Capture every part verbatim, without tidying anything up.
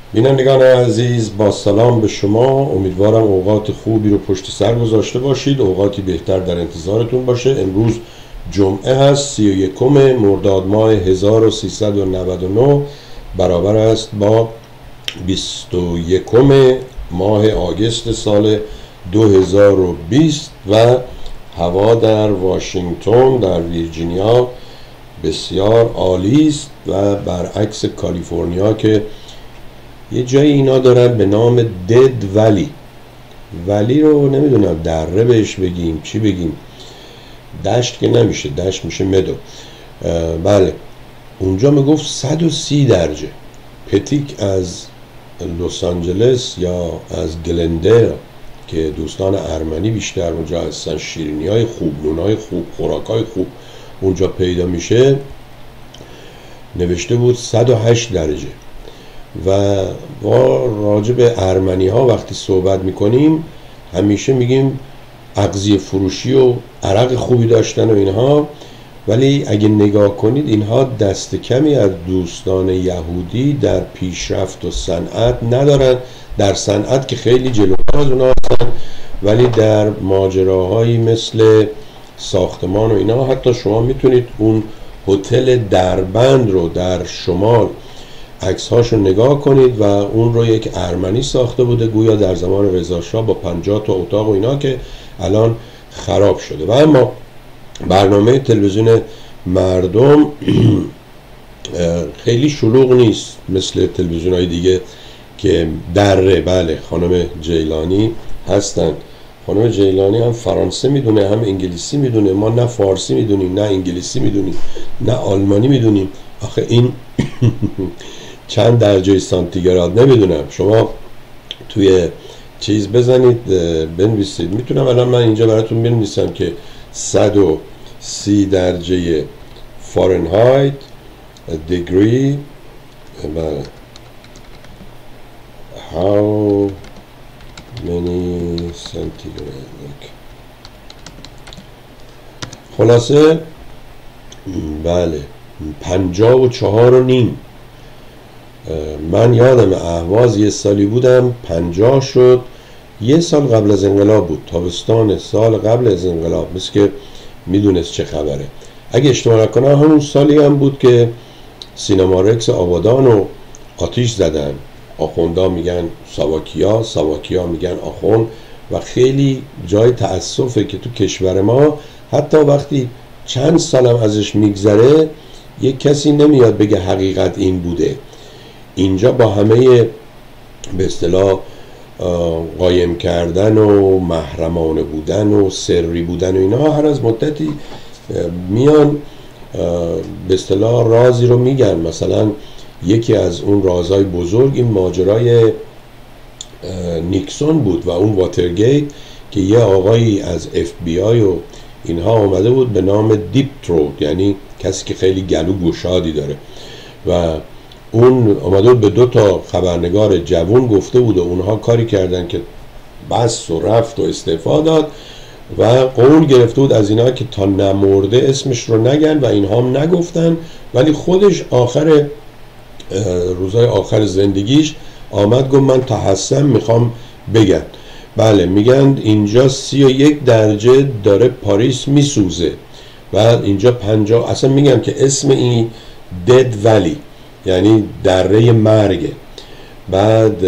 بینندگان عزیز، با سلام به شما. امیدوارم اوقات خوبی رو پشت سر گذاشته باشید، اوقاتی بهتر در انتظارتون باشه. امروز جمعه هست، سی و یکم مرداد ماه هزار و سیصد و نود و نه، برابر است با بیست و یکم ماه آگوست سال دو هزار و بیست و هوا در واشنگتن در ویرجینیا بسیار عالی است و برعکس کالیفرنیا که یه جایی اینا دارن به نام دد ولی. ولی رو نمیدونم دره بهش بگیم چی بگیم، دشت که نمیشه، دشت میشه مدو. بله، اونجا میگفت صد و سی درجه. پتیک از لس آنجلس یا از گلندر که دوستان ارمنی بیشتر اونجا هستن، شیرینی های خوب، نونای خوب، خوراک های خوب اونجا پیدا میشه، نوشته بود صد و هشت درجه. و ما راجع به ارمنی ها وقتی صحبت میکنیم همیشه میگیم اغذیه فروشی و عرق خوبی داشتن و اینها، ولی اگه نگاه کنید اینها دست کمی از دوستان یهودی در پیشرفت و صنعت ندارن. در صنعت که خیلی جلوتر از اونها هستن، ولی در ماجراهایی مثل ساختمان و اینا، حتی شما میتونید اون هتل دربند رو در شمال عکس‌هاشو نگاه کنید و اون رو یک ارمنی ساخته بوده، گویا در زمان رضا شاه، با پنجاه تا اتاق و اینا، که الان خراب شده. و اما برنامه تلویزیون مردم خیلی شلوغ نیست مثل تلویزیون‌های دیگه که دره. بله، خانم جیلانی هستن. خانم جیلانی هم فرانسه میدونه هم انگلیسی میدونه، ما نه فارسی میدونیم نه انگلیسی میدونیم نه آلمانی میدونیم. آخه این چند درجه سانتیگراد نمیدونم، شما توی چیز بزنید بنویسید، میتونم الان من اینجا براتون بنویسم که صد و سی درجه فارنهایت دیگری. how many centigrade. خلاصه بله پنجاه و چهار و نیم. من یادم اهواز یه سالی بودم پنجاه شد، یه سال قبل از انقلاب بود، تابستان سال قبل از انقلاب، مثل که میدونست چه خبره. اگه اشتباه نکنم همون سالی هم بود که سینما رکس آبادان رو آتیش زدن. آخوندا میگن ساواکیا، ساواکیا میگن آخوند. و خیلی جای تأسفه که تو کشور ما حتی وقتی چند سالم ازش میگذره یک کسی نمیاد بگه حقیقت این بوده. اینجا با همه به اصطلاح قایم کردن و محرمانه بودن و سری بودن و اینا، هر از مدتی میان به اصطلاح رازی رو میگن. مثلا یکی از اون رازهای بزرگ این ماجرای نیکسون بود و اون واترگیت، که یه آقایی از اف بی آی و اینها آمده بود به نام دیپ تروت، یعنی کسی که خیلی گلو گشادی داره، و اون آمده بود به دو تا خبرنگار جوون گفته بود و اونها کاری کردن که بس و رفت و استعفا داد و قول گرفته بود از اینها که تا نمرده اسمش رو نگن و اینها هم نگفتن، ولی خودش آخر روزهای آخر زندگیش آمد گفت من تا هستم میخوام بگن. بله، میگن اینجا سی و یک درجه داره پاریس میسوزه و اینجا پنجاه. اصلا میگم که اسم این دد ولی یعنی دره مرگه. بعد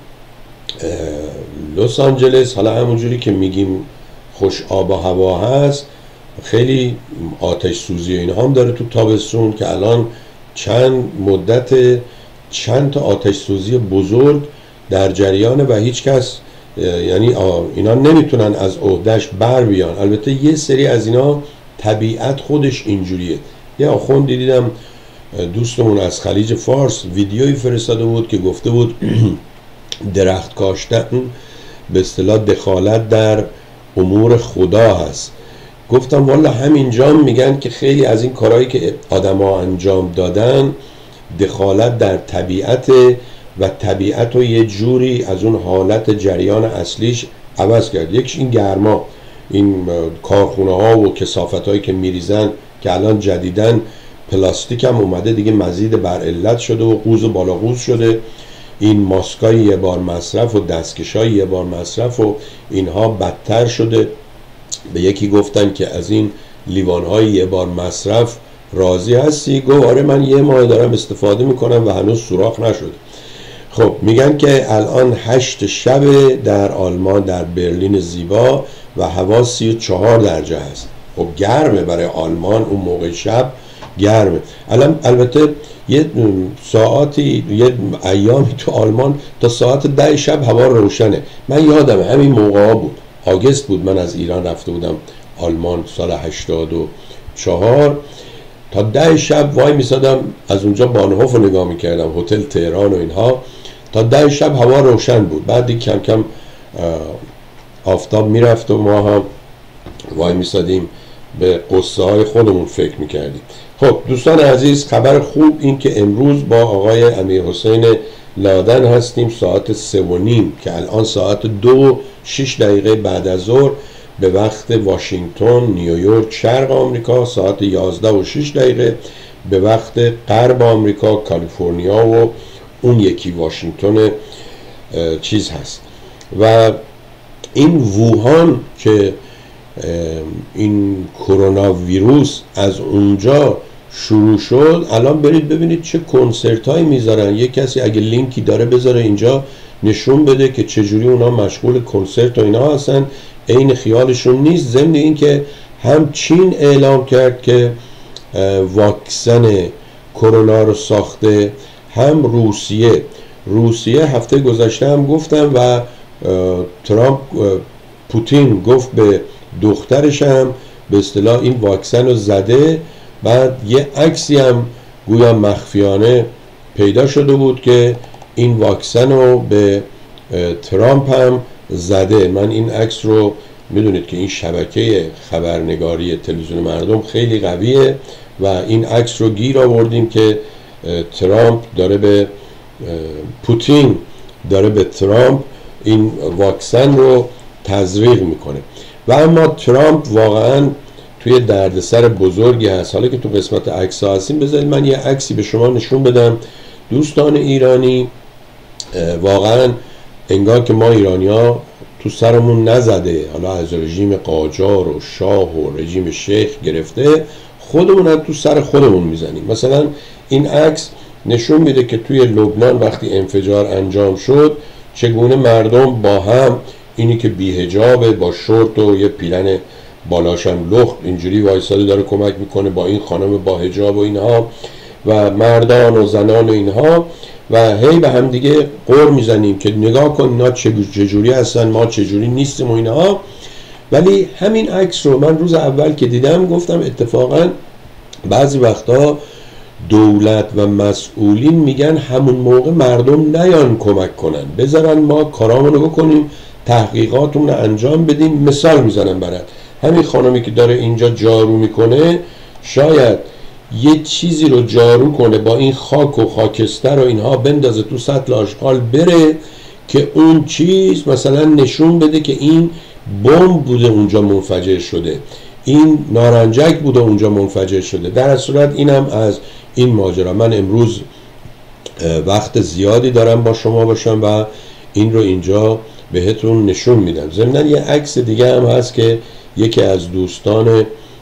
لس آنجلس حالا همونجوری که میگیم خوش آب و هوا هست، خیلی آتش سوزی و اینها هم داره تو تابستون، که الان چند مدت چند تا آتش سوزی بزرگ در جریانه و هیچ کس یعنی اینا نمیتونن از عهدهش بر بیان. البته یه سری از اینا طبیعت خودش اینجوریه. یه آخوند دیدم دوستمون از خلیج فارس ویدیویی فرستاده بود که گفته بود درخت کاشتن به اصطلاح دخالت در امور خدا هست. گفتم والا همینجا میگن که خیلی از این کارهایی که آدم‌ها انجام دادن دخالت در طبیعت و طبیعت رو یه جوری از اون حالت جریان اصلیش عوض کرد. یکیش این گرما، این کارخونه ها و کثافت هایی که میریزن که الان جدیدن پلاستیک هم اومده دیگه مزید بر علت شده و قوز و بالا قوز شده این ماسکای یه بار مصرف و دستکشای یه بار مصرف و اینها بدتر شده. به یکی گفتن که از این لیوانهای یه بار مصرف راضی هستی؟ گفت آره من یه ماه دارم استفاده میکنم و هنوز سوراخ نشده. خب میگن که الان هشت شب در آلمان، در برلین زیبا، و هوا سی و چهار درجه هست. خب گرمه برای آلمان، اون موقع شب گرمه. الان البته یه ساعتی، یه ایامی تو آلمان تا ساعت ده شب هوا روشنه. من یادمه همین موقع ها بود، آگست بود، من از ایران رفته بودم آلمان سال هشتاد و چهار، تا ده شب وای میسادم از اونجا بانهوف رو نگاه میکردم، هتل تهران و اینها، تا ده شب هوا روشن بود. بعد کم کم آفتاب میرفت و ما هم وای میسادیم به قصه های خودمون فکر میکردیم. خب دوستان عزیز، خبر خوب این که امروز با آقای امیر حسین لادن هستیم ساعت سه و نیم، که الان ساعت دو شش دقیقه بعد از ظهر به وقت واشنگتن، نیویورک، شرق آمریکا، ساعت یازده و شش دقیقه به وقت غرب آمریکا، کالیفرنیا و اون یکی واشنگتن چیز هست. و این ووهان که این کرونا ویروس از اونجا شروع شد، الان برید ببینید چه کنسرت هایی میذارن. یک کسی اگه لینکی داره بذاره اینجا نشون بده که چجوری اونا مشغول کنسرت و اینا هستن، این خیالشون نیست. ضمن این که هم چین اعلام کرد که واکسن کرونا رو ساخته، هم روسیه روسیه هفته گذشته هم گفتم و ترامپ، پوتین گفت به دخترش هم به اصطلاح این واکسن رو زده. بعد یه عکسی هم گویا مخفیانه پیدا شده بود که این واکسن رو به ترامپ هم زده. من این عکس رو، میدونید که این شبکه خبرنگاری تلویزیون مردم خیلی قویه و این عکس رو گیر آوردیم که ترامپ داره به پوتین داره به ترامپ این واکسن رو تزریق میکنه. و اما ترامپ واقعا توی دردسر بزرگی هست. حالا که تو قسمت عکس ها هستیم، بذارید من یه عکسی به شما نشون بدم. دوستان ایرانی، واقعا انگار که ما ایرانی ها تو سرمون نزده، حالا از رژیم قاجار و شاه و رژیم شیخ گرفته، خودمون هم تو سر خودمون میزنیم. مثلا این عکس نشون میده که توی لبنان وقتی انفجار انجام شد چگونه مردم با هم، اینی که بی‌حجابه با شورت و یه پیرن بالاشم لخت اینجوری وایساده داره کمک میکنه با این خانم با حجاب و اینها، و مردان و زنان و اینها، و هی به هم دیگه قور میزنیم که نگاه کن اینا چجوری هستن، ما چجوری نیستیم و اینها. ولی همین عکس رو من روز اول که دیدم گفتم اتفاقا بعضی وقتا دولت و مسئولین میگن همون موقع مردم نیان کمک کنن، بذارن ما کارامونو بکنیم، تحقیقاتمون رو انجام بدیم. مثال میزنم برات، همین خانمی که داره اینجا جارو میکنه شاید یه چیزی رو جارو کنه با این خاک و خاکستر و اینها بندازه تو سطل آشغال بره که اون چیز مثلا نشون بده که این بمب بوده اونجا منفجر شده، این نارنجک بوده اونجا منفجر شده. در صورت اینم از این ماجرا. من امروز وقت زیادی دارم با شما باشم و این رو اینجا بهتون نشون میدم. ضمناً یه عکس دیگه هم هست که یکی از دوستان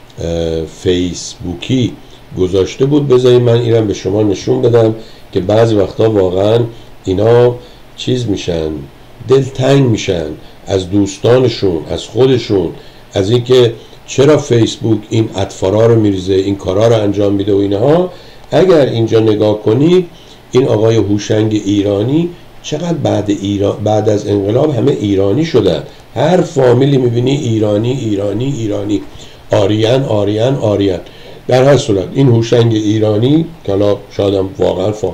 فیسبوکی گذاشته بود، بذارید من اینم به شما نشون بدم که بعضی وقتا واقعا اینا چیز میشن، دلتنگ میشن از دوستانشون، از خودشون، از اینکه چرا فیسبوک این اطفارا رو میریزه، این کارا رو انجام میده و اینها. اگر اینجا نگاه کنید این آقای هوشنگ ایرانی چقدر بعد ایران، بعد از انقلاب همه ایرانی شدن، هر فامیلی میبینی ایرانی ایرانی ایرانی، آریان آریان آریان. در هر صورت این هوشنگ ایرانی که حالا شاید هم واقعا فا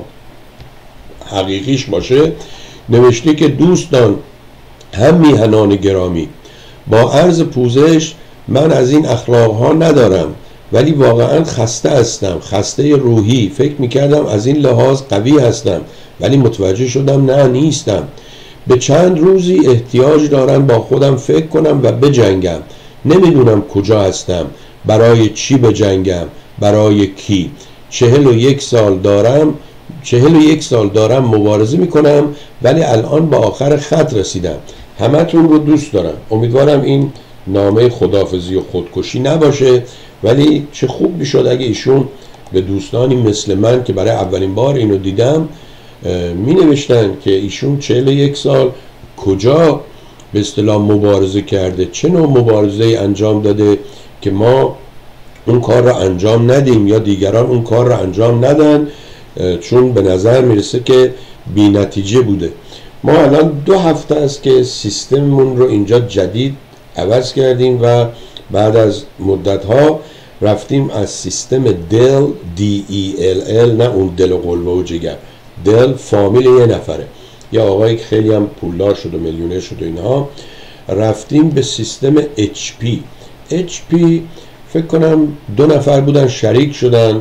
حقیقیش باشه، نوشته که دوستان هم میهنان گرامی، با عرض پوزش من از این اخلاق ها ندارم ولی واقعا خسته هستم، خسته روحی. فکر میکردم از این لحاظ قوی هستم ولی متوجه شدم نه نیستم. به چند روزی احتیاج دارم با خودم فکر کنم و بجنگم. نمیدونم کجا هستم، برای چی بجنگم، برای کی. چهل و یک سال دارم چهل و یک سال دارم مبارزه میکنم ولی الان به آخر خط رسیدم، همتون رو دوست دارم. امیدوارم این نامه خداحافظی و خودکشی نباشه، ولی چه خوب میشد اگه ایشون به دوستانی مثل من که برای اولین بار اینو دیدم می نوشتن که ایشون چهل و یک سال کجا به اصطلاح مبارزه کرده، چه نوع مبارزه انجام داده که ما اون کار را انجام ندیم یا دیگران اون کار را انجام ندن، چون به نظر میرسه که بی نتیجه بوده. ما الان دو هفته است که سیستممون رو اینجا جدید عوض کردیم و بعد از مدت ها رفتیم از سیستم دل دی ای ال ال، نه اون دل و قلبه و جگر، دل فامیل یه نفره، یا آقایی که خیلی هم پولدار شد و میلیونر شد و اینها، رفتیم به سیستم اچ پی. اچ پی فکر کنم دو نفر بودن شریک شدن،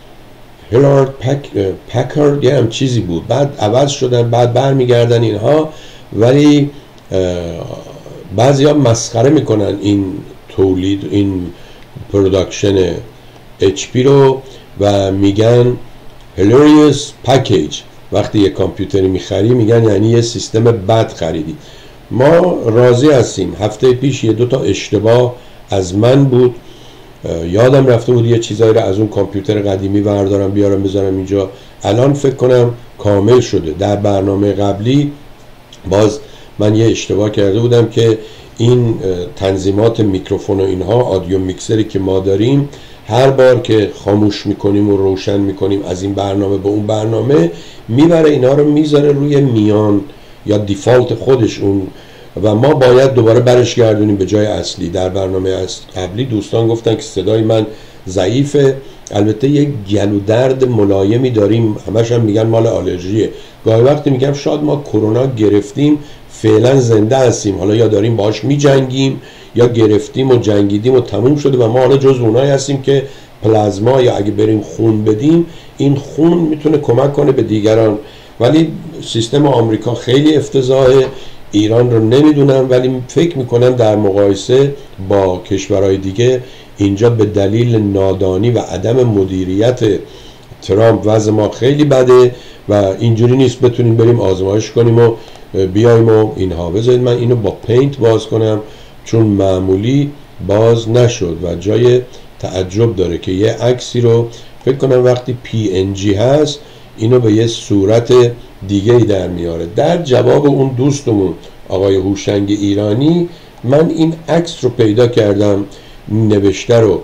هیلارد پک، پکارد یه هم چیزی بود، بعد عوض شدن، بعد برمیگردن اینها. ولی بعضی ها مسخره میکنن این تولید، این پروداکشن اچ پی رو و میگن hilarious package. وقتی یه کامپیوتری میخری میگن یعنی یه سیستم بد خریدی. ما راضی هستیم. هفته پیش یه دو تا اشتباه از من بود، یادم رفته بود یه چیزایی رو از اون کامپیوتر قدیمی بردارم بیارم بذارم اینجا. الان فکر کنم کامل شده. در برنامه قبلی باز من یه اشتباه کرده بودم که این تنظیمات میکروفون و اینها، آدیو میکسری که ما داریم، هر بار که خاموش میکنیم و روشن میکنیم از این برنامه به اون برنامه، میبره اینا رو میذاره روی میان یا دیفالت خودش اون، و ما باید دوباره برش گردونیم به جای اصلی. در برنامه از قبلی دوستان گفتن که صدای من ضعیفه. البته یک گلو درد ملایمی داریم، همش هم میگن مال آلرژیه. گاهی وقتی میگم شاید ما کرونا گرفتیم فعلا زنده هستیم، حالا یا داریم باهاش میجنگیم یا گرفتیم و جنگیدیم و تموم شده و ما حالا جز اونایی هستیم که پلازما یا اگه بریم خون بدیم این خون میتونه کمک کنه به دیگران. ولی سیستم آمریکا خیلی افتضاحه، ایران رو نمیدونم، ولی فکر میکنم در مقایسه با کشورهای دیگه اینجا به دلیل نادانی و عدم مدیریت ترامپ وضع ما خیلی بده و اینجوری نیست بتونیم بریم آزمایش کنیم و بیایم و اینها. بذارید من اینو با پینت باز کنم چون معمولی باز نشد و جای تعجب داره که یه عکسی رو فکر کنم وقتی پی ان جی هست اینو به یه صورت دیگه ای در میاره. در جواب اون دوستمون آقای هوشنگ ایرانی من این عکس رو پیدا کردم، نوشته رو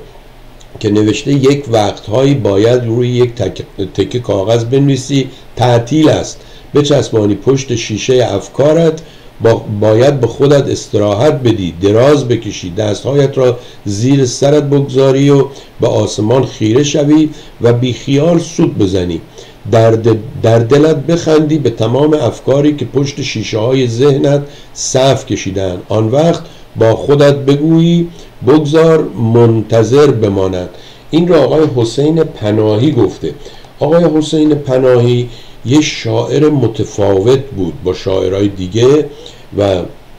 که نوشته یک وقتهایی باید روی یک تک... تکه کاغذ بنویسی تعطیل است، بچسبانی پشت شیشه افکارت، با... باید به خودت استراحت بدی، دراز بکشی، دستهایت را زیر سرت بگذاری و به آسمان خیره شوی و بیخیال سوت بزنی، در, د... در دلت بخندی به تمام افکاری که پشت شیشه های ذهنت صف کشیدن. آن وقت با خودت بگویی بگذار منتظر بماند. این را آقای حسین پناهی گفته. آقای حسین پناهی یه شاعر متفاوت بود با شاعرای دیگه و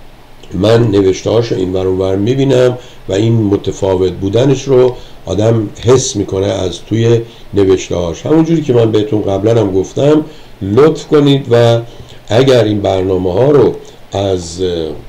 من نوشته هاشو این ور اون ور میبینم و این متفاوت بودنش رو آدم حس میکنه از توی نوشته هاش. همونجوری که من بهتون قبلا هم گفتم لطف کنید و اگر این برنامه ها رو از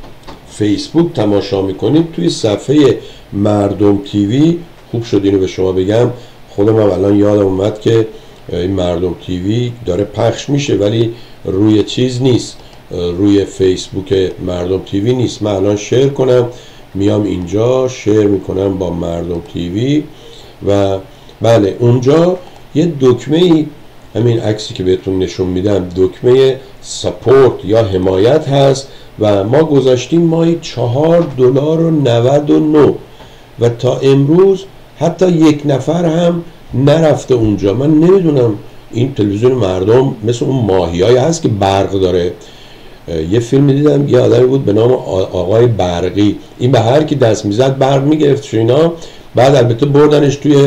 فیسبوک تماشا میکنید توی صفحه مردم تیوی، خوب شد اینو به شما بگم، خودم هم الان یادم اومد که این مردم تیوی داره پخش میشه ولی روی چیز نیست، روی فیسبوک مردم تیوی نیست. من الان شیر کنم، میام اینجا شیر میکنم با مردم تیوی و بله اونجا یه دکمه ای، همین عکسی که بهتون نشون میدم دکمه ساپورت یا حمایت هست و ما گذاشتیم ماهی چهار دلار و نود و نه و تا امروز حتی یک نفر هم نرفته اونجا. من نمیدونم این تلویزیون مردم مثل اون ماهیایی هست که برق داره. یه فیلم دیدم یه آدمی بود به نام آقای برقی، این به هر کی دست میزد برق میگرفت اینا. بعد البته بردنش توی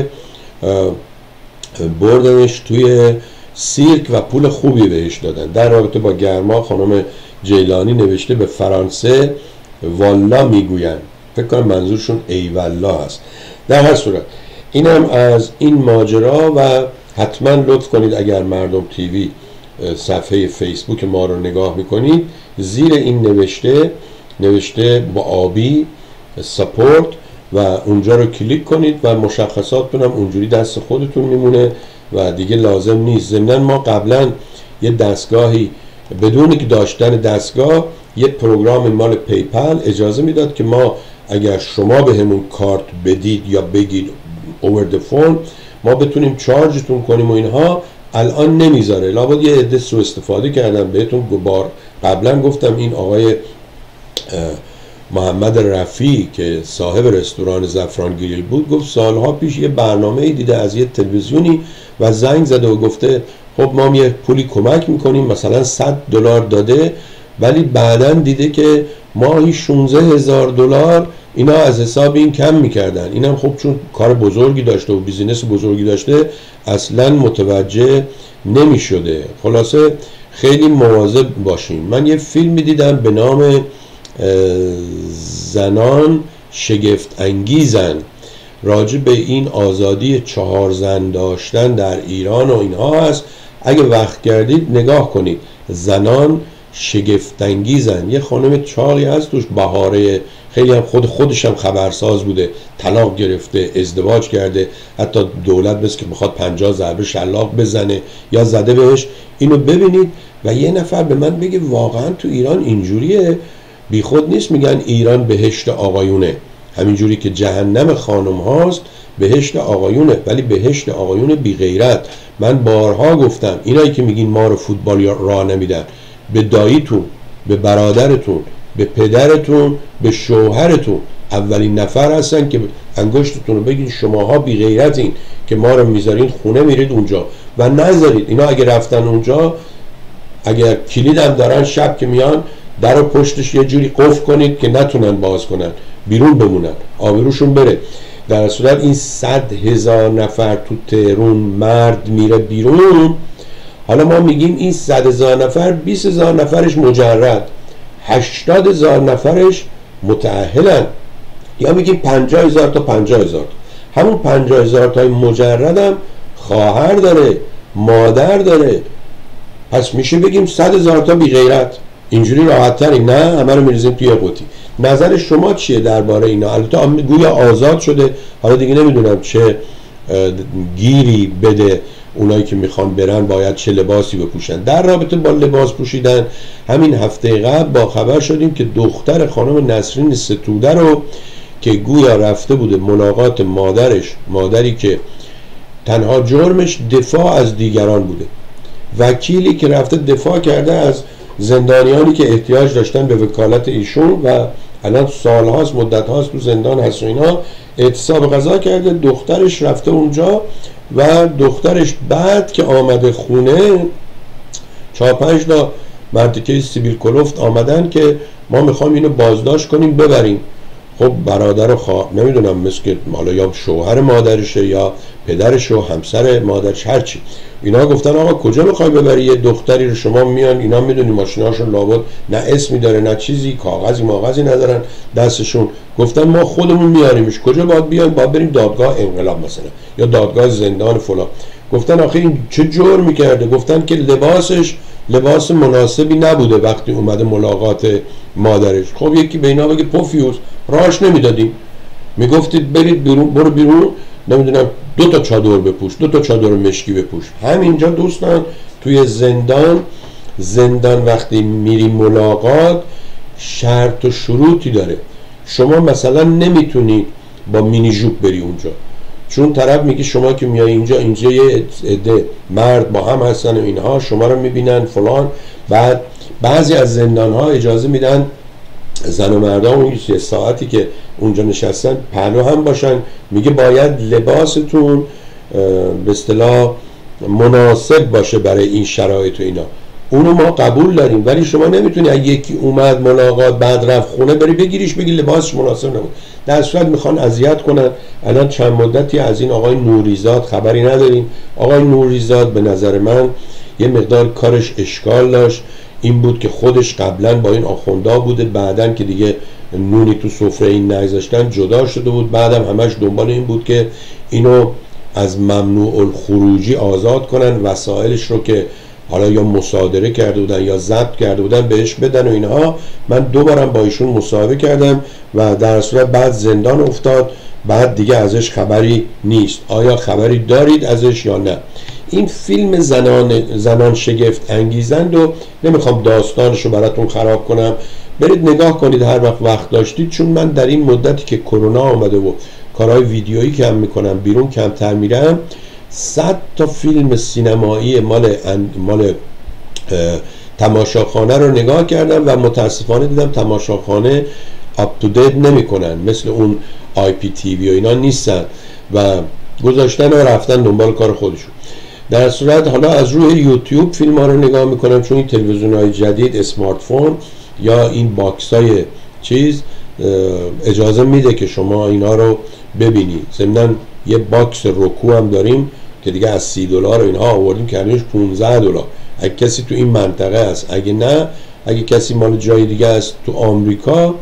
بردنش توی سیرک و پول خوبی بهش دادن. در رابطه با گرما خانم جیلانی نوشته به فرانسه والا میگوین، فکر کنم منظورشون ای والا هست. در هر صورت اینم از این ماجرا و حتما لطف کنید اگر مردم تیوی صفحه فیسبوک ما رو نگاه میکنید، زیر این نوشته نوشته با آبی ساپورت و اونجا رو کلیک کنید و مشخصاتتون هم اونجوری دست خودتون میمونه و دیگه لازم نیست. ضمن ما قبلا یه دستگاهی بدون که داشتن دستگاه یه پروگرام مال پیپل اجازه میداد که ما اگر شما به همون کارت بدید یا بگید اوور د فون ما بتونیم چارجتون کنیم و اینها. الان نمیذاره، لابد یه عده سوء استفاده کردن. بهتون بار قبلا گفتم این آقای محمد رفیع که صاحب رستوران زعفران گریل بود گفت سالها پیش یه برنامه دیده از یه تلویزیونی و زنگ زده و گفته خب ما یه پولی کمک میکنیم، مثلا صد دلار داده، ولی بعداً دیده که ماهی شانزده هزار دلار اینا از حساب این کم میکردن. اینم خب چون کار بزرگی داشته و بیزینس بزرگی داشته اصلا متوجه نمیشده. خلاصه خیلی مواظب باشین. من یه فیلمی دیدم به نام زنان شگفت انگیزن، راجع به این آزادی چهار زن داشتن در ایران و اینها هست. اگه وقت کردید نگاه کنید. زنان شگفت انگیزن. یه خانم چاقی هست توش، بهاره، خیلی هم خود خودش هم خبرساز بوده، طلاق گرفته، ازدواج کرده، حتی دولت بس که میخواد پنجاه ضربه شلاق بزنه یا زده بهش. اینو ببینید و یه نفر به من بگه واقعا تو ایران اینجوریه. بی خود نیست میگن ایران بهشت آقایونه، همینجوری که جهنم خانم هاست بهشت آقایونه، ولی بهشت آقایون بی غیرت. من بارها گفتم اینایی که میگین ما رو فوتبال یا راه نمیدن، به داییتون، به برادرتون، به پدرتون، به شوهرتون اولین نفر هستن که انگشتتون رو بگین شماها بی غیرتین که ما رو میذارین خونه میرید اونجا و نذارید. اینا اگه رفتن اونجا، اگر کلید هم دارن، شب که میان در پشتش یه جوری قفل کنید که نتونن باز کنن، بیرون بمونن، آبروشون بره. در صورت این صد هزار نفر تو تهران مرد میره بیرون. حالا ما میگیم این صد هزار نفر بیست هزار نفرش مجرد، هشتاد هزار نفرش متأهلن، یا میگیم پنجاه هزار تا پنجاه هزار. همون پنجاه هزار تای مجرد هم خواهر داره، مادر داره، پس میشه بگیم صد هزار تا بی غیرت. اینجوری راحت تری؟ نه، همه رو میریزیم توی قوطی. نظر شما چیه درباره اینا؟ البته گویا آزاد شده، حالا دیگه نمیدونم چه گیری بده اونایی که میخوان برن باید چه لباسی بپوشن. در رابطه با لباس پوشیدن، همین هفته قبل با خبر شدیم که دختر خانم نسرین ستوده رو که گویا رفته بوده ملاقات مادرش، مادری که تنها جرمش دفاع از دیگران بوده، وکیلی که رفته دفاع کرده از زندانیانی که احتیاج داشتن به وکالت ایشون و الان سالهاست مدت هاست تو زندان هست و اینا، اعتصاب قضا کرده. دخترش رفته اونجا و دخترش بعد که آمده خونه چهار پنج تا منطقه سیبیل کلفت آمدن که ما میخوام اینو بازداشت کنیم ببریم. خب برادر و خواه نمیدونم مثل که حالا یا شوهر مادرشه یا پدرش و همسر مادرش هرچی، اینا گفتن آقا کجا میخوای ببری یه دختری رو؟ شما میان اینا میدونی ماشیناشون لابد نه اسمی داره نه چیزی، کاغذی ماغذی ندارن دستشون. گفتن ما خودمون میاریمش. کجا باید بیایم؟ باید بریم دادگاه انقلاب مثلا یا دادگاه زندان فلان. گفتن آخه این چه جرمی کرده؟ گفتن که لباسش لباس مناسبی نبوده وقتی اومده ملاقات مادرش. خب یکی به اینا بگه پوفیوز راهش نمیدادیم، میگفتید برید بیرون، برو بیرون، نمیدونم دو تا چادر بپوش، دو تا چادر مشکی بپوش. همینجا دوستان توی زندان زندان وقتی میری ملاقات شرط و شروطی داره. شما مثلا نمیتونی با مینی جوب بری اونجا، چون طرف میگه شما که میای اینجا اینجا یه عده مرد با هم هستن و اینها شما رو میبینن فلان. بعد بعضی از زندان ها اجازه میدن زن و مردان اون یه ساعتی که اونجا نشستن پهلو هم باشن، میگه باید لباستون به اصطلاح مناسب باشه برای این شرایط و اینا. اونو ما قبول داریم، ولی شما نمیتونی اگه یکی اومد ملاقات بعد رفت خونه بری بگیریش بگی لباسش مناسب نبود. در صورت میخوان اذیت کنن. الان چند مدتی از این آقای نوریزاد خبری نداریم. آقای نوریزاد به نظر من یه مقدار کارش اشکال داشت، این بود که خودش قبلا با این آخوندا بوده، بعدن که دیگه نونی تو سفره این نگذاشتن جدا شده بود، بعدم همش دنبال این بود که اینو از ممنوع الخروجی آزاد کنن، وسایلش رو که حالا یا مصادره کرده بودن یا ضبط کرده بودن بهش بدن و اینها. من دو بارم با ایشون مصاحبه کردم و در صورت بعد زندان افتاد، بعد دیگه ازش خبری نیست. آیا خبری دارید ازش یا نه؟ این فیلم زنان زنان شگفت انگیزند و نمیخوام داستانش رو براتون خراب کنم، برید نگاه کنید هر وقت وقت داشتید، چون من در این مدتی که کرونا آمده و کارهای ویدیویی که هم میکنم بیرون کمتر میرم، صد تا فیلم سینمایی مال مال تماشاخانه رو نگاه کردم و متاسفانه دیدم تماشاخانه آپ تو دیت نمیکنن، مثل اون آی پی تی وی و اینا نیستن و گذاشتن و رفتن دنبال کار خودشون. در صورت حالا از روی یوتیوب فیلم ها رو نگاه میکنم، چون این تلویزیون های جدید اسمارت فون یا این باکس های چیز اجازه میده که شما اینا رو ببینید. ضمناً یه باکس رکو هم داریم که دیگه از سی دلار و اینها آوردیم کردیمش پانزده دلار. اگه کسی تو این منطقه است، اگه نه، اگه کسی مال جای دیگه است تو آمریکا،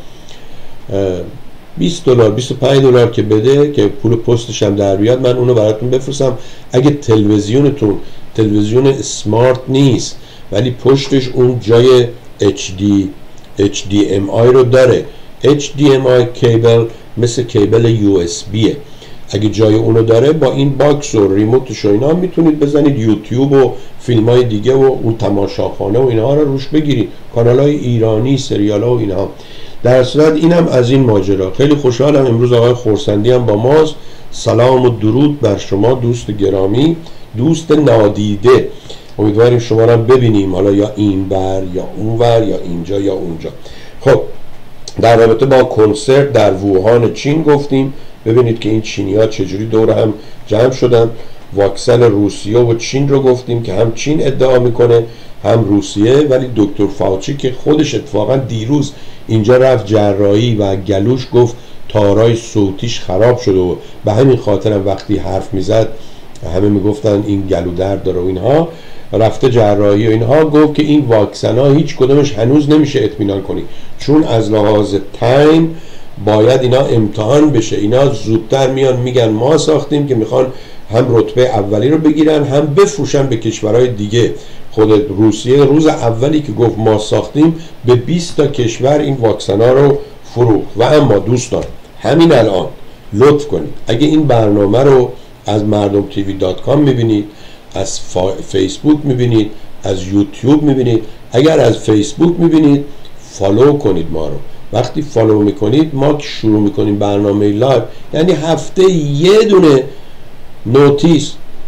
بیست دلار بیست و پنج دلار که بده که پول پستش هم در بیاد، من اونو براتون بفرستم. اگه تلویزیونتون تلویزیون اسمارت نیست ولی پشتش اون جای اچ دی اچ دی ام آی رو داره، اچ دی ام آی کیبل مثل کیبل یو اس بیه، اگه جای اونو داره با این باکس و ریموتش و اینا میتونید بزنید یوتیوب و فیلم های دیگه و اون تماشاخانه و اینها رو روش بگیرید، کانال های ایرانی، سریال ها و اینها. در صورت اینم از این ماجرا. خیلی خوشحالم امروز آقای خورسندی هم با ماست. سلام و درود بر شما دوست گرامی، دوست نادیده. امیدواریم شما رو ببینیم، حالا یا این بر یا اون ور یا اینجا یا اونجا. خب در رابطه با کنسرت در ووهان چین گفتیم، ببینید که این چینی ها چجوری دور هم جمع شدن. واکسن روسیه و چین رو گفتیم که هم چین ادعا میکنه هم روسیه، ولی دکتر فاوچی که خودش اتفاقا دیروز اینجا رفت جراحی و گلوش گفت تارای صوتیش خراب شده و به همین خاطر هم وقتی حرف میزد همه میگفتن این گلو درد داره و اینها، رفته جراحی و اینها. گفت که این واکسن ها هیچ کدومش هنوز نمیشه اطمینان کنی، چون از لحاظ تایم باید اینا امتحان بشه. اینا زودتر میان میگن ما ساختیم که میخوان هم رتبه اولی رو بگیرن هم بفروشن به کشورهای دیگه. خود روسیه روز اولی که گفت ما ساختیم به بیست تا کشور این واکسن ها رو فروخت. و اما دوستان همین الان لطف کنید اگه این برنامه رو از مردم تیوی دات کام میبینید، از فیسبوک میبینید، از یوتیوب میبینید، اگر از فیسبوک میبینید فالو کنید ما رو. وقتی فالو میکنید ما که شروع میکنیم برنامه لایو، یعنی هفته یه دونه نوتیس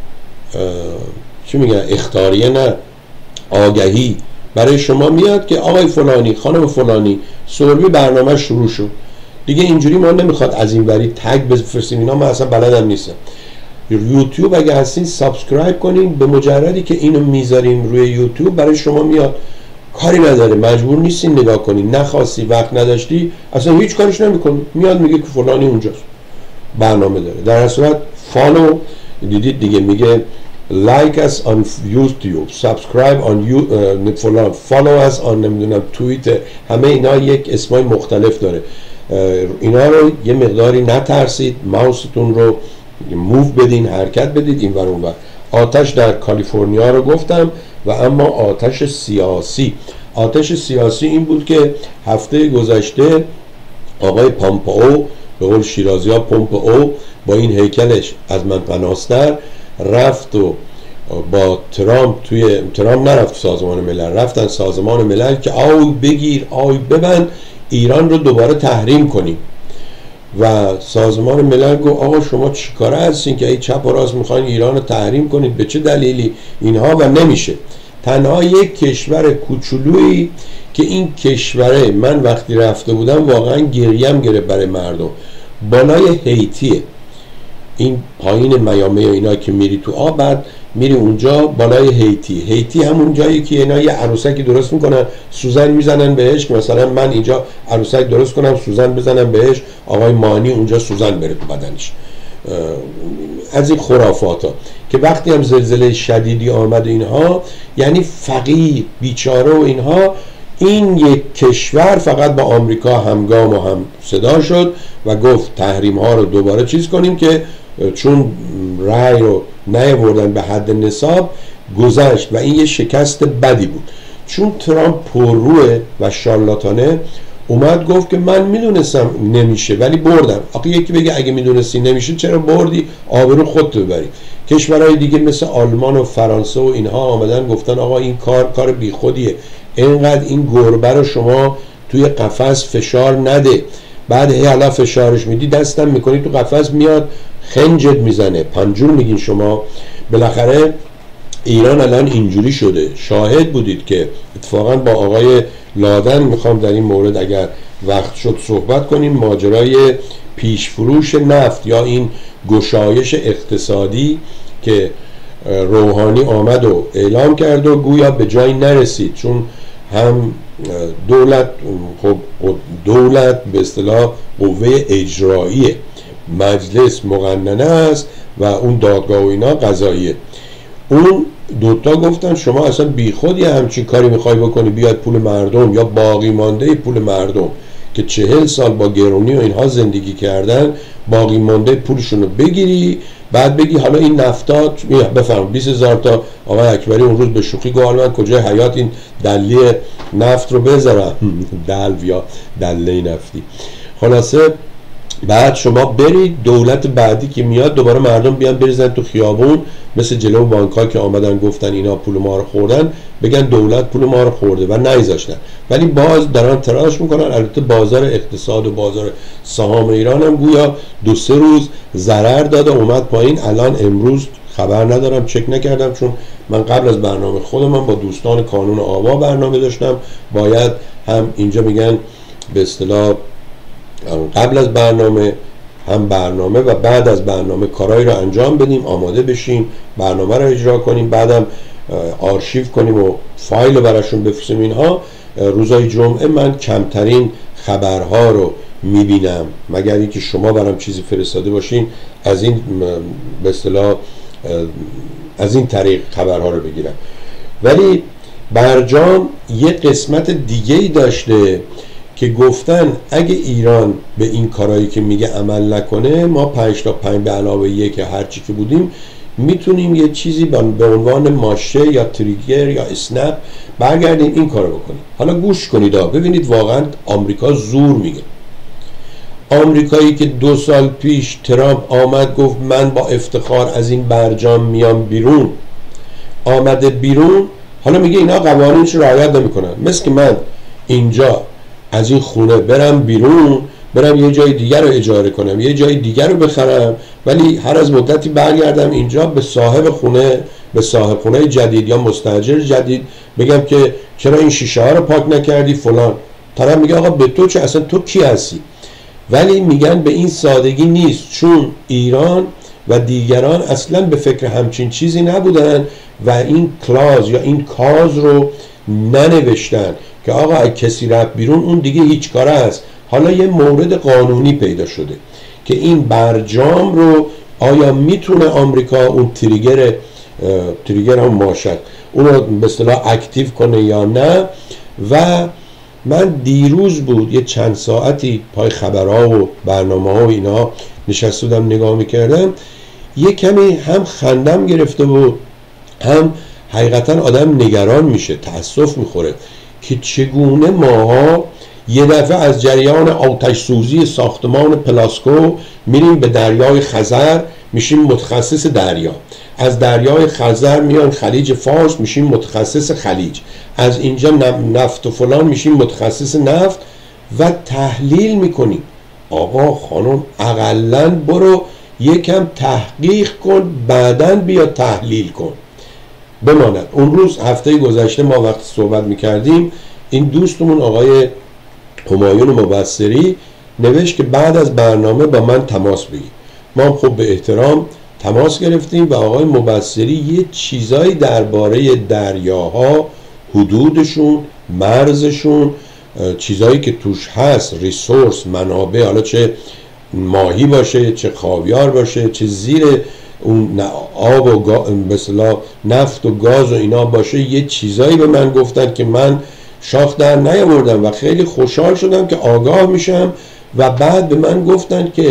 چی میگن اخطاریه نه آگهی برای شما میاد که آقای فلانی خانم فلانی سوربی برنامه شروع شد. دیگه اینجوری ما نمیخواد از این وری تگ بفرستیم، اینا من اصلا بلدم نیستم. یوتیوب اگه هستین سابسکرایب کنین، به مجردی که اینو میذاریم روی یوتیوب برای شما میاد، کاری نداره، مجبور نیستین نگاه کنین، نخواستی وقت نداشتی اصلا هیچ کارش نمیکنی، میاد میگه که فلانی اونجاست برنامه داره. در هر صورت فالو دیدید دیگه، میگه like us on YouTube, subscribe on you, uh, follow us on نمیدونم توییتر، همه اینا یک اسمای مختلف داره. اینا رو یه مقداری نترسید، ماوستون رو موو بدین، حرکت بدید این ور اون ور. آتش در کالیفرنیا رو گفتم. و اما آتش سیاسی، آتش سیاسی این بود که هفته گذشته آقای پامپئو، به قول شیرازی ها پامپئو، با این هیکلش از من پناستر رفت و با ترامپ، توی ترامپ نرفت سازمان ملل، رفتن سازمان ملل که آی بگیر آی ببند ایران رو دوباره تحریم کنیم. و سازمان ملل گفت آقا شما چیکاره هستین که ای چپ و راست میخواین ایران رو تحریم کنید، به چه دلیلی اینها؟ و نمیشه. تنها یک کشور کوچولویی که این کشوره، من وقتی رفته بودم واقعا گریم گرفت برای مردم، بالای هیتیه. این پایین میامه و اینا که میری تو آب، بعد میری اونجا بالای هیتی. هیتی همون جایی که اینا یه عروسکی درست میکنن، سوزن میزنن بهش، که مثلا من اینجا عروسک درست کنم سوزن بزنم بهش، آقای مانی اونجا سوزن بره تو بدنش. از این خرافات ها که وقتی هم زلزله شدیدی آمد اینها، یعنی فقیر بیچاره و اینها، این یک کشور فقط با آمریکا همگام و هم صدا شد و گفت تحریم ها رو دوباره چیز کنیم که چون رأی رو نیاوردن به حد نصاب گذشت و این یه شکست بدی بود. چون ترامپ پرروه و شارلاتانه اومد گفت که من میدونستم نمیشه ولی بردم. آخه یکی بگه اگه میدونستی نمیشه چرا بردی؟ آبرو خودت ببری. کشورهای دیگه مثل آلمان و فرانسه و اینها آمدن گفتن آقا این کار کار بیخودیه، اینقدر این گربه رو شما توی قفس فشار نده، بعد هی حالا فشارش میدی دستم میکنی تو قفس میاد خنجت میزنه. پنجول میگین شما. بالاخره ایران الان اینجوری شده، شاهد بودید که اتفاقا با آقای لادن میخوام در این مورد اگر وقت شد صحبت کنیم، ماجرای پیشفروش نفت یا این گشایش اقتصادی که روحانی آمد و اعلام کرد و گویا به جایی نرسید، چون هم دولت خب دولت به اصطلاح قوه اجرایی، مجلس مقننه است و اون دادگاه و اینا قضاییه. اون دوتا گفتن شما اصلا بی خود یه همچین کاری میخوای بکنی، بیاد پول مردم یا باقی مانده پول مردم که چهل سال با گرونی و اینها زندگی کردن باقی مانده پولشون رو بگیری، بعد بگی حالا این نفتات بفرم بیست هزار تا. آقای اکبری اون روز به شوخی گفت من کجای حیات این دلی نفت رو بذارم دلو یا دله نفتی. خلاصه بعد شما برید دولت بعدی که میاد دوباره مردم بیان بریزن تو خیابون مثل جلو بانک‌ها که آمدن گفتن اینا پول ما رو خوردن، بگن دولت پول ما رو خورده و نیذاشتن، ولی باز دارن تراش میکنن. البته بازار اقتصاد و بازار سهام ایران هم گویا دو سه روز ضرر داده اومد پایین. الان امروز خبر ندارم، چک نکردم، چون من قبل از برنامه خودم با دوستان کانون آوا برنامه داشتم. باید هم اینجا میگن به اصطلاح قبل از برنامه هم برنامه و بعد از برنامه کارایی رو انجام بدیم، آماده بشیم، برنامه رو اجرا کنیم، بعدم آرشیو کنیم و فایل رو براشون بفرستیم. اینها روزای جمعه من کمترین خبرها رو میبینم، مگر اینکه شما برام چیزی فرستاده باشین از این به اصطلاح از این طریق خبرها رو بگیرم. ولی برجام یه قسمت دیگه‌ای داشته که گفتن اگه ایران به این کارهایی که میگه عمل نکنه ما پنج تا پنج به علاوه یک هرچی که بودیم میتونیم یه چیزی به عنوان ماشه یا تریگر یا اسنپ برگردیم این کارو بکنیم. حالا گوش کنید ها، ببینید واقعا آمریکا زور میگه. آمریکایی که دو سال پیش ترامپ آمد گفت من با افتخار از این برجام میام بیرون، آمده بیرون، حالا میگه اینا قوانینش رعایت نمیکنن. مثل که من اینجا از این خونه برم بیرون، برم یه جای دیگر رو اجاره کنم، یه جای دیگر رو بخرم، ولی هر از مدتی برگردم اینجا به صاحب خونه به صاحب خونه جدید یا مستاجر جدید بگم که چرا این شیشه ها رو پاک نکردی فلان. طرف میگه آقا به تو چه، اصلا تو کی هستی؟ ولی میگن به این سادگی نیست، چون ایران و دیگران اصلا به فکر همچین چیزی نبودن و این کلاز یا این کاز رو ننوشتن که آقا اگه کسی رفت بیرون اون دیگه هیچ کاره است. حالا یه مورد قانونی پیدا شده که این برجام رو آیا میتونه آمریکا اون تریگر تریگر هم ماشد اون رو به اصطلاح اکتیو کنه یا نه. و من دیروز بود یه چند ساعتی پای خبرها و برنامه ها و اینا نشستم نگاه میکردم، یه کمی هم خندم گرفته بود هم حقیقتا آدم نگران میشه، تأسف میخوره که چگونه ماها یه دفعه از جریان آتش سوزی ساختمان پلاسکو میریم به دریای خزر میشیم متخصص دریا، از دریای خزر میان خلیج فارس میشیم متخصص خلیج، از اینجا نفت و فلان میشیم متخصص نفت و تحلیل میکنیم. آقا خانم اقلن برو یکم تحقیق کن بعدن بیا تحلیل کن. بماند اون روز هفته گذشته ما وقت صحبت میکردیم این دوستمون آقای همایون مبصری نوشت که بعد از برنامه با من تماس بگیر. ما هم خب به احترام تماس گرفتیم و آقای مبصری یه چیزایی درباره دریاها، حدودشون، مرزشون، چیزایی که توش هست، ریسورس، منابع، حالا چه ماهی باشه چه خاویار باشه چه زیر اون آب و به اصطلاح نفت و گاز و اینا باشه، یه چیزایی به من گفتن که من شاخ در نیاوردم و خیلی خوشحال شدم که آگاه میشم. و بعد به من گفتن که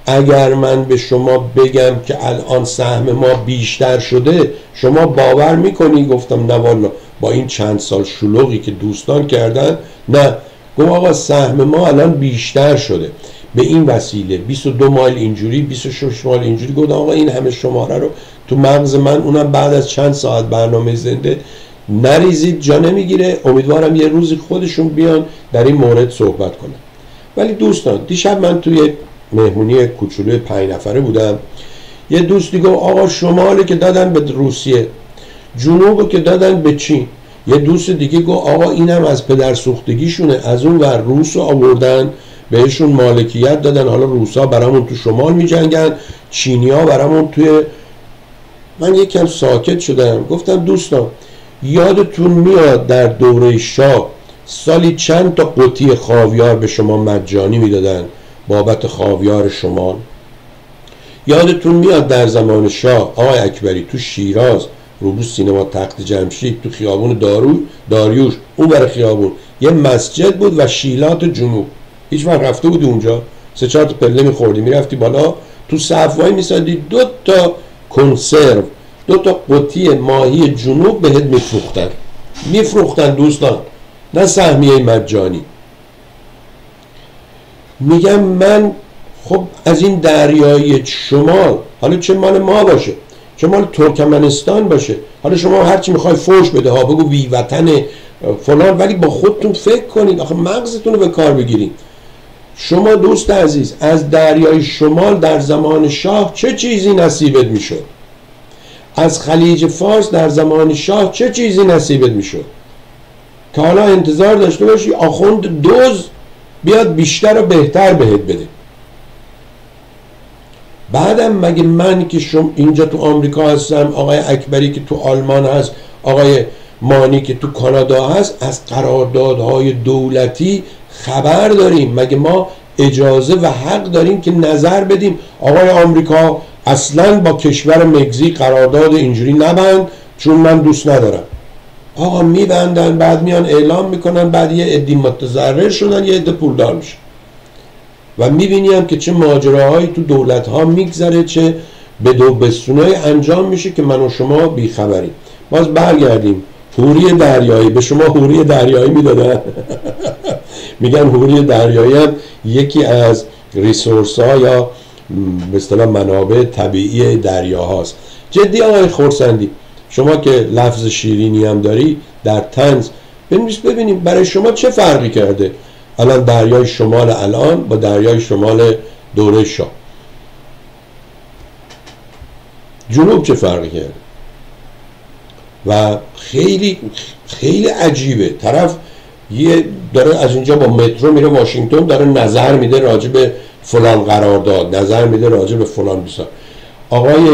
اگر من به شما بگم که الان سهم ما بیشتر شده شما باور میکنی؟ گفتم نه والا، با این چند سال شلوغی که دوستان کردن نه. گفت آقا سهم ما الان بیشتر شده به این وسیله، بیست و دو مایل اینجوری، بیست و شش مایل اینجوری. گفت آقا این همه شماره رو تو مغز من، اونم بعد از چند ساعت برنامه زنده، نریزید، جا نمیگیره. امیدوارم یه روزی خودشون بیان در این مورد صحبت کنن. ولی دوستان دیشب من توی مهمونی کوچولوی پنج نفره بودم، یه دوستی گفت آقا شمالی که دادن به روسیه، جنوبو که دادن به چین. یه دوست دیگه گفت آقا اینم از پدر سوختگیشونه، از اون ور روس رو آوردن بهشون مالکیت دادن، حالا روسا برامون تو شمال می جنگن، چینیا برامون توی. من یکم ساکت شدم، گفتم دوستان یادتون میاد در دوره شاه سالی چند تا قوطی خاویار به شما مجانی میدادن بابت خاویار شمال؟ یادتون میاد در زمان شاه آقای اکبری تو شیراز روبرو سینما تخت جمشید تو خیابون دارو داریوش اون بر خیابون یه مسجد بود و شیلات جنوب، هیچ وقت رفته بود اونجا؟ سه چهار تا پله میخوردی میرفتی بالا، تو صفوایی میسادی دو تا کنسرو، دو تا قوطی ماهی جنوب بهت میفروختن میفروختن دوستان، نه سهمیه مجانی. میگم من خب از این دریای شمال، حالا چه مال ما باشه چه مال ترکمنستان باشه، حالا شما هرچی میخوای فوش بده ها، بگو وی وطن فلان، ولی با خودتون فکر کنید، آخه مغزتون رو به کار بگیرید. شما دوست عزیز از دریای شمال در زمان شاه چه چیزی نصیبت میشد؟ از خلیج فارس در زمان شاه چه چیزی نصیبت میشد؟ که حالا انتظار داشته باشی آخوند دوز بیاد بیشتر و بهتر بهت بده. بعدم مگه من که شم اینجا تو آمریکا هستم، آقای اکبری که تو آلمان هست، آقای مانی که تو کانادا هست، از قراردادهای دولتی خبر داریم؟ مگه ما اجازه و حق داریم که نظر بدیم آقای آمریکا اصلا با کشور مکزیک قرارداد اینجوری نبند چون من دوست ندارم؟ آقا میبندن، بعد میان اعلام میکنن، بعد یه عده متضرر شدن، یه عده پولدار میشن. و میبینیم که چه ماجراهایی تو دولت ها میگذره، چه بدو بستونای انجام میشه که من و شما بیخبریم. باز برگردیم حوری دریایی، به شما حوری دریایی میدادن میگن حوری دریایی هم یکی از ریسورس ها یا به اصطلاح منابع طبیعی دریا هاست. جدی آقای خورسندی، شما که لفظ شیرینی هم داری در طنز بنویس ببینیم برای شما چه فرقی کرده الان دریای شمال الان با دریای شمال دوره شاه، جنوب چه فرقی کرده؟ و خیلی خیلی عجیبه، طرف یه داره از اینجا با مترو میره واشنگتن، داره نظر میده راجع به فلان قرارداد، نظر میده راجع به فلان بیسار. آقای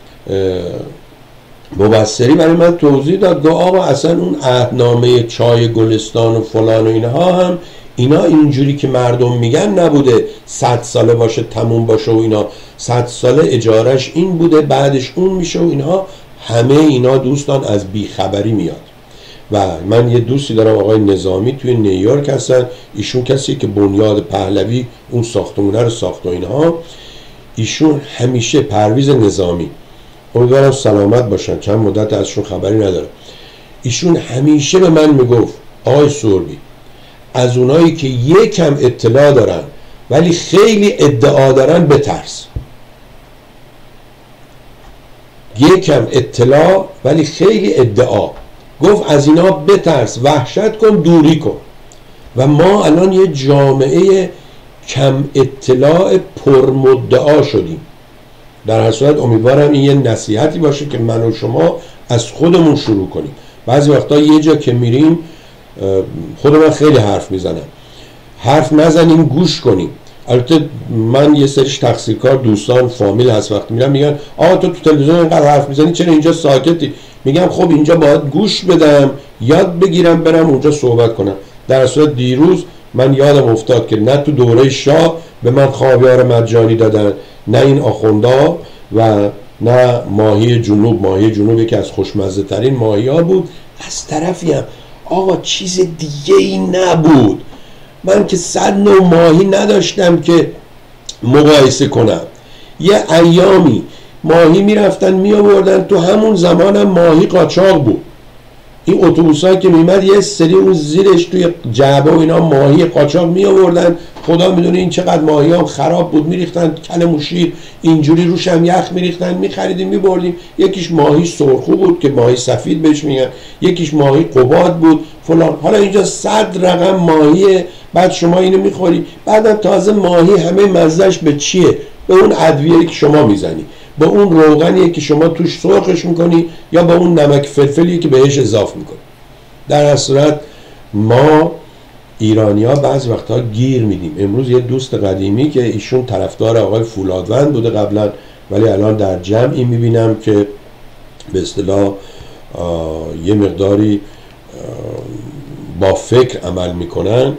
مبصری برای من توضیح داد، گفت آقا اصلا اون عهدنامه چای گلستان و فلان و اینها هم اینا اینجوری که مردم میگن نبوده، صد ساله باشه تموم باشه و اینا، صد ساله اجارش این بوده بعدش اون میشه و اینها. همه اینا دوستان از بیخبری میاد. و من یه دوستی دارم آقای نظامی توی نیویورک هستن، ایشون کسی که بنیاد پهلوی اون ساختمونه رو ساخت و اینها، ایشون همیشه پرویز نظامی، امیدوارم سلامت باشن، چند مدت ازشون خبری ندارم، ایشون همیشه به من میگفت آقای سوربی از اونایی که یکم اطلاع دارن ولی خیلی ادعا دارن بترس، یکم اطلاع ولی خیلی ادعا، گفت از اینا بترس، وحشت کن، دوری کن. و ما الان یه جامعه کم اطلاع پرمدعا شدیم. در هر صورت امیدوارم این یه نصیحتی باشه که من و شما از خودمون شروع کنیم. بعضی وقتا یه جا که میریم، خود من خیلی حرف میزنم، حرف نزنیم، گوش کنیم. البته من یه سریش تقصیرکار دوستان فامیل هست، وقتی میرم میگن آقا تو تو تلویزیون اینقدر حرف میزنی چرا اینجا ساکتی؟ میگم خب اینجا باید گوش بدم، یاد بگیرم، برم اونجا صحبت کنم. در صورت دیروز من یادم افتاد که نه تو دوره شاه به من خاویار مجانی دادن، نه این آخوندا، و نه ماهی جنوب. ماهی جنوب یکی از خوشمزه ترین ماهی ها بود. از طرفی هم آقا چیز دیگه ای نبود. من که صد نوع ماهی نداشتم که مقایسه کنم، یه ایامی ماهی میرفتن می آوردن، تو همون زمان هم ماهی قاچاق بود. این اتوبوسایی که میمد یه سری اون زیرش توی جعبه و اینا ماهی قاچاق می آوردن، خدا میدونه این چقدر ماهی هم خراب بود، میریختن کل موشیر اینجوری روش هم یخ میریختن، میخریدیم میبردیم. یکیش ماهی سرخو بود که ماهی سفید بهش میگن، یکیش ماهی قباد بود فلان. حالا اینجا صد رقم ماهیه، بعد شما اینو میخوری، بعدم تازه ماهی همه مزهش به چیه؟ به اون ادویه‌ای که شما میزنی، با اون روغنیه که شما توش سرخش میکنی، یا با اون نمک فلفلی که بهش اضافه میکنی. در اصل صورت ما ایرانی ها بعض وقتها گیر میدیم. امروز یه دوست قدیمی که ایشون طرفدار آقای فولادوند بوده قبلا، ولی الان در جمعی میبینم که به اصطلاح یه مقداری با فکر عمل میکنن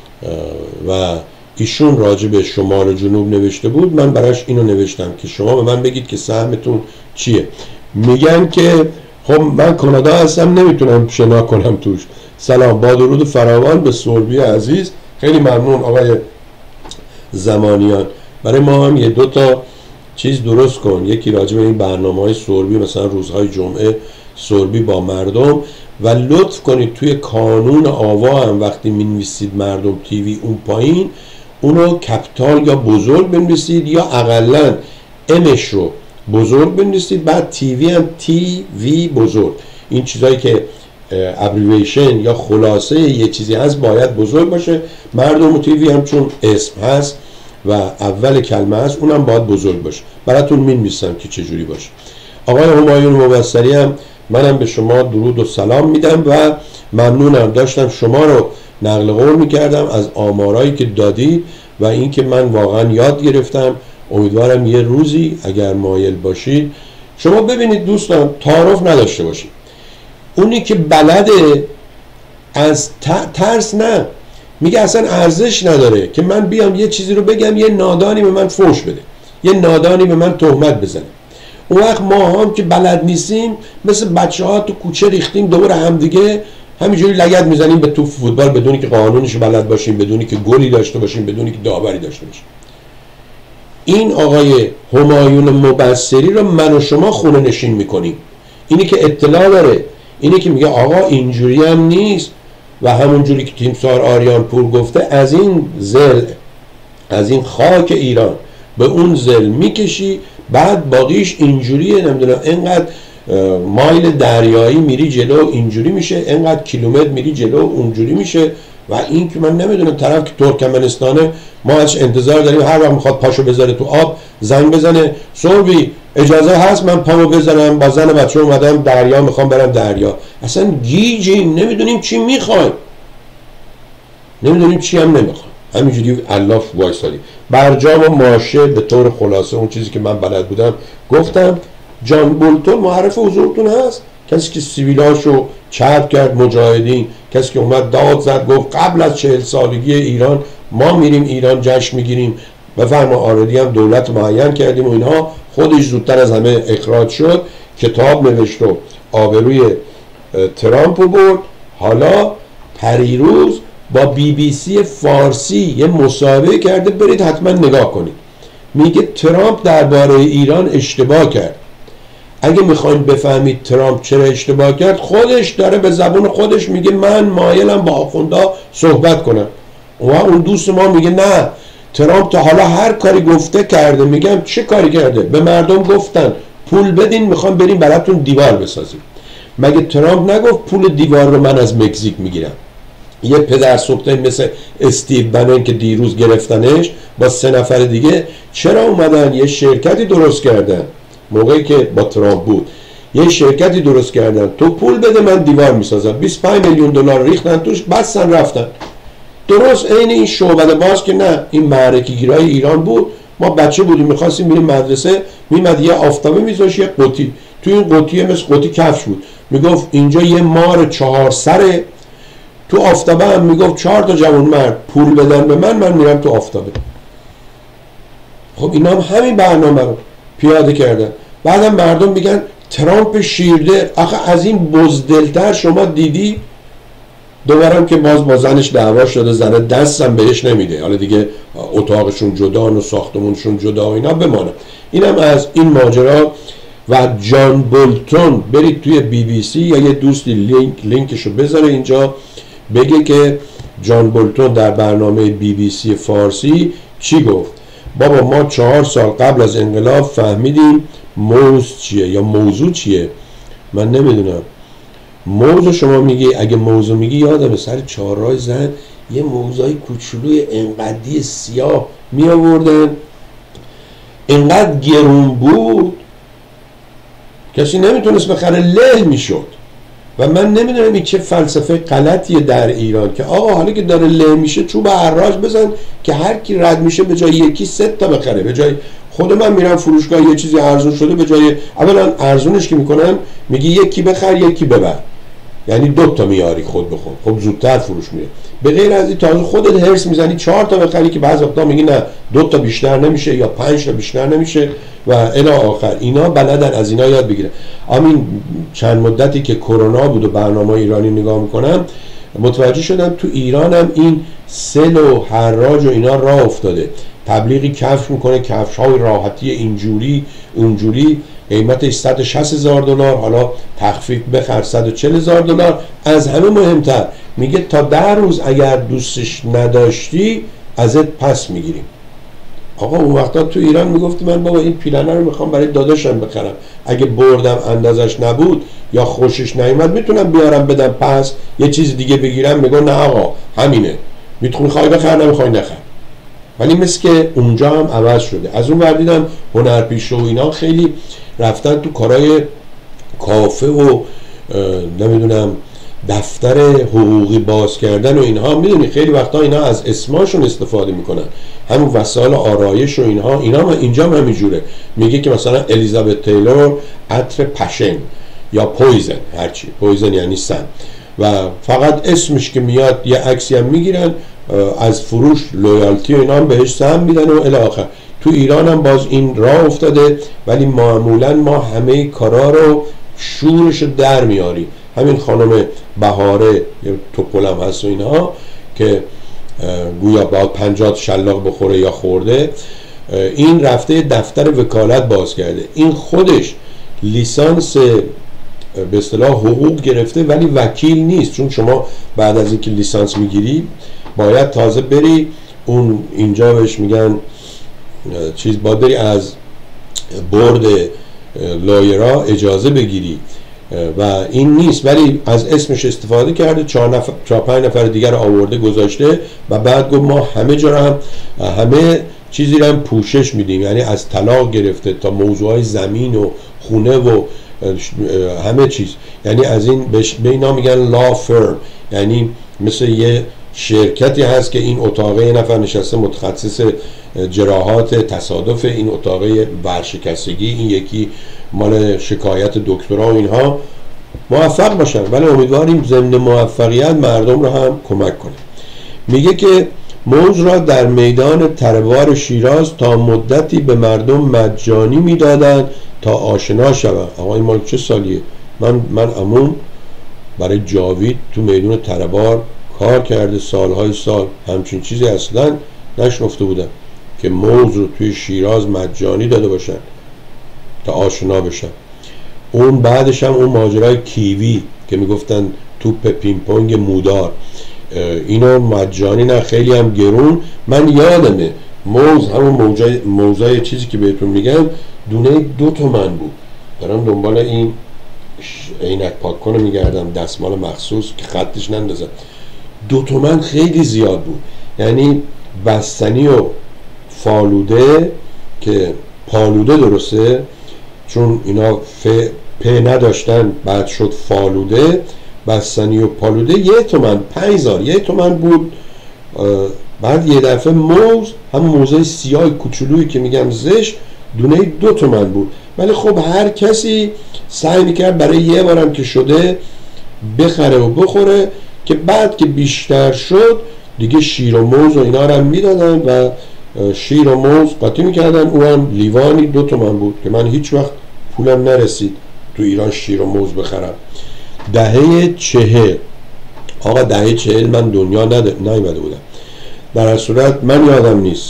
و ایشون راجع به شمال و جنوب نوشته بود، من براش اینو نوشتم که شما به من بگید که سهمتون چیه. میگن که خب من کانادا هستم نمیتونم شنا کنم توش. سلام، با درود فراوان به سوربی عزیز، خیلی ممنون آقای زمانیان. برای ما هم یه دو تا چیز درست کن، یکی راجع به این برنامه‌های سوربی، مثلا روزهای جمعه سوربی با مردم، و لطف کنید توی کانون آوا هم وقتی می‌نویسید مردم تیوی اون پایین اونو کپیتال یا بزرگ بنویسید، یا اقلن امش رو بزرگ بنویسید، بعد تیوی هم تی وی بزرگ. این چیزایی که ابریویشن یا خلاصه یه چیزی هست باید بزرگ باشه. مردم تیوی هم چون اسم هست و اول کلمه هست اونم باید بزرگ باشه. براتون می‌نویسم که چجوری باشه. آقای همایون مبصری هم منم به شما درود و سلام میدم و ممنونم. داشتم شما رو نقل قول میکردم از آمارایی که دادی و اینکه من واقعا یاد گرفتم. امیدوارم یه روزی اگر مایل باشید شما ببینید دوستان، تعارف نداشته باشید. اونی که بلده از ترس نه، میگه اصلا ارزش نداره که من بیام یه چیزی رو بگم یه نادانی به من فوش بده، یه نادانی به من تهمت بزنه. اون وقت ما هم که بلد نیستیم مثل بچه ها تو کوچه ریختیم دور همدیگه همینجوری لگد میزنیم به تو فوتبال، بدونی که قانونش بلد باشیم، بدونی که گلی داشته باشیم، بدونی که داوری داشته باشیم. این آقای همایون مبصری رو من و شما خونه نشین میکنیم. اینی که اطلاع داره، اینی که میگه آقا اینجوری هم نیست و همونجوری که تیمسار آریان پور گفته از این زل، از این خاک ایران به اون زل میکشی، بعد باقیش اینجوریه، نمیدونم اینقدر مایل دریایی میری جلو اینجوری میشه، اینقدر کیلومتر میری جلو اونجوری میشه. و این که من نمیدونم طرف که ترکمنستانه ما ازش انتظار داریم هر وقت میخواد پاشو بذاره تو آب زنگ بزنه سوربی اجازه هست من پامو بذارم، با زن بچه اومدم دریا میخوام برم دریا. اصلا گیجیم، نمیدونیم چی میخوایم، نمیدونیم چی هم نمیخوایم، همینجوری الاف وایسادیم. برجام و ماشه به طور خلاصه اون چیزی که من بلد بودم گفتم. جان بولتون معرف حضورتون هست، کسی که سیویلاشو چرب کرد، مجاهدین، کسی که اومد داد زد گفت قبل از چهل سالگی ایران ما میریم ایران جشن میگیریم، بفرما آردی هم دولت معین کردیم و اینها. خودش زودتر از همه اخراج شد، کتاب نوشت و آبروی ترامپ برد. حالا پریروز با بی بی سی فارسی یه مصاحبه کرده، برید حتما نگاه کنید. میگه ترامپ درباره ایران اشتباه کرد. اگه میخواین بفهمید ترامپ چرا اشتباه کرد، خودش داره به زبون خودش میگه من مایلم با آخوندا صحبت کنم. و اون دوست ما میگه نه، ترامپ تا حالا هر کاری گفته کرده. میگم چه کاری کرده؟ به مردم گفتن پول بدین میخوام بریم براتون دیوار بسازیم. مگه ترامپ نگفت پول دیوار رو من از مکزیک میگیرم؟ یه پدر سوخته مثل استیو بنن که دیروز گرفتنش با سه نفر دیگه، چرا اومدن یه شرکتی درست کردن موقعی که با ترامپ بود، یه شرکتی درست کردن تو پول بده من دیوار میسازم، بیست و پنج میلیون دلار ریختن توش، بستن رفتن. درست عین این شعبده باز که نه، این معرکه گیرای ایران بود. ما بچه بودیم میخواستیم بریم مدرسه، میمد یه آفتابه میذاش یه قوطی، توی این قوطی مثل قوطی کفش بود، میگفت اینجا یه مار چهار سره، تو آفتابه هم میگفت چهار تا جوان مرد پول بدن به من، من میرم تو آفتابه. خب اینا هم همین برنامه رو پیاده کردن. بعدم مردم میگن ترامپ شیرده. آخه از این بزدلتر شما دیدی؟ دوبارم که باز با زنش دعوا شده، زنه دستم بهش نمیده، حالا دیگه اتاقشون جدا و ساختمونشون جدا و اینا بمانه. اینم از این ماجرا. و جان بولتون، برید توی بی بی سی یا یه دوستی لینک لینکشو بذاره اینجا، بگه که جان بولتون در برنامه بی بی سی فارسی چی گفت. بابا ما چهار سال قبل از انقلاب فهمیدیم موضوع چیه یا موضوع چیه. من نمیدونم موضوع شما میگی، اگه موضوع میگی یادم سر چهارراه زن یه موضوعی کوچولوی انقدی سیاه می آوردن، انقدر گرون بود کسی نمیتونست بخره، له میشد. و من نمیدونم این چه فلسفه غلطیه در ایران که آقا حالا که داره له میشه چوب حراج بزن که هر کی رد میشه به جای یکی سه تا بخره. به جای خود من میرم فروشگاه یه چیزی ارزون شده، به جای اولا ارزونش که میکنم میگی یکی بخر یکی ببر، یعنی دو تا میاری خود به خود، خب زودتر فروش میره. به غیر از این تازه خودت هرس میزنی چهار تا بخری که بعضی وقتا میگی نه دو تا بیشتر نمیشه یا پنج تا بیشتر نمیشه و الی آخر. اینا بلدن از اینا یاد بگیرن. همین چند مدتی که کرونا بود و برنامه ایرانی نگاه میکنم متوجه شدم تو ایران هم این سل و حراج و اینا راه افتاده. تبلیغی کفش میکنه، کفش های راحتی اینجوری اونجوری، قیمتش صد و شصت هزار دلار، حالا تخفیف بخر صد و چهل هزار دلار. از همه مهمتر میگه تا ده روز اگر دوستش نداشتی ازت پس میگیریم. آقا اون وقتا تو ایران میگفتی من بابا این پیلنه رو میخوام برای داداشم بخرم، اگه بردم اندازش نبود یا خوشش نیومد میتونم بیارم بدم پس یه چیز دیگه بگیرم. میگه نه آقا همینه، میخوای بخر نمیخوای نخر. ولی مثل که اونجا هم عوض شده. از اون ور دیدم هنرپیشه و اینا خیلی رفتن تو کارهای کافه و نمیدونم دفتر حقوقی باز کردن و اینها. میدونی خیلی وقتا اینا از اسماشون استفاده میکنن، همون وسایل آرایش و اینها. اینا اینجا هم همینجوره، میگه که مثلا الیزابت تیلور عطر پشن یا پویزن، هرچی پویزن یعنی سم، و فقط اسمش که میاد یه عکسی هم میگیرن از فروش لویالتی و اینا هم بهش سهم میدن و الی آخر. تو ایران هم باز این راه افتاده، ولی معمولا ما همه کارا رو شورش در میاریم. همین خانم بهاره توپلم هست و اینها که گویا باید پنجاه شلاق بخوره یا خورده، این رفته دفتر وکالت باز کرده. این خودش لیسانس به اصطلاح حقوق گرفته ولی وکیل نیست، چون شما بعد از اینکه لیسانس میگیری باید تازه بری اون اینجا بهش میگن چیز، باید بری از بورد لایرا اجازه بگیری و این نیست. ولی از اسمش استفاده کرده، چهار نفر چهار پنج نفر دیگر رو آورده گذاشته و بعد گفت ما همه جا هم همه چیزی رو هم پوشش میدیم، یعنی از طلاق گرفته تا موضوعهای زمین و خونه و همه چیز. یعنی از این به اینا میگن لا فرم، یعنی مثل یه شرکتی هست که این اتاقه یه نفر نشسته متخصص جراحات تصادف، این اتاقه ورشکستگی، این یکی مال شکایت دکترا و اینها. موفق باشن، ولی امیدواریم ضمن موفقیت مردم رو هم کمک کنه. میگه که موز را در میدان تروار شیراز تا مدتی به مردم مجانی میدادند تا آشنا شوند. آقا این مال چه سالیه؟ من من عموم برای جاوید تو میدان تروار کار کرده سالهای سال، همچین چیزی اصلا نشنفته بودم که موز رو توی شیراز مجانی داده باشن تا آشنا بشن. اون بعدش هم اون ماجرای کیوی که میگفتن توپ پینگ پونگ مودار، اینو مجانی نه خیلی هم گرون. من یادمه موز همون موزای موزای چیزی که بهتون میگم دونه دو تومن بود. دارم دنبال این عینک پاک کنه میگردم، دستمال مخصوص که خطش نندازم. دو تومن خیلی زیاد بود. یعنی بستنی و فالوده که پالوده درسته، چون اینا ف پ نداشتن بعد شد فالوده. بستنی و پالوده یه تومن پنجزار یه تومن بود. بعد یه دفعه موز همون موزای سیاه کوچولویی که میگم زش دونه دو تومن بود. ولی خب هر کسی سعی میکرد برای یه بارم که شده بخره و بخوره، که بعد که بیشتر شد دیگه شیر و موز و اینا رو هم میدادن و شیر و موز قاطی میکردن. او هم لیوانی دو تومن بود که من هیچ وقت پولم نرسید تو ایران شیر و موز بخرم. دهه چهل آقا دهه چهل من دنیا نیامده بودم. در هر صورت من یادم نیست.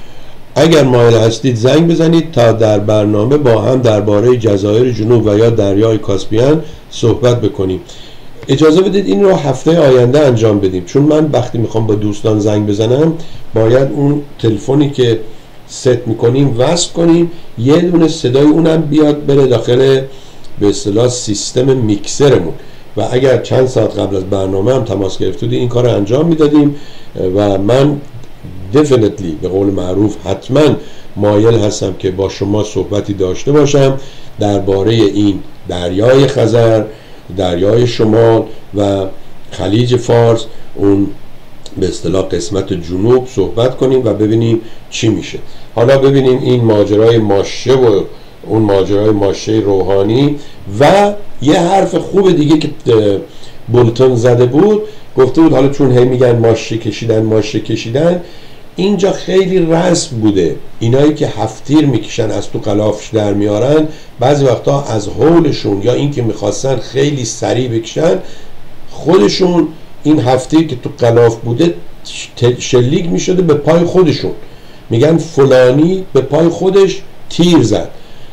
اگر مایل هستید زنگ بزنید تا در برنامه با هم درباره جزایر جنوب و یا دریای کاسپیان صحبت بکنیم. اجازه بدید این رو هفته آینده انجام بدیم، چون من وقتی میخوام با دوستان زنگ بزنم باید اون تلفنی که ست میکنیم وصل کنیم، یه دونه صدای اونم بیاد بره داخل به اصطلاح سیستم میکسرمون و اگر چند ساعت قبل از برنامه هم تماس گرفتید این کار رو انجام میدادیم و من definitely به قول معروف حتما مایل هستم که با شما صحبتی داشته باشم درباره این دریای خزر، دریای شمال و خلیج فارس، اون به اصطلاح قسمت جنوب صحبت کنیم و ببینیم چی میشه. حالا ببینیم این ماجرای ماشه و اون ماجرای ماشه روحانی و یه حرف خوب دیگه که بولتون زده بود، گفته بود حالا چون هی میگن ماشه کشیدن ماشه کشیدن، اینجا خیلی رسم بوده، اینایی که هفتیر میکشن از تو غلافش در میارن بعضی وقتا از هولشون یا این که میخواستن خیلی سریع بکشن خودشون این هفتیر که تو غلاف بوده شلیک میشده به پای خودشون، میگن فلانی به پای خودش تیر زد.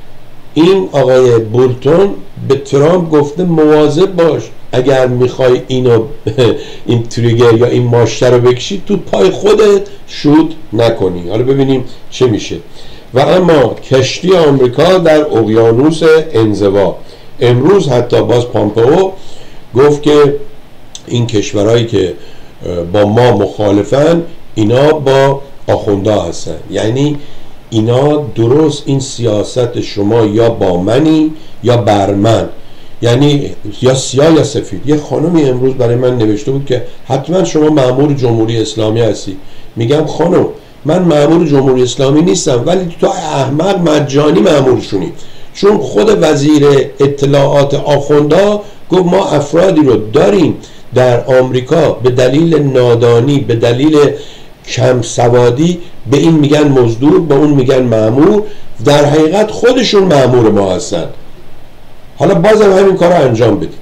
این آقای بولتون به ترامپ گفته مواظب باش اگر میخوای اینو این تریگر یا این ماشه رو بکشی تو پای خودت شوت نکنی. حالا ببینیم چه میشه. و اما کشتی آمریکا در اقیانوس انزوا، امروز حتی باز پامپئو گفت که این کشورهایی که با ما مخالفن اینا با آخوندا هستن، یعنی اینا درست این سیاست شما یا با منی یا بر من، یعنی یا سیاه یا سفید. یه خانمی امروز برای من نوشته بود که حتما شما مأمور جمهوری اسلامی هستی. میگم خانم من مأمور جمهوری اسلامی نیستم، ولی تو احمق مجانی مأمورشونی، چون خود وزیر اطلاعات آخوندا گفت ما افرادی رو داریم در آمریکا به دلیل نادانی، به دلیل کم سوادی به این میگن مزدور، به اون میگن مأمور، در حقیقت خودشون مأمور ما هستن. حالا بازم همین کار رو انجام بدید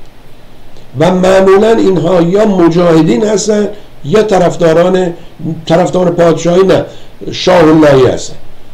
و معمولا اینها یا مجاهدین هستن یا طرفداران طرفدار پادشاهی، نه شاه اللهی هستن.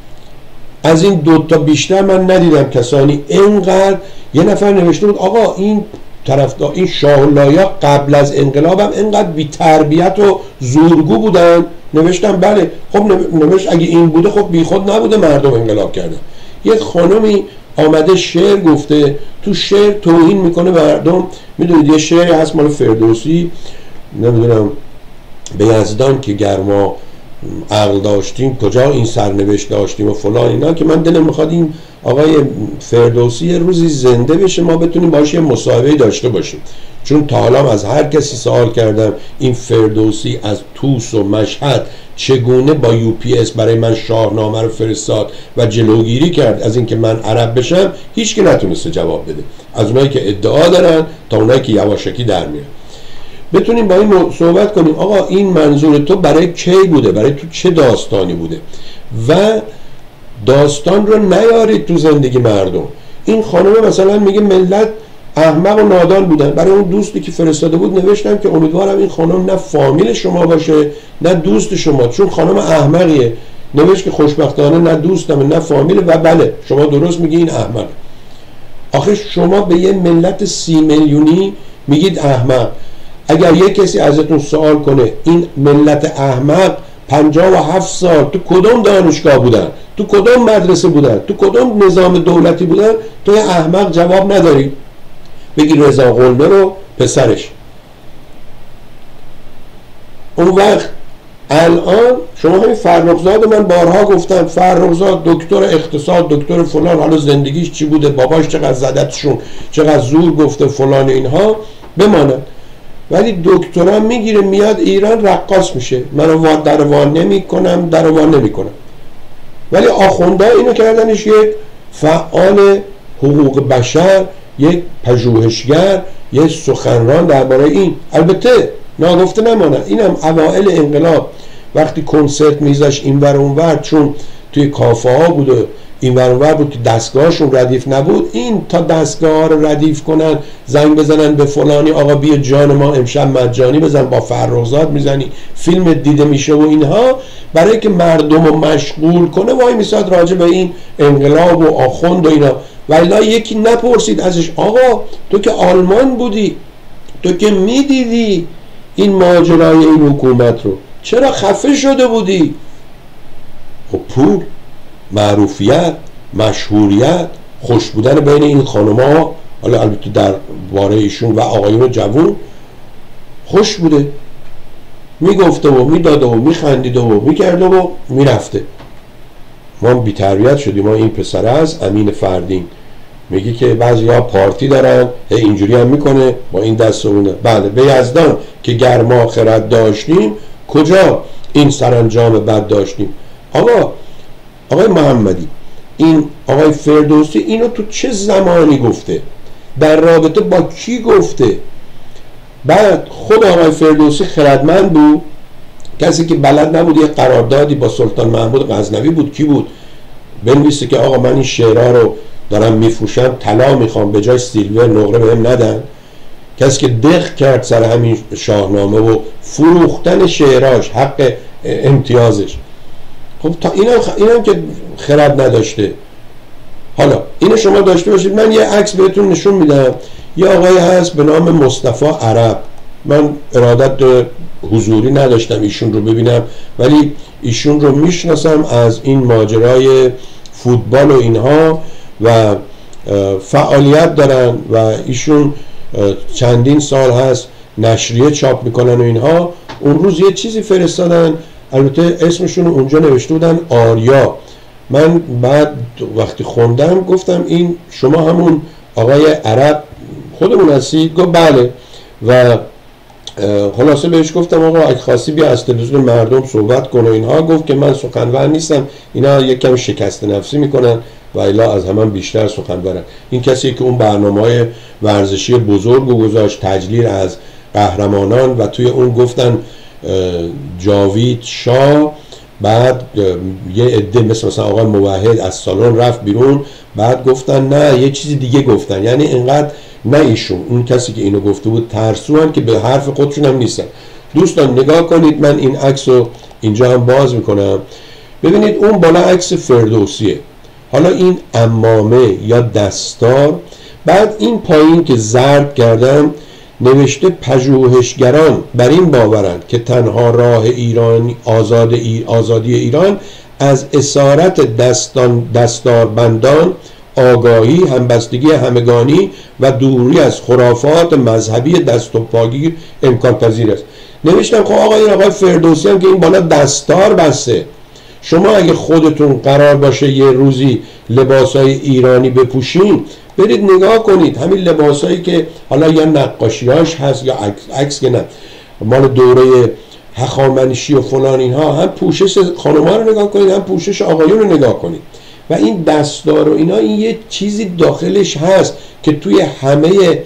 از این دوتا بیشتر من ندیدم کسانی اینقدر. یه نفر نوشته بود آقا این طرفدار این شاه اللهی ها قبل از انقلاب هم اینقدر بی تربیت و زورگو بودن. نوشتم بله. خب نوشت اگه این بوده خب بی خود نبوده مردم انقلاب کردن. یک خانمی آمده شعر گفته، تو شعر توهین میکنه مردم. میدونید یه شعری هست مال فردوسی، نمیدونم به یزدان که گرما عقل داشتیم کجا این سرنوشت داشتیم و فلان اینا، که من دلم میخواد این آقای فردوسی یه روزی زنده بشه ما بتونیم باشه مصاحبه داشته باشیم، چون تا حالا از هر کسی سوال کردم این فردوسی از طوس و مشهد چگونه با یو پی اس برای من شاهنامه رو فرستاد و جلوگیری کرد از اینکه من عرب بشم، هیچ که نتونسته جواب بده، از اونایی که ادعا دارن تا اونایی که یواشکی در میان. بتونیم با این صحبت کنیم آقا این منظور تو برای کی بوده، برای تو چه داستانی بوده و داستان رو نیارید تو زندگی مردم. این خانم مثلا میگه ملت احمق و نادان بودن. برای اون دوستی که فرستاده بود نوشتم که امیدوارم این خانم نه فامیل شما باشه نه دوست شما، چون خانم احمقیه. نوشت که خوشبختانه نه دوستم نه فامیل و بله شما درست میگی این احمق. آخه شما به یه ملت سی میلیونی میگید احمق. اگر یک کسی ازتون سوال کنه این ملت احمق پنجاه و هفت سال تو کدوم دانشگاه بودن، تو کدوم مدرسه بودن، تو کدوم نظام دولتی بودن، تو احمق جواب نداری. بگی رضا قلمه رو پسرش. اون وقت الان شما همین فرخزاد من بارها گفتم، فرخزاد دکتر اقتصاد، دکتر فلان، حالا زندگیش چی بوده، باباش چقدر زدتشون، چقدر زور گفته فلان، اینها بماند، ولی دکترا میگیره میاد ایران رقاص میشه. من در وان نمی کنم در وان نمی کنم، ولی آخوندا اینو کردنش یک فعال حقوق بشر، یک پژوهشگر، یک سخنران درباره این. البته ناگفته نماند اینم اوائل انقلاب وقتی کنسرت میذاش اینور اونور، چون توی کافه ها بود و این ور اونور بود که دستگاهشون ردیف نبود. این تا دستگاه ها رو ردیف کنن، زنگ بزنن به فلانی آقا بیا جان ما امشب مجانی بزن، با فرخزاد میزنی فیلم دیده میشه و اینها، برای که مردم رو مشغول کنه وای میساد راجع به این انقلاب و آخوند و اینا. ولی یکی نپرسید ازش آقا تو که آلمان بودی، تو که میدیدی این ماجرای این حکومت رو، چرا خفه شده بودی؟ خب پول، معروفیت، مشهوریت، خوش بودن بین این خانم‌ها، حالا البته در باره ایشون و آقایون جوون خوش بوده، میگفته و میداده و میخندیده و میکرده و میرفته. ما بی تربیت شدیم. ما این پسره از امین فردین میگه که بعضی ها پارتی دارن هی اینجوری هم میکنه با این دست و اونه. بله به یزدان که گرما آخرت داشتیم کجا این سرانجام بد داشتیم. آقا آقای محمدی، این آقای فردوسی اینو تو چه زمانی گفته؟ در رابطه با کی گفته؟ بعد خود آقای فردوسی خردمند بود، کسی که بلد نبود یه قراردادی با سلطان محمود غزنوی بود. کی بود؟ بنویسه که آقا من این شعرها رو دارم میفروشم، طلا میخوام، به جای سیلور نقره بهم ندن. کسی که دق کرد سر همین شاهنامه و فروختن شعراش، حق امتیازش. خب تا اینم اینم که خرد نداشته. حالا اینو شما داشته باشید. من یه عکس بهتون نشون میدم. یه آقای هست به نام مصطفی عرب. من ارادت حضوری نداشتم ایشون رو ببینم، ولی ایشون رو میشناسم از این ماجرای فوتبال و اینها و فعالیت دارن و ایشون چندین سال هست نشریه چاپ میکنن و اینها. اون روز یه چیزی فرستادن، البته اسمشون اونجا نوشته بودن آریا. من بعد وقتی خوندم گفتم این شما همون آقای عرب خودمون هستید؟ گفت بله. و خلاصه بهش گفتم آقا اگه خواستی بیا از تلویزیون مردم صحبت کن و اینها. گفت که من سخنور نیستم، اینا یک کم شکست نفسی میکنن و الا از همان بیشتر سخنورن. این کسی که اون برنامه‌های ورزشی بزرگ و گذاشت، تجلیل از قهرمانان، و توی اون گفتن جاوید شاه، بعد یه عده مثل مثلا آقای موحد از سالن رفت بیرون، بعد گفتن نه یه چیزی دیگه گفتن. یعنی اینقدر نه ایشون، اون کسی که اینو گفته بود ترسوان که به حرف خودشون هم نیستن. دوستان نگاه کنید، من این عکس رو اینجا هم باز میکنم. ببینید اون بالا عکس فردوسیه، حالا این عمامه یا دستار، بعد این پایین که زرد کردم نوشته پژوهشگران بر این باورند که تنها راه ایران آزاد ای آزادی ایران از اسارت دستان دستاربندان، آگاهی، همبستگی همگانی و دوری از خرافات مذهبی دست و پاگیر امکان پذیر است. نوشتم خب آقا این آقای فردوسی هم که این بالا دستار بسته، شما اگه خودتون قرار باشه یه روزی لباسای ایرانی بپوشین، برید نگاه کنید همین لباسایی که حالا یا نقاشیاش هست یا عکس که نه مال دوره هخامنشی و فلان اینها، هم پوشش خانم‌ها رو نگاه کنید هم پوشش آقایون رو نگاه کنید. و این دستار و اینا این یه چیزی داخلش هست که توی همه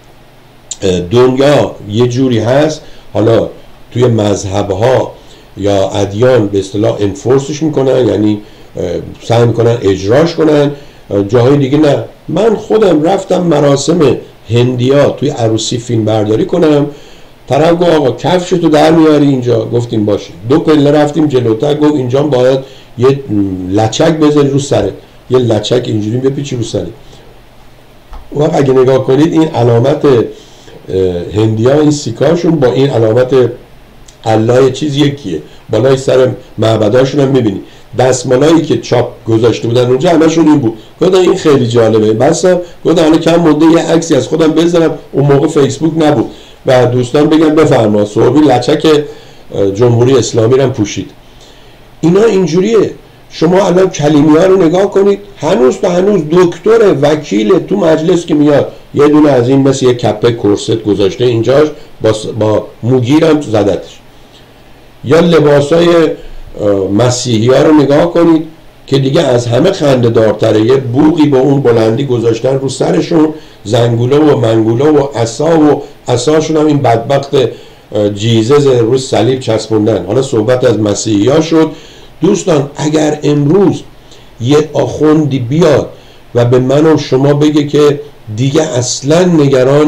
دنیا یه جوری هست. حالا توی مذهب‌ها یا ادیان به اصطلاح انفورسش میکنن، یعنی سعی میکنن اجراش کنن، جاهای دیگه نه. من خودم رفتم مراسم هندیا توی عروسی فیلم برداری کنم، طرف گفت آقا کفشتو در میاری اینجا، گفتیم باشه. دو پله رفتیم جلوتر، گفت اینجا باید یه لچک بذاری رو سرت، یه لچک اینجوری بپیچی رو سرت. وقت اگه نگاه کنید این علامت هندیا، این سیکاشون با این علامت الله چیز یکیه، بالای سر معبداشون هم میبینی دستمالایی که چاپ گذاشته بودن اونجا همشون این بود. گفتم این خیلی جالبه. بسم گفتم حالا کم مونده یه عکسی از خودم بذارم، اون موقع فیسبوک نبود و دوستان بگم بفرما صوبی لچک جمهوری اسلامی رو پوشید. اینا اینجوریه. شما الان کلیمی ها رو نگاه کنید، هنوز تا هنوز دکتر وکیل تو مجلس که میاد یه دونه از این مثل یه کپه کورست گذاشته اینجاش با, با موگیرم زدتش. یا لباسای مسیحی ها رو نگاه کنید که دیگه از همه خنده دارتره، یه بوقی با اون بلندی گذاشتن رو سرشون، زنگوله و منگوله و عصا و عصاشون هم این بدبخت جیزز رو صلیب چسبوندن. حالا صحبت از مسیحی ها شد. دوستان اگر امروز یه آخوندی بیاد و به من و شما بگه که دیگه اصلا نگران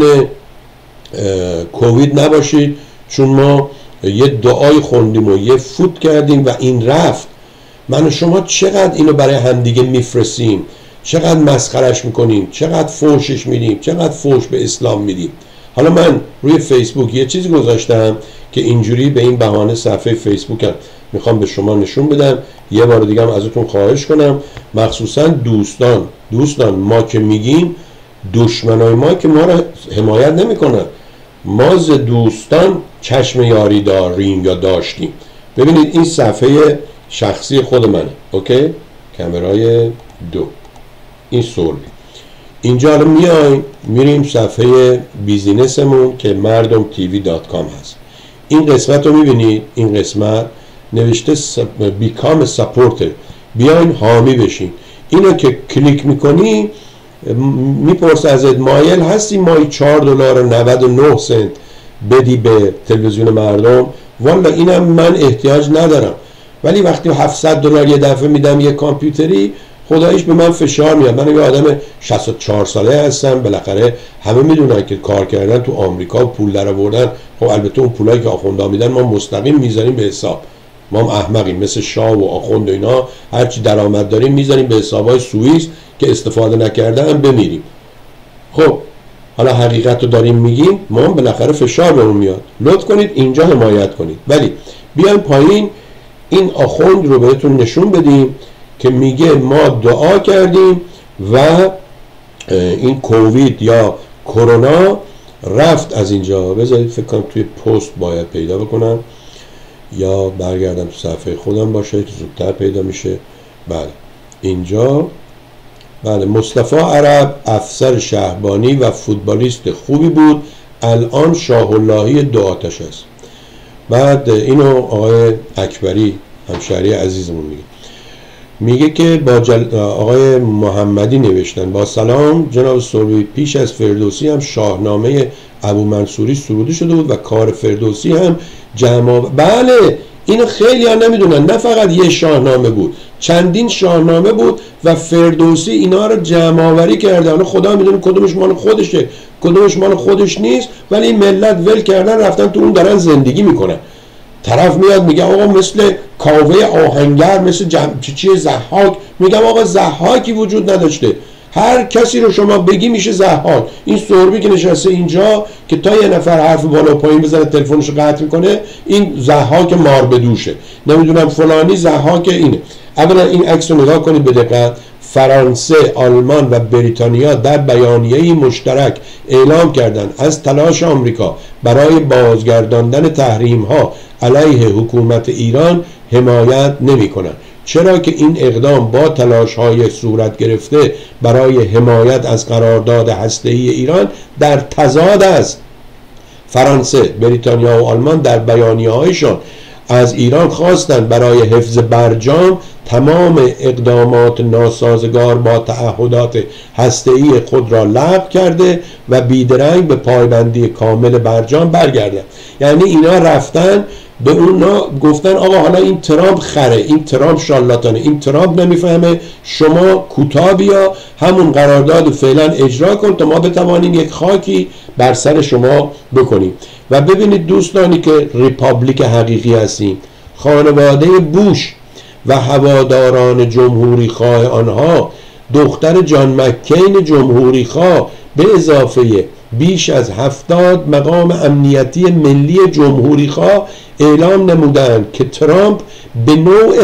کووید نباشید چون ما یه دعای خوندیم و یه فوت کردیم و این رفت. من و شما چقدر اینو برای همدیگه میفرستیم، چقدر مسخرش میکنیم، چقدر فوشش میدیم، چقدر فوش به اسلام میدیم. حالا من روی فیسبوک یه چیزی گذاشتم که اینجوری به این بهانه صفحه فیسبوکم میخوام به شما نشون بدم. یه بار دیگه هم ازتون خواهش کنم، مخصوصا دوستان دوستان ما که میگیم دشمنای ما که ما رو حمایت نمیکنن، ما ز دوستان چشم یاری داریم یا داشتیم. ببینید این صفحه شخصی خود منه. اوکی، کامرای دو، این سوربی. اینجا الان میایم میریم صفحه بیزینسمون که مردم تیوی دات کام هست. این قسمت رو میبینید، این قسمت نوشته بیکام سپورتر، بیاین حامی بشین. اینو که کلیک میکنی میپرسه ازت مایل هستی مایی چهار دلار و نود و نه سنت بدی به تلویزیون مردم؟ والا اینم من احتیاج ندارم، ولی وقتی هفتصد دلار یه دفعه میدم یه کامپیوتری خداییش به من فشار میاد. من یه آدم شصت و چهار ساله هستم، بالاخره همه میدونن که کار کردن تو آمریکا پول در آوردن. خب البته اون پولایی که آخوندا میدن ما مستقیم میذاریم به حساب، ما هم احمقیم مثل شاه و آخوند و اینا، هرچی درآمد داریم میذاریم به حسابای سوئیس که استفاده نکرده هم بمیریم. خب حالا حقیقت رو داریم میگیم، ما هم بالاخره فشار بهمون میاد. لطف کنید اینجا حمایت کنید. ولی بیایم پایین این آخوند رو بهتون نشون بدیم که میگه ما دعا کردیم و این کووید یا کرونا رفت از اینجا. بذارید فکر کنم توی پست باید پیدا بکنم یا برگردم تو صفحه خودم باشه که زودتر پیدا میشه. بله اینجا، بله مصطفی عرب افسر شهربانی و فوتبالیست خوبی بود، الان شاه اللهی دو آتش است. بعد اینو آقای اکبری همشهری عزیزمون میگه میگه که با جل... آقای محمدی نوشتن با سلام جناب سوربی، پیش از فردوسی هم شاهنامه ابو منصوری سروده شده بود و کار فردوسی هم جمع. بله اینو خیلی ها نمیدونن، نه فقط یه شاهنامه بود، چندین شاهنامه بود و فردوسی اینا رو جمع آوری کرده. حالا خدا میدونه کدومش مال خودشه کدومش مال خودش نیست، ولی این ملت ول کردن رفتن تو اون دارن زندگی میکنن. طرف میاد میگه آقا مثل کاوه آهنگر، مثل چی ضحاک، میگم آقا ضحاکی وجود نداشته، هر کسی رو شما بگی میشه ضحاک. این سوربی که نشسته اینجا که تا یه نفر حرف بالا پایین بزنه تلفنشو قطع میکنه، این ضحاک مار بدوشه، نمیدونم فلانی ضحاک اینه. اولا این عکس رو نگاه کنید به دقت. فرانسه، آلمان و بریتانیا در بیانیه‌ای مشترک اعلام کردند از تلاش آمریکا برای بازگرداندن تحریم‌ها علیه حکومت ایران حمایت نمی‌کنند، چرا که این اقدام با تلاش‌های صورت گرفته برای حمایت از قرارداد هسته‌ای ایران در تضاد است. فرانسه، بریتانیا و آلمان در بیانیه‌هایشان از ایران خواستند برای حفظ برجام تمام اقدامات ناسازگار با تعهدات هسته‌ای خود را لغو کرده و بیدرنگ به پایبندی کامل برجام برگردند. یعنی اینا رفتن به اونا گفتن آقا حالا این ترامپ خره، این ترامپ شالاتانه، این ترامپ نمیفهمه، شما کوتاه بیا همون قرارداد فعلا اجرا کن تا ما بتوانیم یک خاکی بر سر شما بکنیم. و ببینید دوستانی که ریپابلیک حقیقی هستیم، خانواده بوش و هواداران جمهوری خواه آنها، دختر جان مکین جمهوری خواه به اضافه بیش از هفتاد مقام امنیتی ملی جمهوری خواه اعلام نمودند که ترامپ به نوع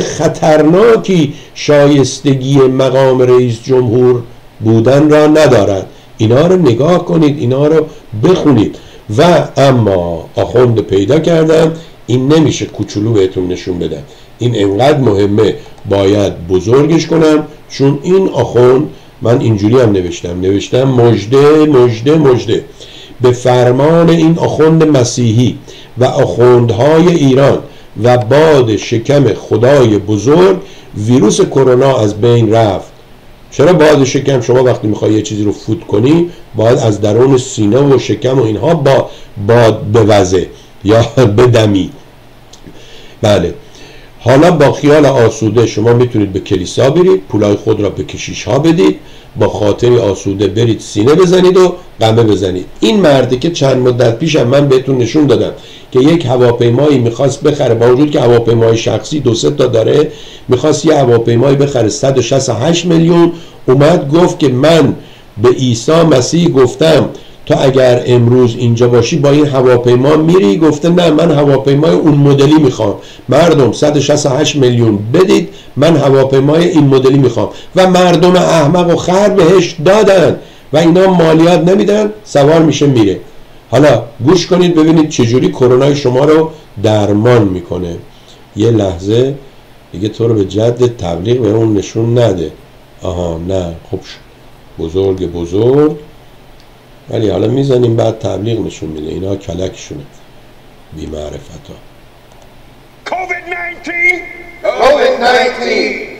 خطرناکی شایستگی مقام رئیس جمهور بودن را ندارد. اینا رو نگاه کنید، اینا رو بخونید. و اما آخوند پیدا کردم، این نمیشه کوچولو بهتون نشون بدم، این انقدر مهمه باید بزرگش کنم، چون این آخوند من اینجوری هم نوشتم نوشتم مژده مژده مژده به فرمان این آخوند مسیحی و آخوندهای ایران و باد شکم خدای بزرگ ویروس کرونا از بین رفت. چرا باد شکم؟ شما وقتی میخوای یه چیزی رو فوت کنی باید از درون سینه و شکم و اینها با باد بوزه یا بدمی. بله حالا با خیال آسوده شما میتونید به کلیسا برید، پولای خود را به کشیش ها بدید، با خاطری آسوده برید سینه بزنید و قمه بزنید. این مرده که چند مدت پیشم من بهتون نشون دادم که یک هواپیمایی میخواست بخره، با وجود که هواپیمای شخصی دو سه تا داره، میخواست یه هواپیمایی بخره صد و شصت و هشت میلیون، اومد گفت که من به عیسی مسیح گفتم تو اگر امروز اینجا باشی با این هواپیما میری؟ گفته نه، من هواپیمای اون مدلی میخوام. مردم صد و شصت و هشت میلیون بدید، من هواپیمای این مدلی میخوام. و مردم احمق و خر بهش دادن و اینا مالیات نمیدن، سوار میشه میره. حالا گوش کنید ببینید چجوری کرونا شما رو درمان میکنه. یه لحظه دیگه تو رو به جد تبلیغ به اون نشون نده. آها نه، خب بزرگ بزرگ، ولی حالا میزنیم بعد تبلیغ نشون میده. اینا کلکشونه بی معرفت ها. کووید نایزده کووید نایزده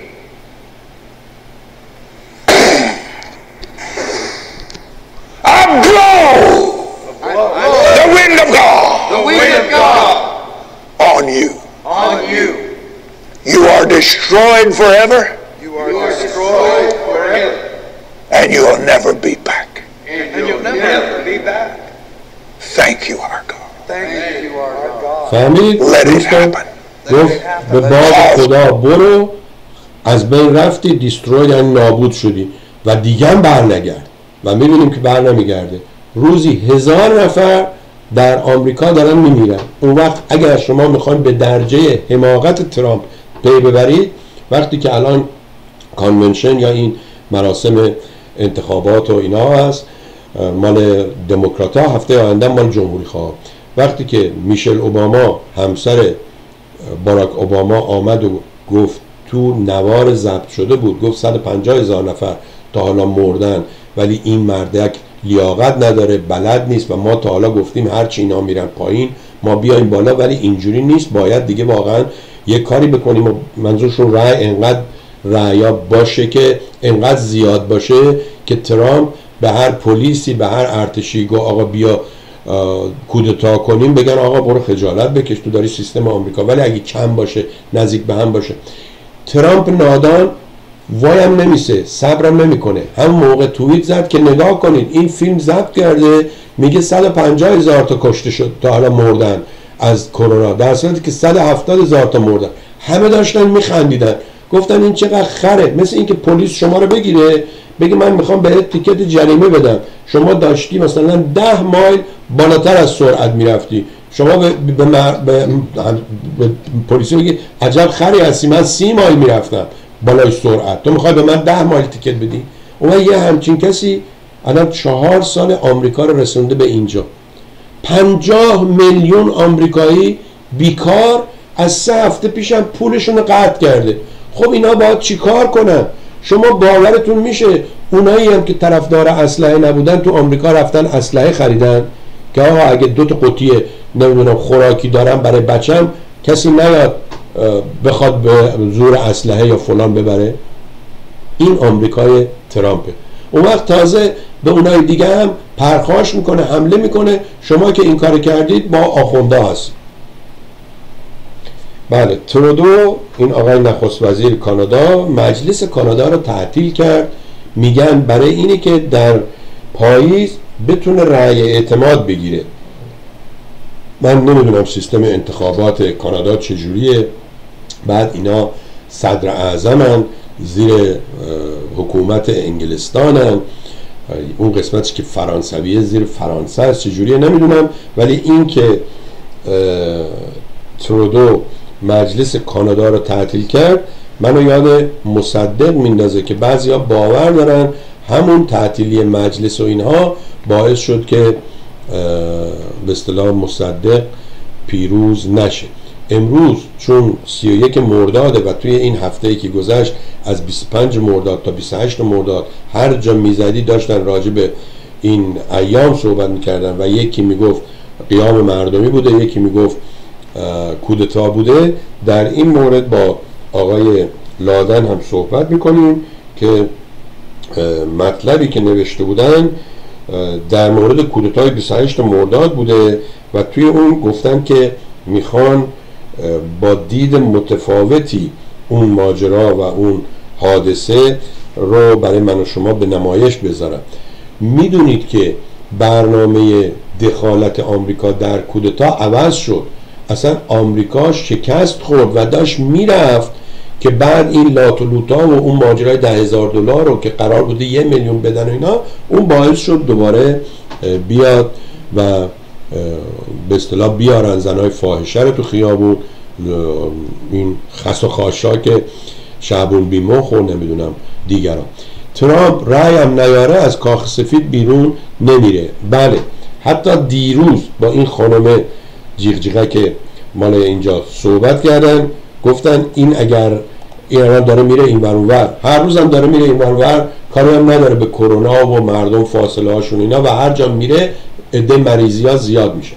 I blow the wind of God the wind of God on you on you you are destroyed forever you are destroyed forever and you will never be back and you'll never be back. Thank you our God. Thank you our God. فهمید؟ Let it happen. گفت به باد خدا برو، از بین رفتی، دیستروی یعنی نابود شدی و دیگه هم بر نگرد. و میبینیم که بر نمیگرده. روزی هزار نفر در آمریکا دارن میمیرن. اون وقت اگر شما میخواین به درجه حماقت ترامپ پی ببرید، وقتی که الان کانونشن یا این مراسم انتخابات و اینا هست مال دموکرات ها، هفته آینده مال جمهوری خواه، وقتی که میشل اوباما همسر باراک اوباما آمد و گفت تو نوار ضبط شده بود، گفت صد و پنجاه هزار نفر تا حالا مردن ولی این مردک لیاقت نداره، بلد نیست و ما تا حالا گفتیم هرچی اینا میرن پایین ما بیایم بالا، ولی اینجوری نیست، باید دیگه واقعا یک کاری بکنیم. و منظورشون رأی انقدر رأیا باشه که انقدر زیاد باشه که ترامپ به هر پلیسی به هر ارتشی گو آقا بیا کودتا کنیم، بگن آقا برو خجالت بکش تو داری سیستم آمریکا. ولی اگه کم باشه نزدیک به هم باشه، ترامپ نادان وایم نمیسه، صبرم نمیکنه. همون موقع توییت زد که نگاه کنید این فیلم ضبط کرده میگه صد و پنجاه هزار تا کشته شد تا حالا مردن از کرونا، در صورتی که صد و هفتاد هزار تا مردن. همه داشتن میخندیدن، گفتن این چقدر خره. مثل اینکه پلیس شما رو بگیره بگه من میخوام بهت تیکت جریمه بدم، شما داشتی مثلا ده مایل بالاتر از سرعت میرفتی، شما به, به, به, به, به پلیس بگی عجب خری هستی، من سی مایل میرفتم بالای سرعت، تو میخوای به من ده مایل تیکت بدی؟ اون یه همچین کسی الان چهار سال آمریکا رو رسونده به اینجا. پنجاه میلیون آمریکایی بیکار، از سه هفته پیشم پولشون رو قطع کرده. خب اینا باید چی کار کنن؟ شما باورتون میشه اونایی هم که طرفدار اسلحه نبودن تو آمریکا رفتن اسلحه خریدن که آقا اگه دو تا قطعه نمیدونم خوراکی دارم برای بچم، کسی نیاد بخواد به زور اسلحه یا فلان ببره. این آمریکای ترامپه. اون وقت تازه به اونای دیگه هم پرخاش میکنه، حمله میکنه، شما که این کار کردید با آخونده هست. بله، ترودو این آقای نخست وزیر کانادا مجلس کانادا رو تعطیل کرد، میگن برای اینی که در پاییز بتونه رأی اعتماد بگیره. من نمیدونم سیستم انتخابات کانادا چجوریه. بعد اینا صدر اعظمن، زیر حکومت انگلستانن، اون قسمتش که فرانسویه زیر فرانسه است چجوریه نمیدونم. ولی این که ترودو مجلس کانادا رو تعطیل کرد منو یاد مصدق میندازه که بعضیا باور دارن همون تعطیلی مجلس و اینها باعث شد که به اصطلاح مصدق پیروز نشه. امروز چون سی و یک مرداده و توی این هفته‌ای که گذشت از بیست و پنج مرداد تا بیست و هشت مرداد هر جا میزدی داشتن راجع به این ایام صحبت میکردن و یکی میگفت قیام مردمی بوده، یکی میگفت کودتا بوده. در این مورد با آقای لادن هم صحبت میکنیم که مطلبی که نوشته بودن در مورد کودتای بیست و هشت مرداد بوده و توی اون گفتن که میخوان با دید متفاوتی اون ماجرا و اون حادثه رو برای من و شما به نمایش بذارم. میدونید که برنامه دخالت آمریکا در کودتا عوض شد، اصلا آمریکا شکست خورد و داشت میرفت که بعد این لات و لوتا و اون ماجرای ده هزار دلار رو که قرار بوده یه میلیون بدن و اینا، اون باعث شد دوباره بیاد و به اصطلاح بیارن زنای فاحشه رو تو خیابون، این خس و خاشا که شعبون بیمخ و نمیدونم دیگران. ترامپ رأی هم نیاره از کاخ سفید بیرون نمیره. بله حتی دیروز با این خانم جیغ جیغه که مال اینجا صحبت کردن، گفتن این اگر ایران داره میره این ور اونور، هر روزم داره میره این ور اونور، کاری هم نداره به کرونا و مردم فاصله هاشون اینا، و هر جا میره عده مریضی ها زیاد میشه.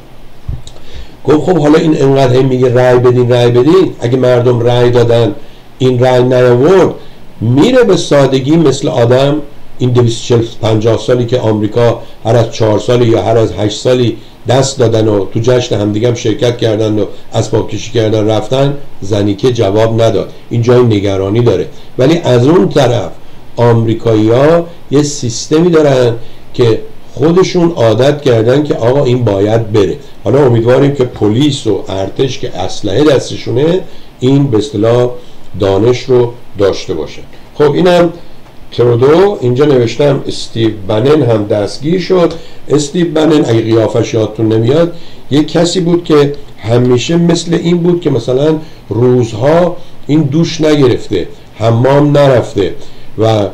گفت خب حالا این انقدر میگه رأی بدین رأی بدین، اگه مردم رأی دادن این رأی نیاورد، میره به سادگی مثل آدم این دویست و پنجاه سالی که آمریکا هر از چهار سالی یا هر از هشت سالی دست دادن و تو جشن همدیگه هم شرکت کردن و اسباب کشی کردن رفتن، زنی که جواب نداد. این جای نگرانی داره. ولی از اون طرف آمریکایی‌ها یه سیستمی دارن که خودشون عادت کردن که آقا این باید بره. حالا امیدواریم که پلیس و ارتش که اسلحه دستشونه این به اصطلاح دانش رو داشته باشن. خب اینم ترودو. اینجا نوشتم استیو بنن هم دستگیر شد. استیو بنن اگه قیافش یادتون نمیاد یک کسی بود که همیشه مثل این بود که مثلا روزها این دوش نگرفته، حمام نرفته و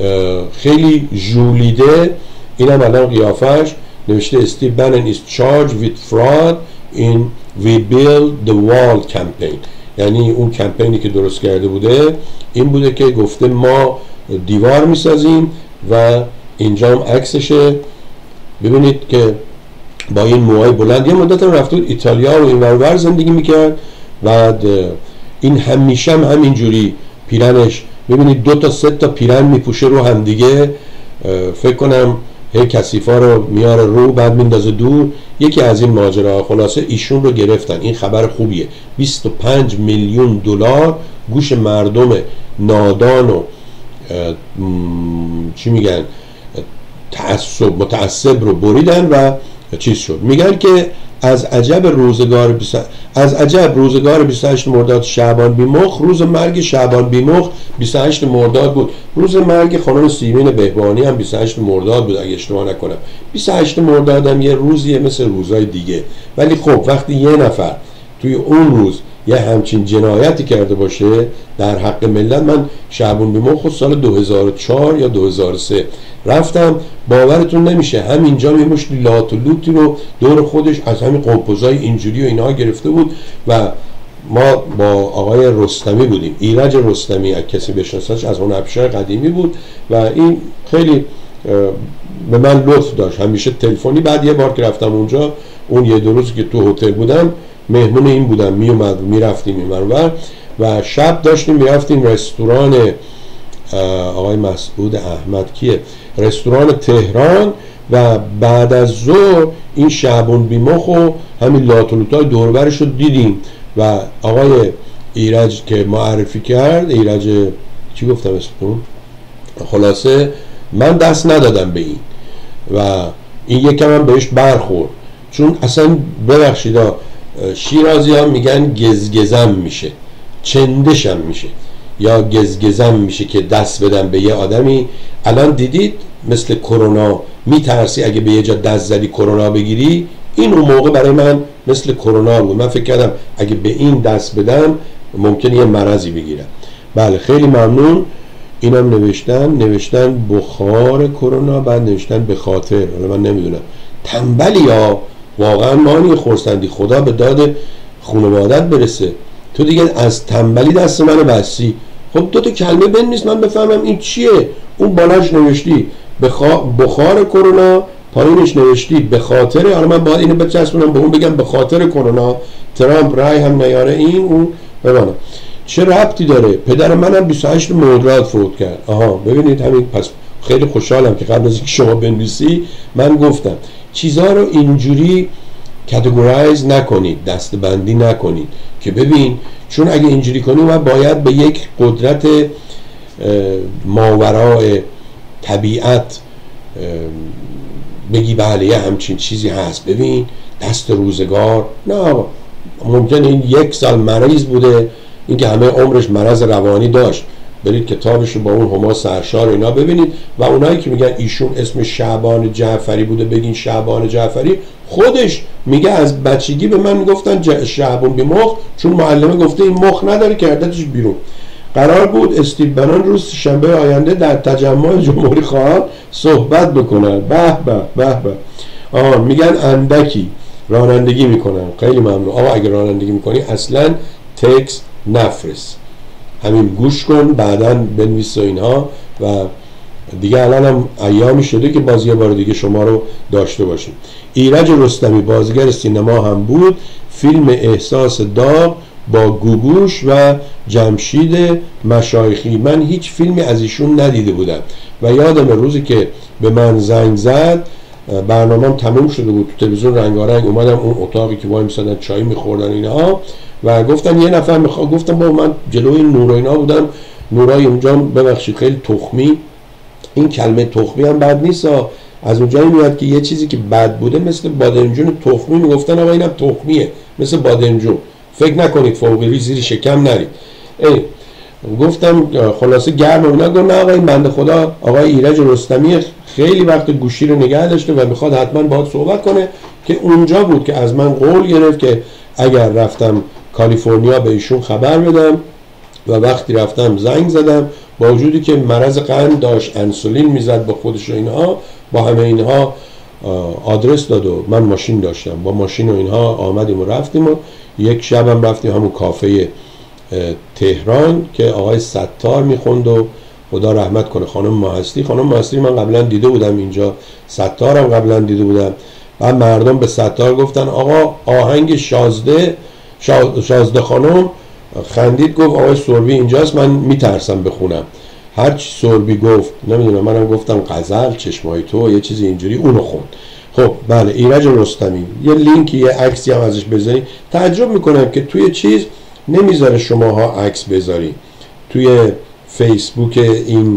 خیلی ژولیده. اینم الان قیافش نوشته استیو بنن is charged with fraud in we build the wall campaign. یعنی اون کمپینی که درست کرده بوده این بوده که گفته ما دیوار میسازیم و اینجا هم عکسشه. ببینید که با این موهای بلند یه مدت هم رفته ایتالیا و این ورور زندگی میکرد. بعد این همیشه هم همینجوری پیرنش ببینید دو تا سه تا پیرن میپوشه رو هم دیگه. فکر کنم هی کثیفا رو میاره رو بعد میندازه دور. یکی از این ماجرا. خلاصه ایشون رو گرفتن. این خبر خوبیه. بیست و پنج میلیون دلار گوش مردم نادان و چی میگن تعصب متعصب رو بریدن و چیز شد. میگن که از عجب روزگار بیس... از عجب روزگار بیست و هشت مرداد شعبان بیمخ، روز مرگ شعبان بیمخ بیست و هشت مرداد بود. روز مرگ خانم سیمین بهبانی هم بیست و هشت مرداد بود اگه اشتباه نکنم. بیست و هشت مرداد هم یه روزیه مثل روزهای دیگه. ولی خب وقتی یه نفر توی اون روز یه همچین جنایتی کرده باشه در حق ملت. من شعبان بیمخ سال دو هزار و چهار یا دو هزار و سه رفتم، باورتون نمیشه همینجا یه مشت لات و لوتی رو دور خودش از همین قمپوزای اینجوری و اینها گرفته بود و ما با آقای رستمی بودیم. ایرج رستمی اگه کسی بشناسش از اون افشار قدیمی بود و این خیلی به من لطف داشت. همیشه تلفنی. بعد یه بار که رفتم اونجا اون یه دو روز که تو هتل بودم مهمون این بودم، می اومد میرفتیم اینور و شب داشتیم میرفتیم رستوران آقای مسعود احمد کیه رستوران تهران و بعد از ظهر این شعبان بیمخ و همین لاتولوتای دوربرش رو دیدیم و آقای ایرج که معرفی کرد، ایرج چی گفتم اسمتون، خلاصه من دست ندادم به این و این یکم هم بهش برخورد چون اصلا ببخشید شیرازی هم میگن گزگزم میشه، چندشم میشه یا گزگزم میشه که دست بدن به یه آدمی. الان دیدید مثل کرونا میترسی اگه به یه جا دست زدی کرونا بگیری. این اون موقع برای من مثل کرونا بود. من فکر کردم اگه به این دست بدم ممکنه یه مرضی بگیرم. بله خیلی ممنون. اینم نوشتن نوشتن بخار کرونا، بعد نوشتن به خاطر. حالا من نمیدونم تنبلی ها واقعا مانی خورسندی. خدا به داد خانوادت برسه. تو دیگه از تنبلی دست منو بستی. خب دو تا کلمه بنویس من بفهمم این چیه. اون بالاش نوشتی بخا... بخار کرونا، پایینش نوشتی به خاطر. حالا من باید اینو بچسبونم به اون بگم به خاطر کرونا ترامپ رای هم نیاره این اون ببینم چه ربطی داره. پدر منم بیست و هشت مرداد فوت کرد. آها ببینید همین. پس خیلی خوشحالم که قبل از اینکه شما بنویسی من گفتم چیزا رو اینجوری کاتگورایز نکنید، دستبندی نکنید که ببین چون اگه اینجوری کنی من باید به یک قدرت ماورای طبیعت بگی بله یه همچین چیزی هست، ببین دست روزگار. نه، ممکنه این یک سال مریض بوده، این که همه عمرش مرض روانی داشت. برید کتابش با اون هما سرشار اینا ببینید. و اونایی که میگن ایشون اسم شعبان جعفری بوده بگین شعبان جعفری، خودش میگه از بچگی به من میگفتن شعبان بی مخ، چون معلمه گفته این مخ نداره کردتش بیرون. قرار بود استیو بنان روز شنبه آینده در تجمع جمهوری خواهان صحبت بکنن. به به به به. آها میگن اندکی رانندگی میکنن. خیلی ممنون. آقا اگه رانندگی میکنی اصلا تکس نفرست، همین گوش کن بعداً بنویس و اینها. و دیگه الان هم ایامی شده که باز یه بار دیگه شما رو داشته باشیم. ایرج رستمی بازیگر سینما هم بود. فیلم احساس داغ با گوگوش و جمشید مشایخی. من هیچ فیلمی از ایشون ندیده بودم و یادم روزی که به من زنگ زد برنامه‌ام تموم شده بود، تو تلویزیون رنگارنگ اومدم اون اتاقی که وای میسادن چای میخوردن اینها و گفتن یه نفر میخواد. گفتم با من جلوی نور اینا بودم، نورای اونجا ببخشید خیلی تخمی، این کلمه تخمی هم بد نیست، از اونجایی میاد که یه چیزی که بد بوده مثل بادمجون تخمی میگفتن آقا اینم تخمیه مثل بادمجون، فکر نکنید فوقی زیر شکم نرید. ای گفتم خلاصه گرم اونا. گفت نه آقا این بنده خدا آقای ایرج رستمی خیلی وقت گوشی رو نگه داشته و میخواد حتما باهات صحبت کنه، که اونجا بود که از من قول گرفت که اگر رفتم کالیفرنیا به ایشون خبر بدم و وقتی رفتم زنگ زدم با وجودی که مرض قند داشت، انسولین میزد با خودش و اینها، با همه اینها آدرس داد و من ماشین داشتم، با ماشین و اینها آمدیم و رفتیم و یک شبم رفتیم همون کافه تهران که آقای ستار میخوند و خدا رحمت کنه خانم ماهستی. خانم ماهستی من قبلا دیده بودم اینجا، ستارم قبلا دیده بودم. و مردم به ستار گفتن آقا آهنگ شازده شازده خانم، خندید گفت آقای سربی اینجاست، من میترسم بخونم. هر چی سربی گفت نمیدونم، منم گفتم غزل چشمای تو یه چیزی اینجوری، اونو خوند. خب بله ایرج رستمی، یه لینکی یه عکسی هم ازش بذاری. تعجب میکنم که توی چیز نمیذاره شماها عکس بذاری توی فیسبوک این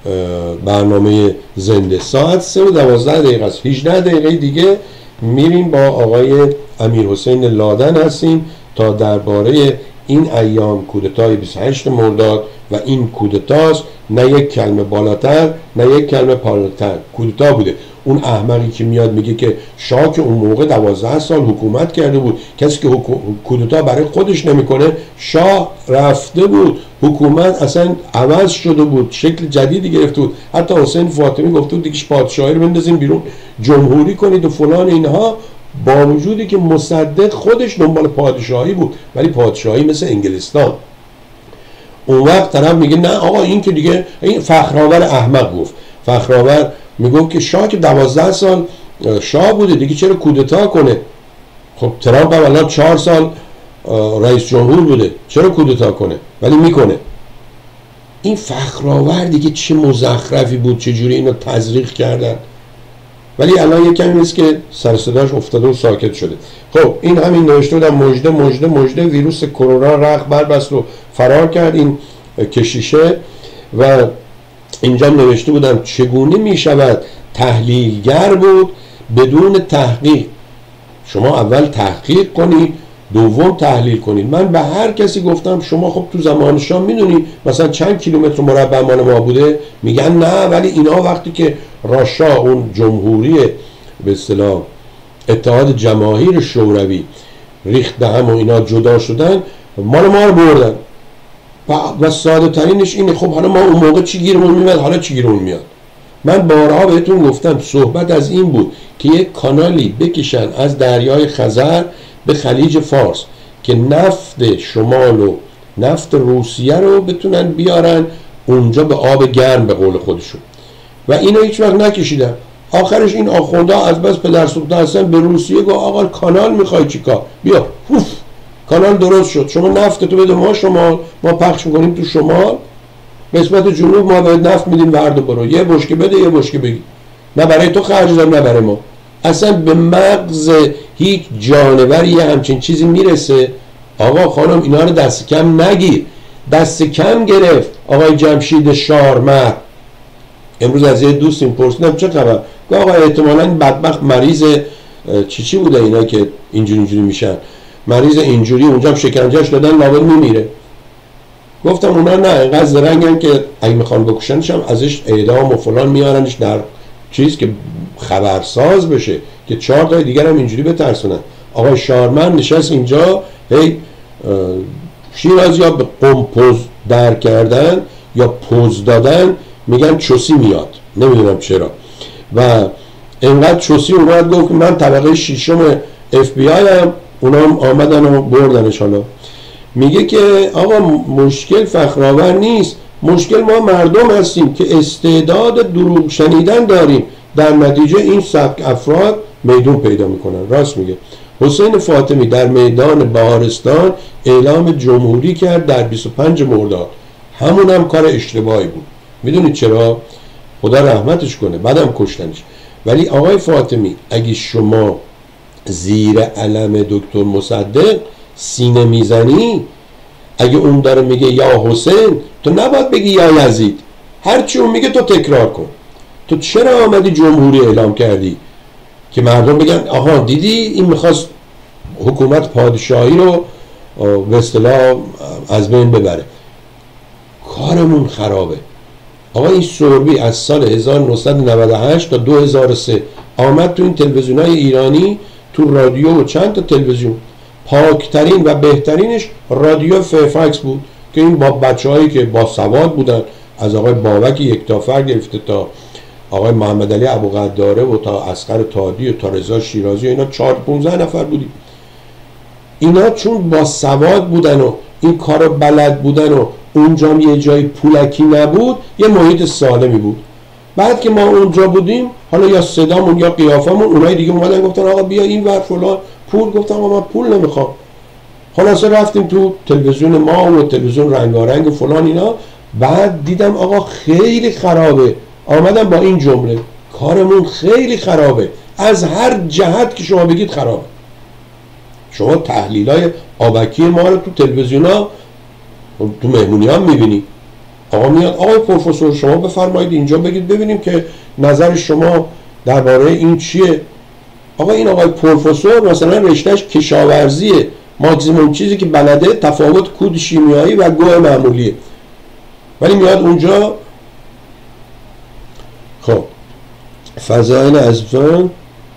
برنامه زنده. ساعت سه و دوازده دقیقه است، هجده دقیقه دیگه میریم با آقای امیر حسین لادن هستیم تا درباره این ایام کودتای بیست و هشت مرداد و این کودتاست، نه یک کلمه بالاتر نه یک کلمه پایینتر، کودتا بوده. اون احمقی که میاد میگه که شاه که اون موقع دوازده سال حکومت کرده بود، کسی که کودتا برای خودش نمیکنه، شاه رفته بود، حکومت اصلا عوض شده بود، شکل جدیدی گرفته بود. حتی حسین فاطمی گفته بود دیگه پادشاهی رو بندازیم بیرون، جمهوری کنید و فلان اینها، با وجودی که مصدق خودش دنبال پادشاهی بود، ولی پادشاهی مثل انگلستان. اون وقت طرف میگه نه آقا این که دیگه، این فخرآور احمق گفت، فخرآور میگم که شاه که دوازده سال شاه بوده دیگه چرا کودتا کنه؟ خب ترامپ هم الان چهار سال رئیس جمهور بوده، چرا کودتا کنه؟ ولی میکنه. این فخرآور دیگه چه مزخرفی بود، چه جوری اینو تزریق کردن. ولی الان یه کمی نیست که سر صداش افتاده و ساکت شده. خب این همین نوشته بودم مژده مژده مژده، ویروس کرونا رخ بربست و فرار کرد این کشیشه. و اینجا نوشته بودم چگونه می شود تحلیلگر بود بدون تحقیق. شما اول تحقیق کنید، دوم تحلیل کنید. من به هر کسی گفتم شما خب تو زمان شاه میدونی مثلا چند کیلومتر مربع مال ما بوده؟ میگن نه، ولی اینا وقتی که راشا اون جمهوری به اصطلاح اتحاد جماهیر شوروی ریخت به هم و اینا جدا شدن، مال ما رو بردن. و ساده ترینش اینه خب حالا ما اون موقع چی گیرمون میاد، حالا چی گیرمون میاد. من بارها بهتون گفتم صحبت از این بود که یک کانالی بکشن از دریای خزر به خلیج فارس که نفت شمال و نفت روسیه رو بتونن بیارن اونجا به آب گرم به قول خودشون، و اینو هیچ وقت نکشیدن. آخرش این آخونده از بس پدر سوخته هستن به روسیه گفت آقا کانال میخوای چیکار، بیا اوف. کانال درست شد، شما نفت تو بده ما شمال، ما پخش میکنیم تو شمال، قسمت جنوب ما بهت نفت میدیم ورد برو، یه بشکه بده یه بشکه بگی، نه برای تو خرج دارم نه برای ما. اصلا به مغز هیچ جانوری همچین چیزی میرسه؟ آقا خانم اینا رو دست کم نگیر. دست کم گرفت آقای جمشید شارمر. امروز از یه دوستیم پرسیدم چه خبر؟ گفت آقا احتمالاً این بدبخت مریض چی چی بوده اینا که اینجوری اینجوری میشن، مریض اینجوری، اونجا هم شکنجهش دادن لابد میمیره. گفتم اونا نه اینقدر زرنگن که اگه میخوان بکشنش هم ازش اعدام و فلان میارنش در چیز که خبرساز بشه که چهار تا دیگر هم اینجوری بترسونن. آقای شارمن نشست اینجا هی شیرازی ها به قم پوز در کردن یا پوز دادن میگن چوسی میاد، نمیدونم چرا. و اینقدر چوسی اومد گفت من طبقه شیشم اف بی آی هم، اونا هم آمدن و بردنش. حالا میگه که آقا مشکل فخرآور نیست، مشکل ما مردم هستیم که استعداد دروغ شنیدن داریم، در نتیجه این سبک افراد میدون پیدا میکنن. راست میگه. حسین فاطمی در میدان بهارستان اعلام جمهوری کرد در بیست و پنج مرداد، همون هم کار اشتباهی بود. میدونید چرا؟ خدا رحمتش کنه، بعدم کشتنش. ولی آقای فاطمی اگه شما زیر علم دکتر مصدق سینه میزنی، اگه اون داره میگه یا حسین، تو نباید بگی یا یزید. هرچی اون میگه تو تکرار کن. تو چرا آمدی جمهوری اعلام کردی؟ که مردم بگن آها دیدی این میخواست حکومت پادشاهی رو به اصطلاح از بین ببره. کارمون خرابه. آقا این سوربی از سال هزار و نهصد و نود و هشت تا دو هزار و سه آمد تو این تلویزیونای ایرانی، تو رادیو و چند تا تلویزیون. پاکترین و بهترینش رادیو فیرفکس بود که این با بچه‌هایی که با سواد بودن، از آقای بابک یکتافر گرفته تا آقای محمد علی ابوقداره و تا اصغر تادی و تا رضا شیرازی و اینا چهار پونزده نفر بودیم. اینا چون با سواد بودن و این کارو بلد بودن و اونجا هم یه جای پولکی نبود، یه محیط سالمی بود. بعد که ما اونجا بودیم، حالا یا صدامون یا قیافمون، اونای دیگه اومدن گفتن آقا بیا این ور فلان پول. گفتم آقا من پول نمیخوام. خلاصه رفتیم تو تلویزیون ما و تلویزیون رنگارنگ و فلان اینا. بعد دیدم آقا خیلی خرابه. آمدم با این جمله کارمون خیلی خرابه، از هر جهت که شما بگید خرابه. شما تحلیلای آبکی ما رو تو تلویزیون ها تو مهمونی ها میبینی. آقا میاد آقای پروفسور شما بفرمایید اینجا بگید ببینیم که نظر شما درباره این چیه. آقا این آقای پروفسور مثلا رشتهش کشاورزیه، ماکسیموم چیزی که بلده تفاوت کود شیمیایی و گوه معمولیه، ولی میاد اونجا. خب فضائل عزیزان،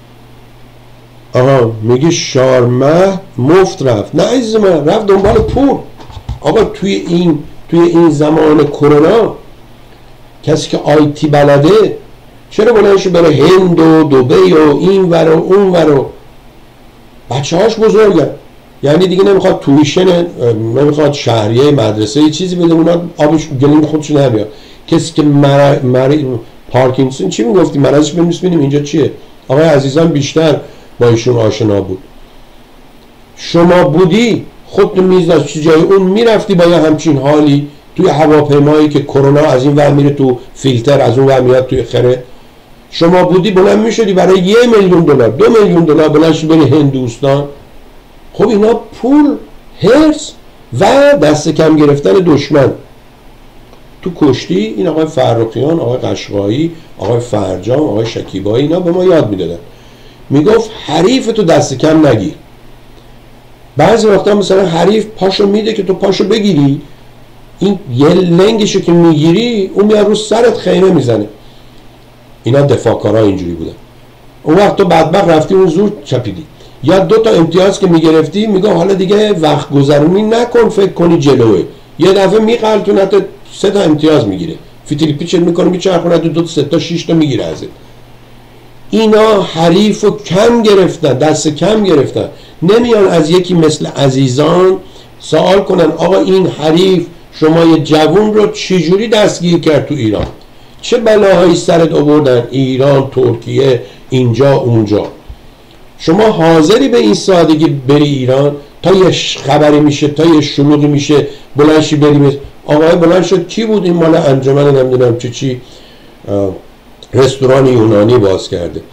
آها میگه شارمه مفت رفت. نه عزیز من، رفت دنبال پول. آقا توی این توی این زمان کرونا کسی که آیتی بلده چرا بلندش بره هند و دبی و این ور و اون ور و بچه هاش بزرگن، یعنی دیگه نمیخواد تویشن، نمیخواد شهریه مدرسه چیزی بده اونا آبش گلیم خودش نمیاد. کسی که مر... مر... پارکینسون چی میگفتی مرضش ببینیم اینجا چیه. آقای عزیزان بیشتر با ایشون آشنا بود. شما بودی خودت میز چه جای اون میرفتی با یه همچین حالی توی هواپیمایی که کرونا از این ور میره تو فیلتر، از اون ور میاد توی خره. شما بودی بلند میشدی برای یه میلیون دلار دو میلیون دلار بلند بری هندوستان. خب اینا پول، هرس و دست کم گرفتن دشمن. تو کشتی این آقای فرخیان، آقای قشقایی، آقای فرجام، آقای شکیبایی اینا به ما یاد میدادن. میگفت حریف تو دست کم نگیر. بعضی وقتا مثلا حریف پاشو میده که تو پاشو بگیری، این یه لنگشو که میگیری اون میاد رو سرت خیمه میزنه. اینا دفاعکارا اینجوری بودن. اون وقت تو بدبخت رفتی اون زور چپیدی، یا دو تا امتیاز که میگرفتی میگه حالا دیگه وقت گذرونی نکن فکر کنی جلوه، یه دفعه میقلتونت سه تا امتیاز میگیره، فیتیل پیچر میکنه میچرخونه دو تا سه تا شش تا میگیره ازت. اینا حریف و کم گرفتن، دست کم گرفتن. نمیان از یکی مثل عزیزان سوال کنن آقا این حریف شما یه جوون رو چجوری دستگیر کرد تو ایران، چه بلاهایی سرت آوردن، ایران، ترکیه، اینجا اونجا. شما حاضری به این سادگی بری ایران تا یه خبری میشه، تا یه شلوغی میشه بلنشی بریم. آقای بلند شد کی بود این مال انجمن نمیدونم چه چی رستوران یونانی باز کرده.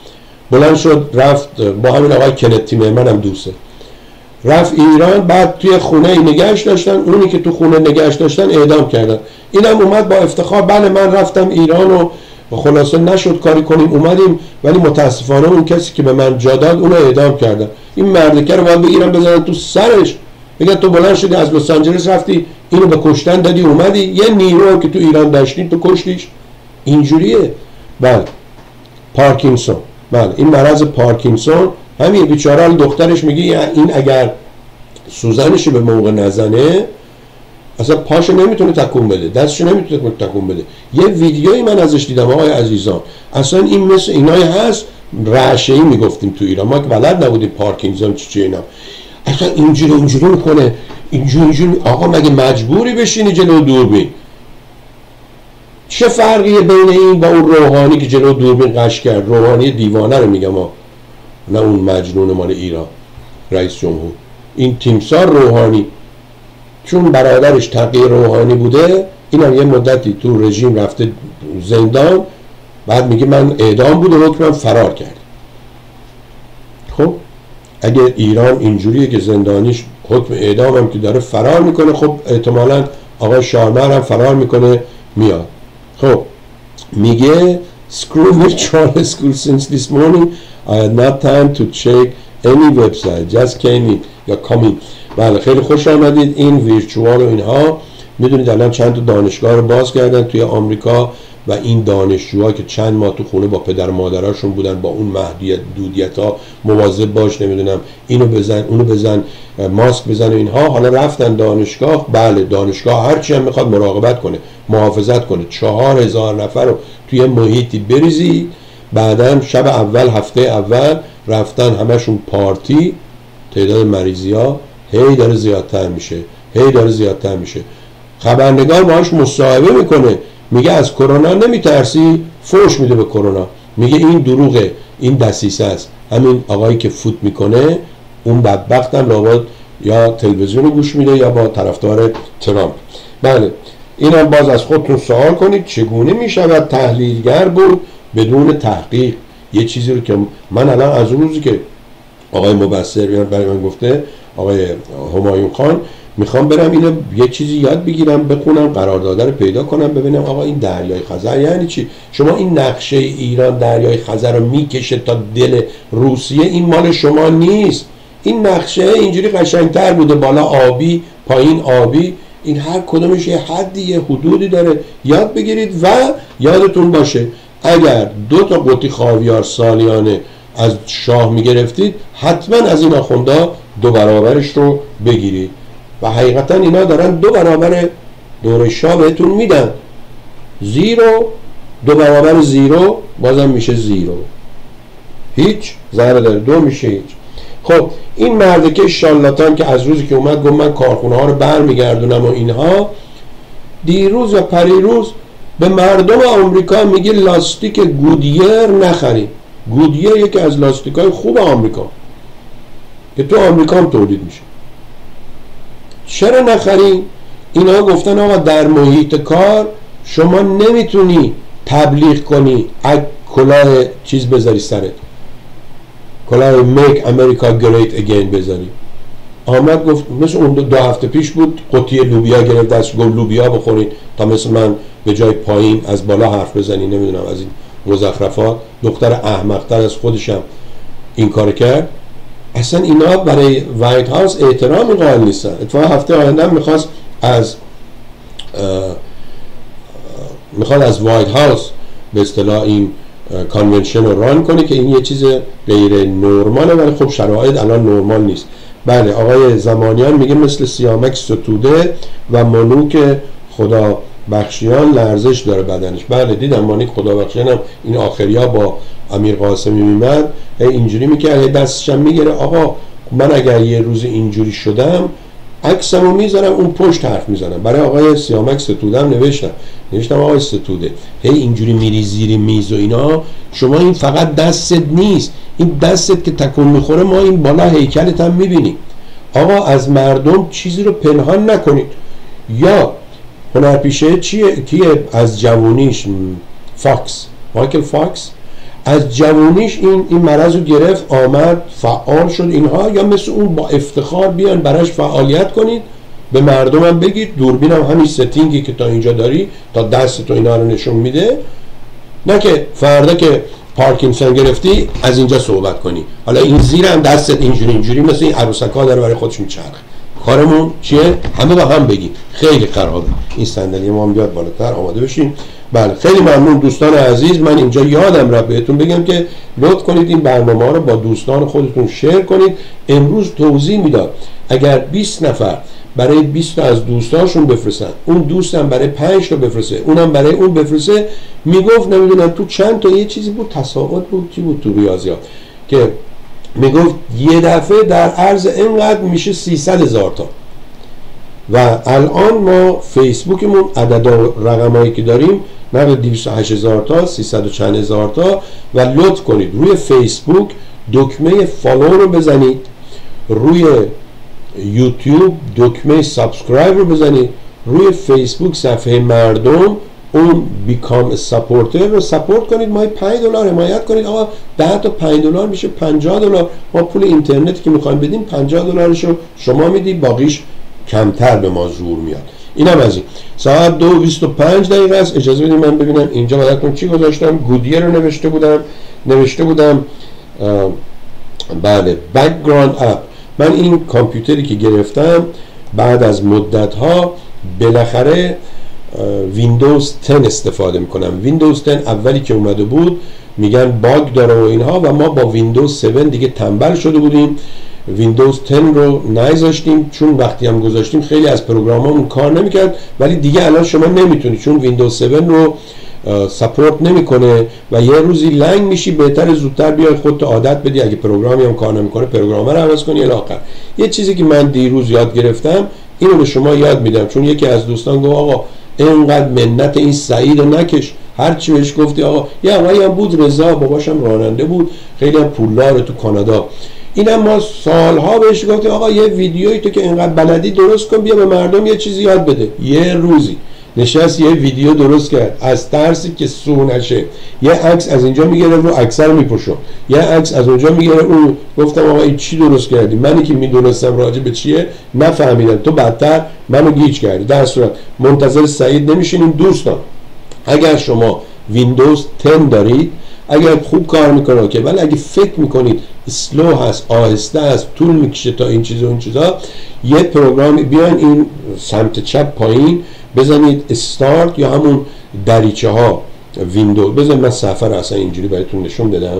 بلند شد رفت با همین آقای کنت تیمرمن هم دوسته، رفت ایران، بعد توی خونه نگهش داشتن، اونی که تو خونه نگهش داشتن اعدام کردن. اینم اومد با افتخار بله من رفتم ایران و خلاصه نشد کاری کنیم اومدیم، ولی متاسفانه اون کسی که به من جا داد اونو اعدام کردن. این مردکه رو باید بگیرن بزنن تو سرش، بگن تو بلند شدی از لس آنجلس رفتی اینو به کشتن دادی اومدی، یه نیرو که تو ایران داشتی تو کشتیش. اینجوریه. بله پارکینسون، بله این مرض پارکینسون همین بیچاره دخترش میگه این اگر سوزنش به موقع نزنه اصلا پاشو نمیتونه تکون بده، دستشو نمیتونه تکون بده. یه ویدیویی من ازش دیدم آقای عزیزان، اصلا این مثل اینای هست رعشه‌ای میگفتیم تو ایران، ما که بلد نبودیم پارکینسون چی چی اینا، اصلا اینجوری اینجوری میکنه اینجوری اینجوری. آقا مگه مجبوری بشینی جلو دوربین؟ چه فرقیه بین این با اون روحانی که جلو دوربین قش کرد؟ روحانی دیوانه رو میگم ها، نه اون مجنون مال ایران رئیس جمهور. این تیمسار روحانی چون برادرش تقی روحانی بوده، اینم یه مدتی تو رژیم رفته زندان، بعد میگه من اعدام بود و حکمم فرار کرد. خب اگه ایران اینجوریه که زندانیش حکم اعدام هم که داره فرار میکنه، خب احتمالاً آقای شارمر هم فرار میکنه میاد. خب میگه screw virtual school since this morning I had not time to check any website just came in یا coming. بله خیلی خوش آمدید. این ویرچوال و اینها میدونید الان چند تا دانشگاه رو باز کردن توی آمریکا و این دانشجوها که چند ماه تو خونه با پدر مادراشون بودن با اون محدودیت دودیت ها مواظب باش، نمیدونم اینو بزن اونو بزن ماسک بزن و اینها، حالا رفتن دانشگاه. بله دانشگاه هرچی هم میخواد مراقبت کنه محافظت کنه، چهار هزار نفر رو توی محیطی بریزی، بعدم شب اول هفته اول رفتن همشون پارتی، تعداد مریضی ها هی داره زیادتر میشه هی داره زیادتر میشه. خبرنگار باهاش مصاحبه میکنه، میگه از کرونا نمیترسی؟ فوش میده به کرونا، میگه این دروغه، این دسیسه است. همین آقایی که فوت میکنه اون بدبختم لابد یا تلویزیون رو گوش میده یا با طرفدار ترامپ. بله اینم باز از خودتون سوال کنید چگونه میشود تحلیلگر بود بدون تحقیق؟ یه چیزی رو که من الان از اون روزی که آقای مبصر برای من گفته آقای همایون خان میخوام برم اینو یه چیزی یاد بگیرم بخونم، قرارداد رو پیدا کنم ببینم آقا این دریای خزر یعنی چی. شما این نقشه ایران دریای خزر رو میکشه تا دل روسیه، این مال شما نیست. این نقشه اینجوری قشنگتر بوده، بالا آبی پایین آبی، این هر کدومش یه حدی یه حدودی داره. یاد بگیرید و یادتون باشه اگر دو تا قوطی خاویار سالیانه از شاه میگرفتید حتما از این آخوندا دو برابرش رو بگیرید و حقیقتا اینا دارن دو برابر دور شاه بهتون میدن. زیرو دو برابر زیرو بازم میشه زیرو، هیچ ضرر داره، دو میشه هیچ. خب این مردکه شالاتان که از روزی که اومد گفت من کارخونه ها رو برمیگردونم و اینها، دیروز و پریروز به مردم آمریکا میگه لاستیک گودیر نخرید. گودیر یکی از لاستیکای خوب آمریکا که تو آمریکا هم تولید میشه. چرا نخرید؟ اینا گفتن آقا در محیط کار شما نمیتونی تبلیغ کنی کلاه چیز بذاری سرت، کلاه میک امریکا گریت اگین بذاری. آمد گفت مثل اون دو هفته پیش بود قطعه لوبیا گرفت دست گفت لوبیا بخورید تا مثل من به جای پایین از بالا حرف بزنی، نمیدونم از این مزخرفات. دختر احمق‌تر از خودشم این کار کرد. اصلا اینا برای وایت هاوس احترامی قائل نیستن. اتفاقا هفته آینده میخواست از میخواد از وایت هاوس به اصطلاح این کانونشن رو ران کنه که این یه چیز غیر نرماله، ولی خب شرایط الان نرمال نیست. بله آقای زمانیان میگه مثل سیامک ستوده و منوک خدا بخشیان لرزش داره بدنش. بله دیدم مانیک خدا بخشیان هم این آخریا با امیر قاسمی میمد اینجوری میکرد، دستشم میگیره. آقا من اگر یه روز اینجوری شدم عکسمو میذارم اون پشت حرف میزنم. برای آقای سیامک ستودم نوشتم نوشتم آقای ستوده هی اینجوری میری زیر میز و اینا، شما این فقط دستت نیست، این دستت که تکون میخوره ما این بالا هیکلت هم میبینیم. آقا از مردم چیزی رو پنهان نکنید. یا هنرپیشه چیه کیه از جوونیش فاکس، مایکل فاکس از جوانیش این این مرض رو گرفت، آمد فعال شد اینها، یا مثل اون با افتخار بیان براش فعالیت کنید، به مردم هم بگید دوربین هم همین ستینگی که تا اینجا داری تا دست تو اینا رو نشون میده، نه که فردا که پارکینسون گرفتی از اینجا صحبت کنی، حالا این زیر هم دستت اینجوری اینجوری مثل این عروسک‌ها داره برای خودش میچرخه. کارمون چیه؟ همه با هم بگیم. خیلی خرابه. این صندلی ما هم بیاد بالاتر، آماده بشین. بله خیلی ممنون دوستان عزیز. من اینجا یادم رفت بهتون بگم که لطف کنید این برنامه رو با دوستان خودتون شیر کنید. امروز توضیح میداد اگر بیست نفر برای بیست تا از دوستاشون بفرستن، اون دوستم برای پنج تا بفرسته، اونم برای اون بفرسته، میگفت نمیدونم تو چند تا یه چیزی بود، تساوت بود چی بود تو ریاضیات، که میگفت یه دفعه در عرض اینقدر میشه سیصد هزار تا. و الان ما فیسبوکمون عدد و رقمایی که داریم نه دویست و هشت هزار تا، سیصد و چند هزار تا. و لطف کنید روی فیسبوک دکمه فالو رو بزنید، روی یوتیوب دکمه سابسکرایب رو بزنید، روی فیسبوک صفحه مردم اون بیکام ساپورتر رو ساپورت کنید، ماهی پنج دلار حمایت کنید. آقا ده تا پنج دلار میشه پنجاه دلار. ما پول اینترنتی که میخوایم بدیم پنجاه دلارشو شما میدید، باقیش کمتر به ما زور میاد. اینم از این. ساعت دو و بیست و پنج دقیقه است. اجازه بدید من ببینم اینجا براتون چی گذاشتم. گودیر رو نوشته بودم نوشته بودم بله بک‌گراند اپ. من این کامپیوتری که گرفتم بعد از مدت ها بالاخره ویندوز ده استفاده میکنم. ویندوز ده اولی که اومده بود میگن باگ داره و اینها، و ما با ویندوز هفت دیگه تنبل شده بودیم، ویندوز ده رو نذاشتیم، چون وقتی هم گذاشتیم خیلی از پروگرامامون کار نمیکرد. ولی دیگه الان شما نمیتونید، چون ویندوز هفت رو ساپورت نمیکنه و یه روزی لنگ میشی. بهتر زودتر بیای خودت عادت بدی، اگه پروگرامی هم کار نمیکنه پروگرامر رو عوض کنی. الی آخر یه چیزی که من دیروز یاد گرفتم اینو به شما یاد میدم، چون یکی از دوستان گفت آقا اینقدر منت این سعید رو نکش، هر چی بهش گفتی آقا. یه آقایی هم بود رضا، باباشم راننده بود، خیلی هم پولداره تو کانادا. اینم ما سالها بهش گفتیم آقا یه ویدیویی تو که اینقدر بلدی درست کن، بیا به مردم یه چیزی یاد بده. یه روزی نشست یه ویدیو درست کرد، از ترسی که سو نشه یه عکس از اینجا میگیره رو اکثر میپوشم، یه عکس از اونجا میگیره اون. گفتم آقا این چی درست کردی؟ منی که میدونستم راجع به چیه نفهمیدم، تو بدتر منو گیج کردی. در صورت منتظر سعید نمیشینیم دوستان. اگر شما ویندوز ده دارید، اگر خوب کار میکنه که، ولی اگه فکر میکنید اسلو هست، آهسته هست، طول میکشه تا این چیزا اون چیزا، یه پروگرام بیاین این سمت چپ پایین بزنید استارت یا همون دریچه ها ویندوز بزنید. من صفحه رو اصلا اینجوری براتون نشون بدم.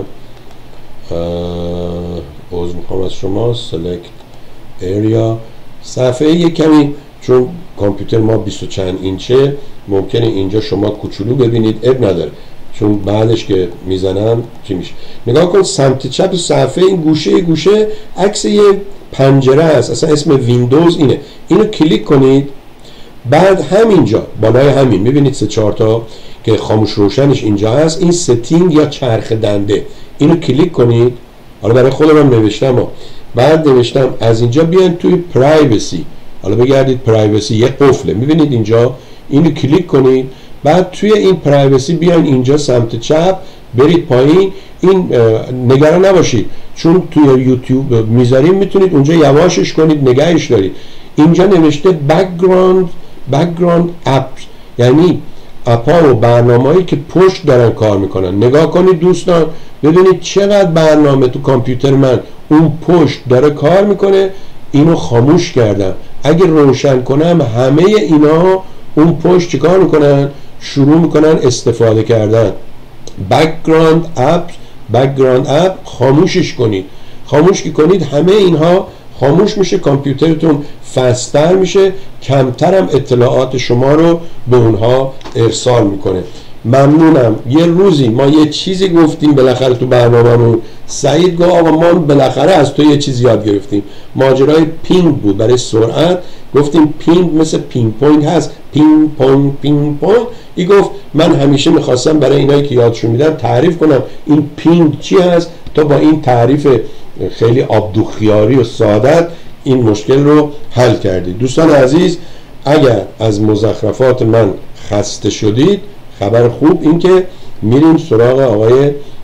عذر میخوام از شما. سلکت ایریا صفحه یک کمی، چون کامپیوتر ما بیست و چند اینچه ممکنه اینجا شما کوچولو ببینید، اب نداره، چون بعدش که میزنم چی میشه. نگاه کن سمت چپ صفحه این گوشه گوشه عکس یه پنجره است، اصلا اسم ویندوز اینه. اینو کلیک کنید، بعد همینجا بالای همین میبینید سه چهار تا که خاموش روشنش اینجا هست، این ستینگ یا چرخ دنده، اینو کلیک کنید. حالا برای خودم نوشتم ها. بعد نوشتم از اینجا بیان توی پرایوسی، حالا بگردید پرایوسی یه قفله میبینید اینجا، اینو کلیک کنید. بعد توی این پرایوسی بیان اینجا سمت چپ برید پایین. این نگران نباشید چون توی یوتیوب میذاریم میتونید اونجا یواشش کنید نگهش دارید. اینجا نوشته بک‌گراند بک‌گراند اپ، یعنی اپا و برنامه‌ای که پشت دارن کار میکنن. نگاه کنید دوستان ببینید چقدر برنامه تو کامپیوتر من اون پشت داره کار میکنه. اینو خاموش کردم، اگه روشن کنم همه اینا اون پشت چیکار میکنن؟ شروع میکنن استفاده کردن. بک‌گراند اپ بک‌گراند اپ خاموشش کنید. خاموش که کنید همه اینها خاموش میشه، کامپیوترتون فستر میشه، کمتر هم اطلاعات شما رو به اونها ارسال میکنه. ممنونم. یه روزی ما یه چیزی گفتیم بالاخره تو برنامه‌مون، سعید گفت آقا ما بالاخره از تو یه چیزی یاد گرفتیم. ماجرای پینگ بود برای سرعت. گفتیم پینگ مثل پینگ پونگ هست، پینگ پونگ پینگ پونگ. ای گفت من همیشه میخواستم برای اینایی که یادشون میدم تعریف کنم این پینگ چی هست، تا با این تعریف خیلی آبدوخیاری و سادت این مشکل رو حل کردید. دوستان عزیز اگر از مزخرفات من خسته شدید، خبر خوب این که میریم سراغ آقای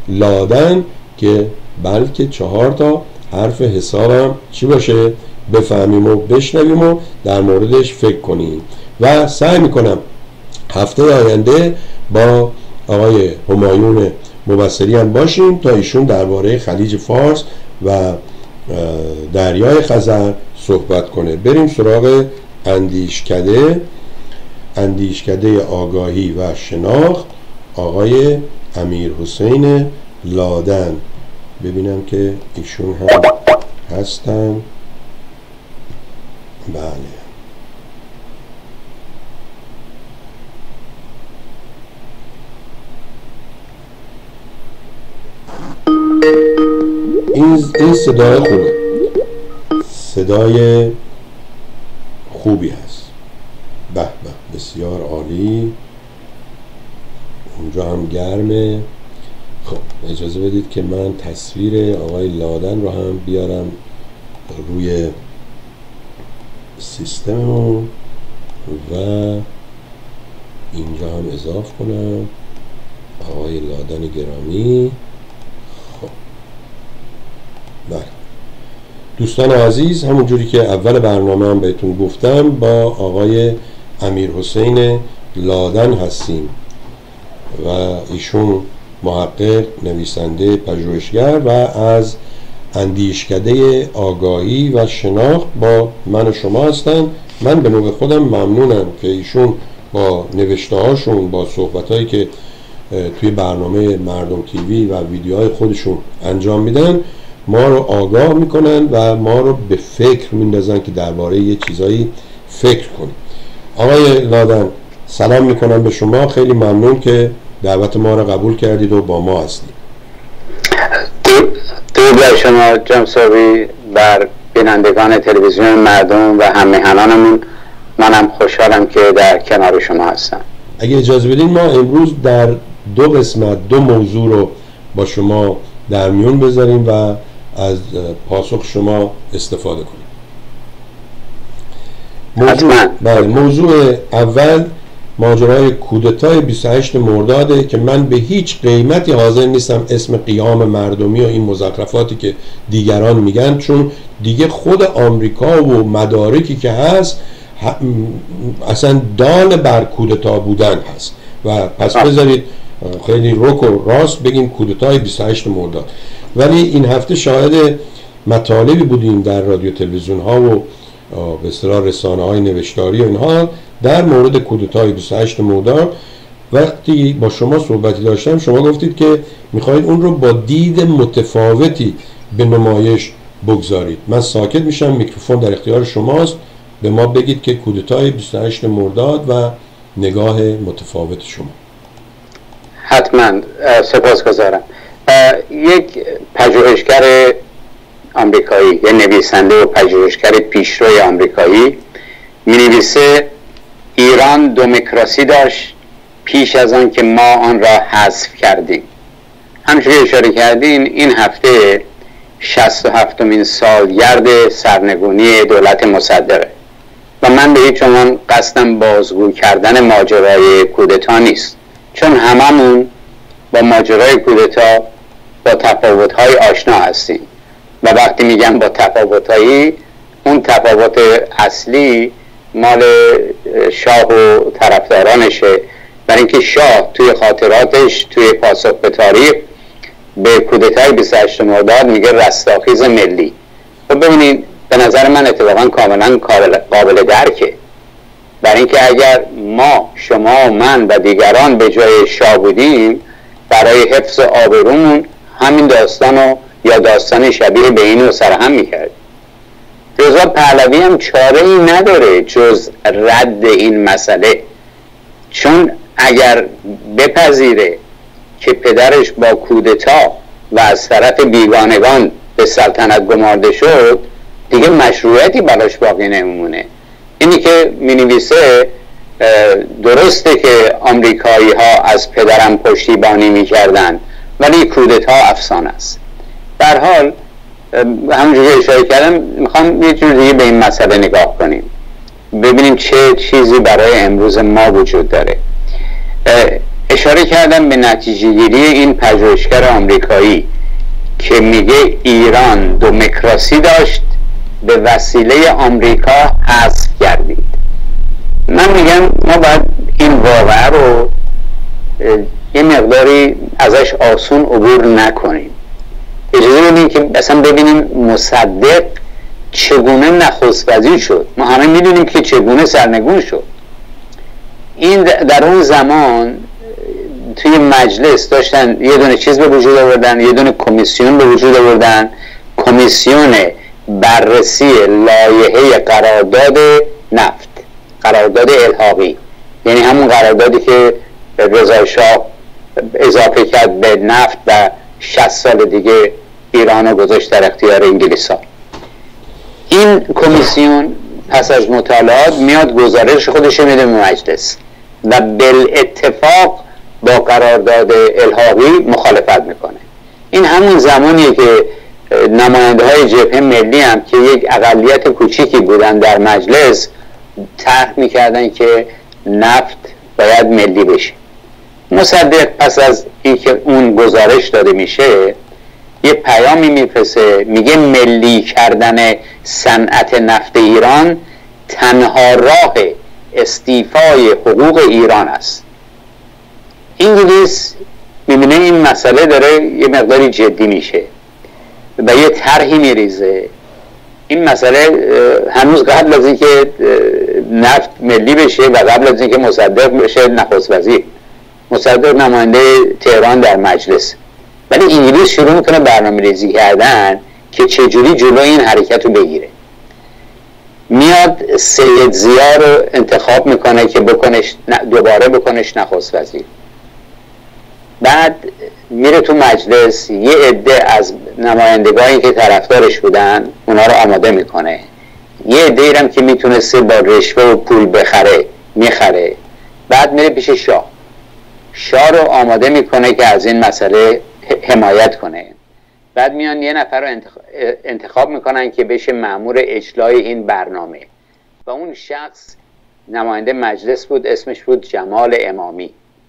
لادن که بلکه چهار تا حرف حسابم چی باشه بفهمیم و بشنویم و در موردش فکر کنیم. و سعی میکنم هفته آینده با آقای همایون مبصری هم باشیم تا ایشون درباره خلیج فارس و دریای خزر صحبت کنه. بریم سراغ اندیشکده اندیشکده آگاهی و شناخت آقای امیرحسین لادن. ببینم که ایشون هم هستن. بله این این صدای خوبه، صدای خوبی هست. به به بسیار عالی. اونجا هم گرمه. خب اجازه بدید که من تصویر آقای لادن رو هم بیارم روی سیستممون و اینجا هم اضافه کنم آقای لادن گرامی. خب بله دوستان عزیز، همونجوری که اول برنامه هم بهتون گفتم با آقای امیرحسین لادن هستیم و ایشون محقق، نویسنده، پژوهشگر و از اندیشکده آگاهی و شناخت با من و شما هستن. من به نوبه خودم ممنونم که ایشون با نوشته هاشون، با صحبت هایی که توی برنامه مردم تیوی و ویدیوهای خودشون انجام میدن ما رو آگاه میکنن و ما رو به فکر میندازن که درباره یه چیزایی فکر کنیم. آقای لادن سلام میکنم به شما، خیلی ممنون که دعوت ما رو قبول کردید و با ما هستید. درود بر شما جناب صابی، بر بینندگان تلویزیون مردم و هم‌میهنانمون. منم خوشحالم که در کنار شما هستم. اگه اجازه بدین ما امروز در دو قسمت دو موضوع رو با شما در میون بذاریم و از پاسخ شما استفاده کنیم. موضوع, بله، موضوع اول ماجرای کودتای بیست و هشت مرداده که من به هیچ قیمتی حاضر نیستم اسم قیام مردمی و این مزخرفاتی که دیگران میگن، چون دیگه خود آمریکا و مدارکی که هست اصلا دال بر کودتا بودن هست و پس بذارید خیلی رک و راست بگیم کودتای بیست و هشت مرداد. ولی این هفته شاهد مطالبی بودیم در رادیو تلویزیون ها و به اصطلاح رسانه های نوشتاری و اینها در مورد کودتای بیست و هشت مرداد. وقتی با شما صحبتی داشتم شما گفتید که میخواهید اون رو با دید متفاوتی به نمایش بگذارید. من ساکت میشم، میکروفون در اختیار شماست، به ما بگید که کودتای بیست و هشت مرداد و نگاه متفاوت شما. حتما، سپاسگزارم. یک پژوهشگر آمریکایی، یه نویسنده و پژوهشگر پیشروی آمریکایی می‌نویسه ایران دموکراسی داشت پیش از آن که ما آن را حذف کردیم. همچنین اشاره کردین این هفته شصت و هفتمین سالگرد سرنگونی دولت مصدقه و من به هیچ عنوان قصدم بازگو کردن ماجرای کودتا نیست، چون هممون با ماجرای کودتا با تفاوت‌های آشنا هستیم و وقتی میگم با تفاوت‌هایی، اون تفاوت اصلی مال شاه و طرفدارانشه، برای اینکه شاه توی خاطراتش توی پاسخ به تاریخ به کودتای بیست و هشت مرداد میگه رستاخیز ملی. خب ببینید به نظر من اتفاقا کاملا قابل درکه، برای اینکه اگر ما، شما و من و دیگران به جای شاه بودیم برای حفظ آبرومون همین داستانو یا داستان شبیه به اینو سرهم میکرد. رضا پهلوی هم چاره ای نداره جز رد این مسئله، چون اگر بپذیره که پدرش با کودتا و از طرف بیگانگان به سلطنت گمارده شد دیگه مشروعیتی براش باقی نمیمونه. اینی که می نویسه درسته که آمریکایی ها از پدرم پشتیبانی می کردن ولی کودتا افسانه است. به هر حال همونجوری اشاره کردم میخوام یه جور دیگه به این مسئله نگاه کنیم، ببینیم چه چیزی برای امروز ما وجود داره. اشاره کردم به نتیجه گیری این پژوهشگر آمریکایی که میگه ایران دموکراسی داشت به وسیله آمریکا حذف کردید. من میگم ما باید این واقعه رو یه مقداری ازش آسون عبور نکنیم. اجازه بدیم که مثلا ببینیم مصدق چگونه نخست وزیر شد. ما همه میدونیم که چگونه سرنگون شد. این در اون زمان توی مجلس داشتن یه دونه چیز به وجود آوردن، یه دونه کمیسیون به وجود آوردن، کمیسیون بررسی لایحه قرارداد نفت، قرارداد الحاقی، یعنی همون قراردادی که رضا شاه اضافه کرد به نفت و شصت سال دیگه ایرانو گذاشت در اختیار انگلیس‌ها. این کمیسیون پس از مطالعات میاد گزارش خودش میده به مجلس و بالاتفاق با قرارداد الحاقی مخالفت میکنه. این همون زمانیه که نماینده های جبهه ملی هم که یک اقلیت کوچیکی بودن در مجلس طرح میکردن که نفت باید ملی بشه. مصدق پس از اینکه اون گزارش داده میشه یه پیامی میفرسته، میگه ملی کردن صنعت نفت ایران تنها راه استیفای حقوق ایران است. انگلیس میبینه این مسئله داره یه مقداری جدی میشه و یه طرحی میریزه. این مسئله هنوز قبل از اینکه نفت ملی بشه و قبل از اینکه مصدق بشه نخست وزیر، مصدق نماینده تهران در مجلس، ولی انگلیس شروع میکنه برنامه ریزی کردن که چجوری جلو این حرکت رو بگیره. میاد سید ضیا رو انتخاب میکنه که بکنش دوباره بکنش نخست وزیر. بعد میره تو مجلس یه عده از نمایندگانی که طرفدارش بودن اونا رو آماده میکنه، یه عده ایرم که میتونسته با رشوه و پول بخره میخره. بعد میره پیش شاه، شاه رو آماده میکنه که از این مسئله حمایت کنه. بعد میان یه نفر رو انتخاب میکنن که بشه مأمور اجرای این برنامه و اون شخص نماینده مجلس بود، اسمش بود جمال امامی.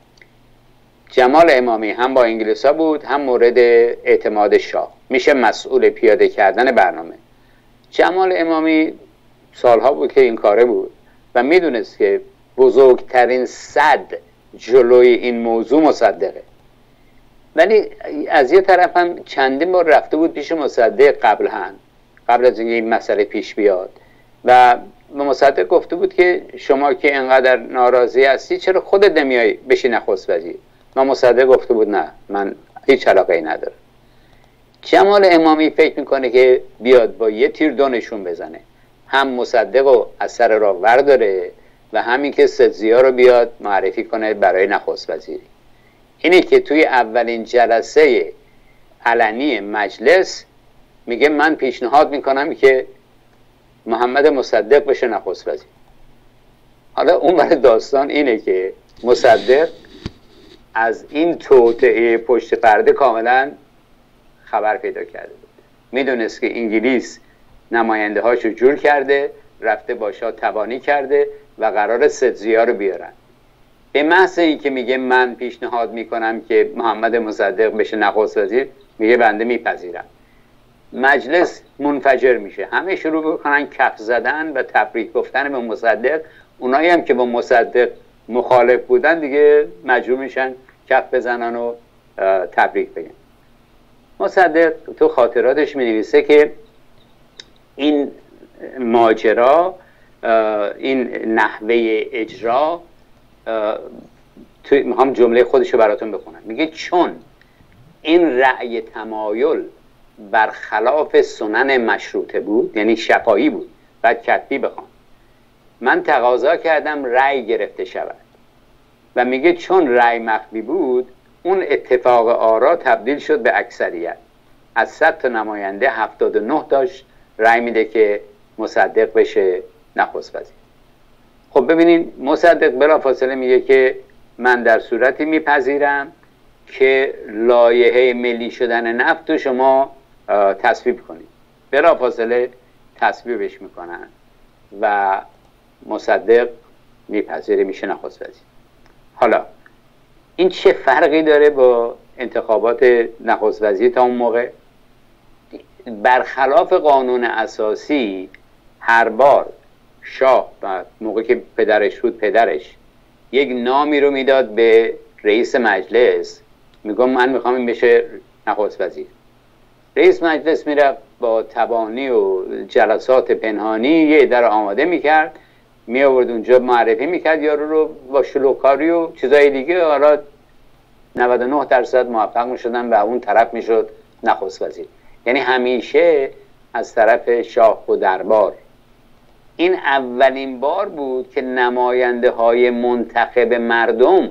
جمال امامی هم با انگلیسا بود هم مورد اعتماد شاه، میشه مسئول پیاده کردن برنامه. جمال امامی سالها بود که این کاره بود و میدونست که بزرگترین صد جلوی این موضوع مصدقه، ولی از یه طرف هم چندین بار رفته بود پیش مصدق قبل هم قبل از اینکه این مسئله پیش بیاد و به مصدق گفته بود که شما که انقدر ناراضی هستی چرا خودت نمیای بشی نخست وزیر؟ ما مصدق گفته بود نه، من هیچ علاقه ای ندارم. جمال امامی فکر میکنه که بیاد با یه تیر دو نشون بزنه، هم مصدق رو از سر راه ورداره و همین که سید ضیا رو بیاد معرفی کنه برای نخست وزیری. اینه که توی اولین جلسه علنی مجلس میگه من پیشنهاد میکنم که محمد مصدق بشه نخست وزیر. حالا اون برای داستان اینه که مصدق از این توطئه پشت پرده کاملا خبر پیدا کرده بود. میدونست که انگلیس نماینده هاشو جور کرده، رفته با شاه تبانی کرده و قرار سید ضیا رو بیارن. به محض این که میگه من پیشنهاد میکنم که محمد مصدق بشه نخست وزیر، میگه بنده میپذیرم. مجلس منفجر میشه، همه شروع بکنن کف زدن و تبریک گفتن به مصدق. اونایی هم که با مصدق مخالف بودن دیگه مجبور میشن کف بزنن و تبریک بگن. مصدق تو خاطراتش مینویسه که این ماجرا، این نحوه اجرا، میخوام جمله خودشو براتون بخونم. میگه چون این رأی تمایل برخلاف سنن مشروطه بود، یعنی شفاهی بود، بعد کتبی بخوام، من تقاضا کردم رأی گرفته شود و میگه چون رأی مخفی بود اون اتفاق آرا تبدیل شد به اکثریت. از صد تا نماینده هفتاد و نه تاش رأی میده که مصدق بشه نخست وزیر. خب ببینین مصدق بلافاصله میگه که من در صورتی میپذیرم که لایحه ملی شدن نفت رو شما تصویب کنید. بلافاصله تصویبش میکنن و مصدق میپذیره، میشه نخست وزیر. حالا این چه فرقی داره با انتخابات نخست وزیر تا اون موقع؟ برخلاف قانون اساسی هر بار شاه موقع که پدرش بود پدرش یک نامی رو میداد به رئیس مجلس، میگم من میخوام این بشه نخست وزیر. رئیس مجلس میرفت با تبانی و جلسات پنهانی یه عده رو آماده میکرد، می آورد اونجا معرفی میکرد یارو رو با شلوکاری و چیزای دیگه. حالا نود و نه درصد موفق میشدن به اون طرف میشد نخست وزیر. یعنی همیشه از طرف شاه و دربار. این اولین بار بود که نماینده های منتخب مردم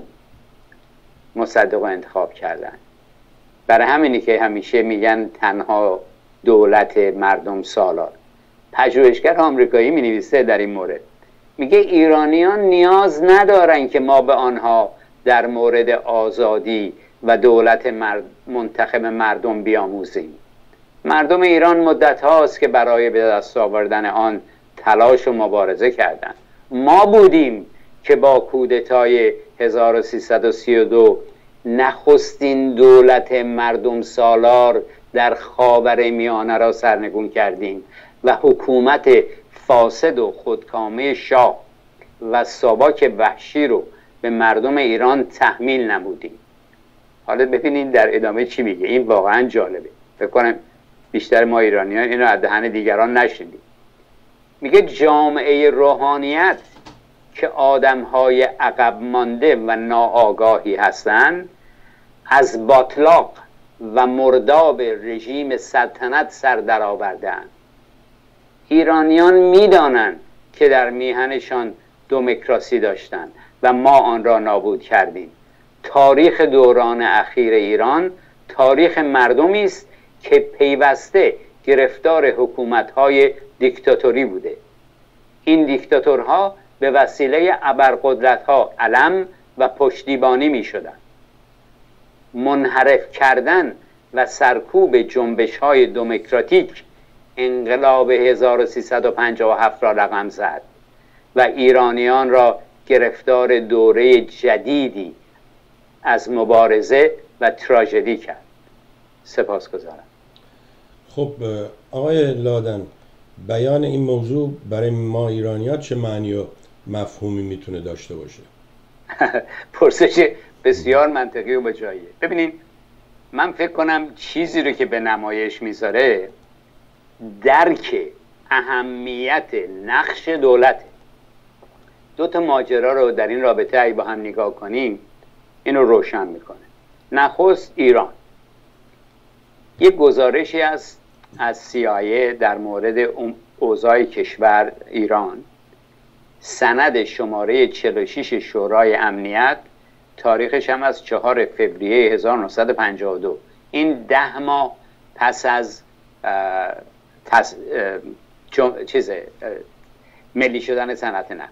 مصدق رو انتخاب کردن. برای همینی که همیشه میگن تنها دولت مردم سالار. پژوهشگر آمریکایی می نویسه در این مورد، میگه ایرانیان نیاز ندارن که ما به آنها در مورد آزادی و دولت مرد منتخب مردم بیاموزیم. مردم ایران مدت هاست که برای به دست آوردن آن تلاش و مبارزه کردند. ما بودیم که با کودتای هزار و سیصد و سی و دو نخستین دولت مردم سالار در خاورمیانه را سرنگون کردیم و حکومت فاسد و خودکامه شاه و ساواک وحشی رو به مردم ایران تحمیل نمودیم. حالا ببینید در ادامه چی میگه. این واقعا جالبه. فکر کنم بیشتر ما ایرانیان اینو از دهن دیگران نشنیدیم. میگه جامعه روحانیت که آدمهای عقب مانده و ناآگاهی هستند از باطلاق و مرداب رژیم سلطنت سر در آورده‌اند. ایرانیان میدانند که در میهنشان دموکراسی داشتند و ما آن را نابود کردیم. تاریخ دوران اخیر ایران تاریخ مردمی است که پیوسته گرفتار حکومت‌های دیکتاتوری بوده. این دیکتاتورها به وسیله ابرقدرت‌ها علم و پشتیبانی می‌شدند. منحرف کردن و سرکوب جنبش‌های دموکراتیک انقلاب هزار و سیصد و پنجاه و هفت را رقم زد و ایرانیان را گرفتار دوره جدیدی از مبارزه و تراژدی کرد. سپاسگزارم. خب آقای لادن، بیان این موضوع برای ما ایرانی‌ها چه معنی و مفهومی میتونه داشته باشه؟ پرسش بسیار منطقی و به جاییه. ببینید من فکر کنم چیزی رو که به نمایش میذاره درک اهمیت نقش دولت. دو تا ماجرا رو در این رابطه اگه با هم نگاه کنیم اینو روشن میکنه. نخست ایران. یک گزارشی از از سی آی ای در مورد اوضاع کشور ایران، سند شماره چهل و شش شورای امنیت، تاریخش هم از چهارم فوریه هزار و نهصد و پنجاه و دو. این ده ماه پس از تس... چیز ملی شدن صنعت نفت.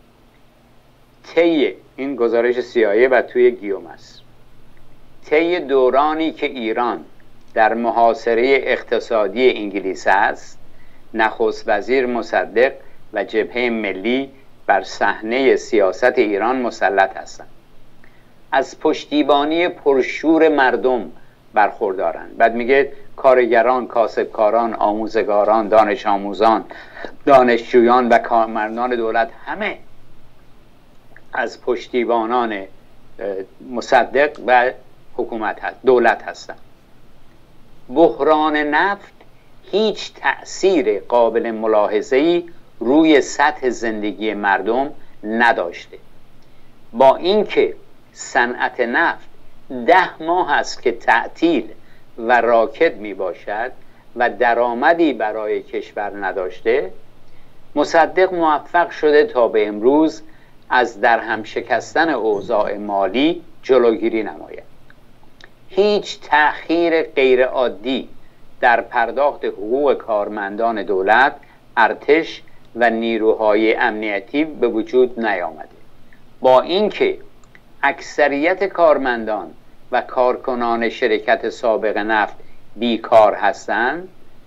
طی این گزارش سی آی ای و توی گیوم است. طی دورانی که ایران در محاصره اقتصادی انگلیس است، نخست وزیر مصدق و جبهه ملی بر صحنه سیاست ایران مسلط هستند. از پشتیبانی پرشور مردم برخوردارند. بعد میگه کارگران، کاسبکاران، آموزگاران، دانش آموزان، دانشجویان و کارمندان دولت همه از پشتیبانان مصدق و حکومت هست، دولت هستند. بحران نفت هیچ تأثیر قابل ملاحظه‌ای روی سطح زندگی مردم نداشته. با اینکه صنعت نفت ده ماه است که تعطیل و راکد می باشد و درآمدی برای کشور نداشته، مصدق موفق شده تا به امروز از درهم شکستن اوضاع مالی جلوگیری نماید. هیچ تأخیر غیرعادی در پرداخت حقوق کارمندان دولت، ارتش و نیروهای امنیتی به وجود نیامده. با اینکه اکثریت کارمندان و کارکنان شرکت سابق نفت بیکار هستند،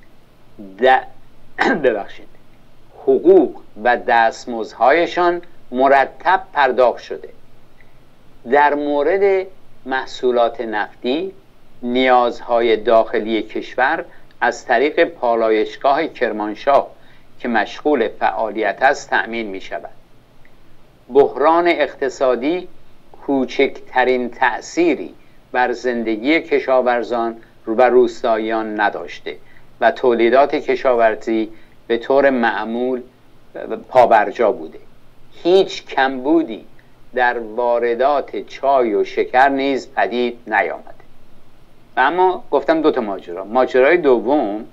ببخشید حقوق و دستمزدهایشان مرتب پرداخت شده. در مورد محصولات نفتی نیازهای داخلی کشور از طریق پالایشگاه کرمانشاه که مشغول فعالیت است تأمین می شود. بحران اقتصادی کوچکترین تأثیری بر زندگی کشاورزان و روستاییان نداشته و تولیدات کشاورزی به طور معمول پابرجا بوده. هیچ کمبودی در واردات چای و شکر نیز پدید نیامده. و اما گفتم دو تا ماجرا. ماجرای دوم،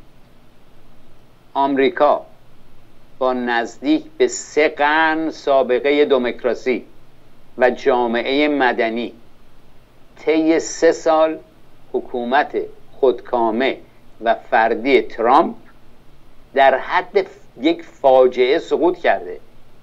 آمریکا با نزدیک به سه قرن سابقه دموکراسی و جامعه مدنی طی سه سال حکومت خودکامه و فردی ترامپ در حد یک فاجعه سقوط کرده.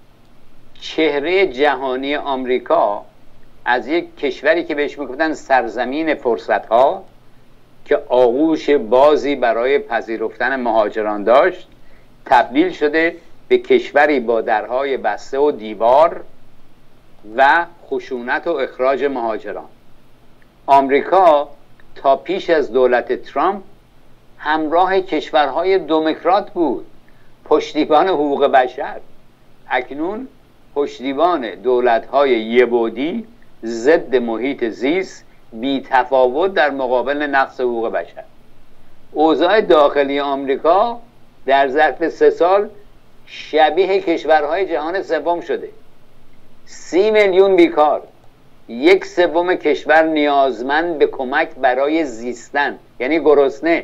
چهره جهانی آمریکا از یک کشوری که بهش میگفتن سرزمین فرصت‌ها که آغوش بازی برای پذیرفتن مهاجران داشت، تبدیل شده به کشوری با درهای بسته و دیوار و خشونت و اخراج مهاجران. آمریکا تا پیش از دولت ترامپ همراه کشورهای دموکرات بود، پشتیبان حقوق بشر. اکنون پشتیبان دولت‌های یهودی ضد محیط زیست، بی تفاوت در مقابل نقض حقوق بشر. اوضاع داخلی آمریکا در ظرف سه سال شبیه کشورهای جهان سوم شده. سی میلیون بیکار، یک سوم کشور نیازمند به کمک برای زیستن یعنی گرسنه،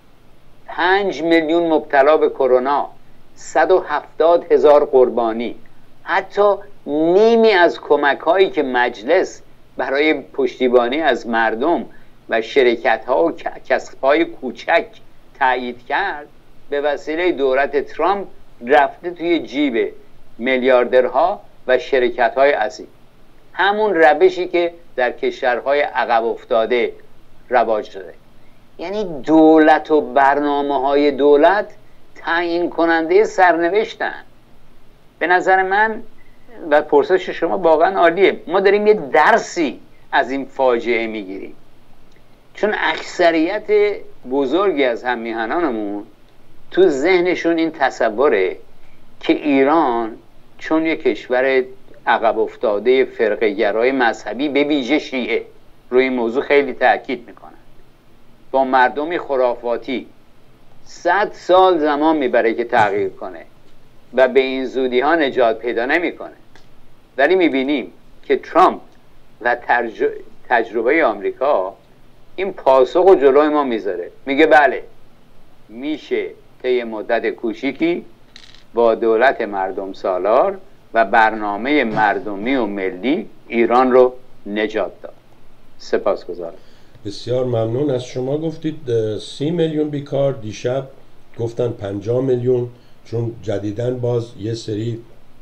پنج میلیون مبتلا به کرونا، صد و هفتاد هزار قربانی. حتی نیمی از کمک هایی که مجلس برای پشتیبانی از مردم و شرکت ها و کسب های کوچک تایید کرد به وسیله دولت ترامپ رفته توی جیب میلیاردرها و شرکت های عظیم. همون روشی که در کشورهای عقب افتاده رواج داده. یعنی دولت و برنامه های دولت تعیین کننده سرنوشتن. به نظر من و پرسش شما واقعا عالیه. ما داریم یه درسی از این فاجعه میگیریم، چون اکثریت بزرگی از هم میهنانمون تو ذهنشون این تصوره که ایران چون یه کشور عقب افتاده فرقه گرای مذهبی به ویژه شیعه، روی این موضوع خیلی تاکید میکنن، با مردمی خرافاتی صد سال زمان میبره که تغییر کنه و به این زودی ها نجات پیدا نمیکنه. ولی میبینیم که ترامپ و ترج... تجربه آمریکا این پاسخ و جلوی ما میذاره، میگه بله میشه طی مدت کوچیکی با دولت مردم سالار و برنامه مردمی و ملی ایران رو نجات داد. سپاسگزارم. بسیار ممنون از شما. گفتید سی میلیون بیکار، دیشب گفتن پنجاه میلیون، چون جدیداً باز یه سری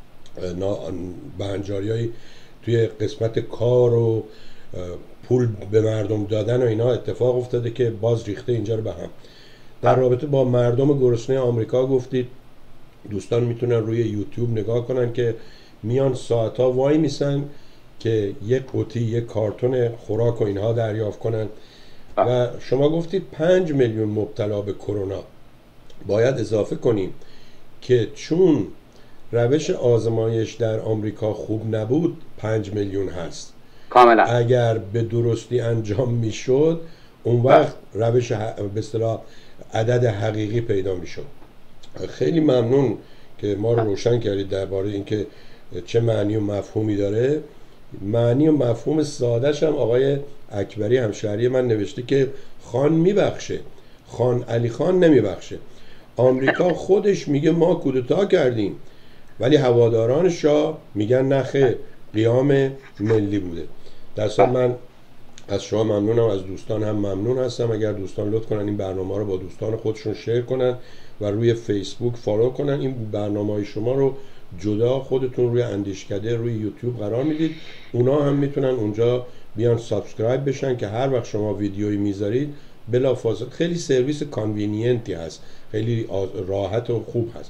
بهنجاری‌های توی قسمت کار و پول به مردم دادن و اینا اتفاق افتاده که باز ریخته اینجا رو به هم. در رابطه با مردم گرسنه آمریکا گفتید دوستان میتونن روی یوتیوب نگاه کنن که میان ساعتها وای میسن که یک قوطی یک کارتون خوراک و اینها دریافت کنن. و شما گفتید پنج میلیون مبتلا به کرونا. باید اضافه کنیم که چون روش آزمایش در آمریکا خوب نبود پنج میلیون هست. کاملا. اگر به درستی انجام میشد اون وقت روش به اصطلاح عدد حقیقی پیدا میشد. خیلی ممنون که ما رو روشن کردید درباره اینکه چه معنی و مفهومی داره. معنی و مفهوم ساده‌ش هم آقای اکبری همشهری من نوشته که خان میبخشه، خان علی خان نمیبخشه. آمریکا خودش میگه ما کودتا کردیم ولی هواداران شاه میگن نخه قیام ملی بوده. در اصل من از شما ممنونم، از دوستان هم ممنون هستم. اگر دوستان لطف کنن این برنامه رو با دوستان خودشون شیر کنن و روی فیسبوک فالو کنن. این برنامه‌های شما رو جدا خودتون روی اندیشکده روی یوتیوب قرار میدید، اونا هم میتونن اونجا بیان سابسکرایب بشن که هر وقت شما ویدیویی میذارید بلافاصله. خیلی سرویس کانوینینتی هست، خیلی راحت و خوب هست.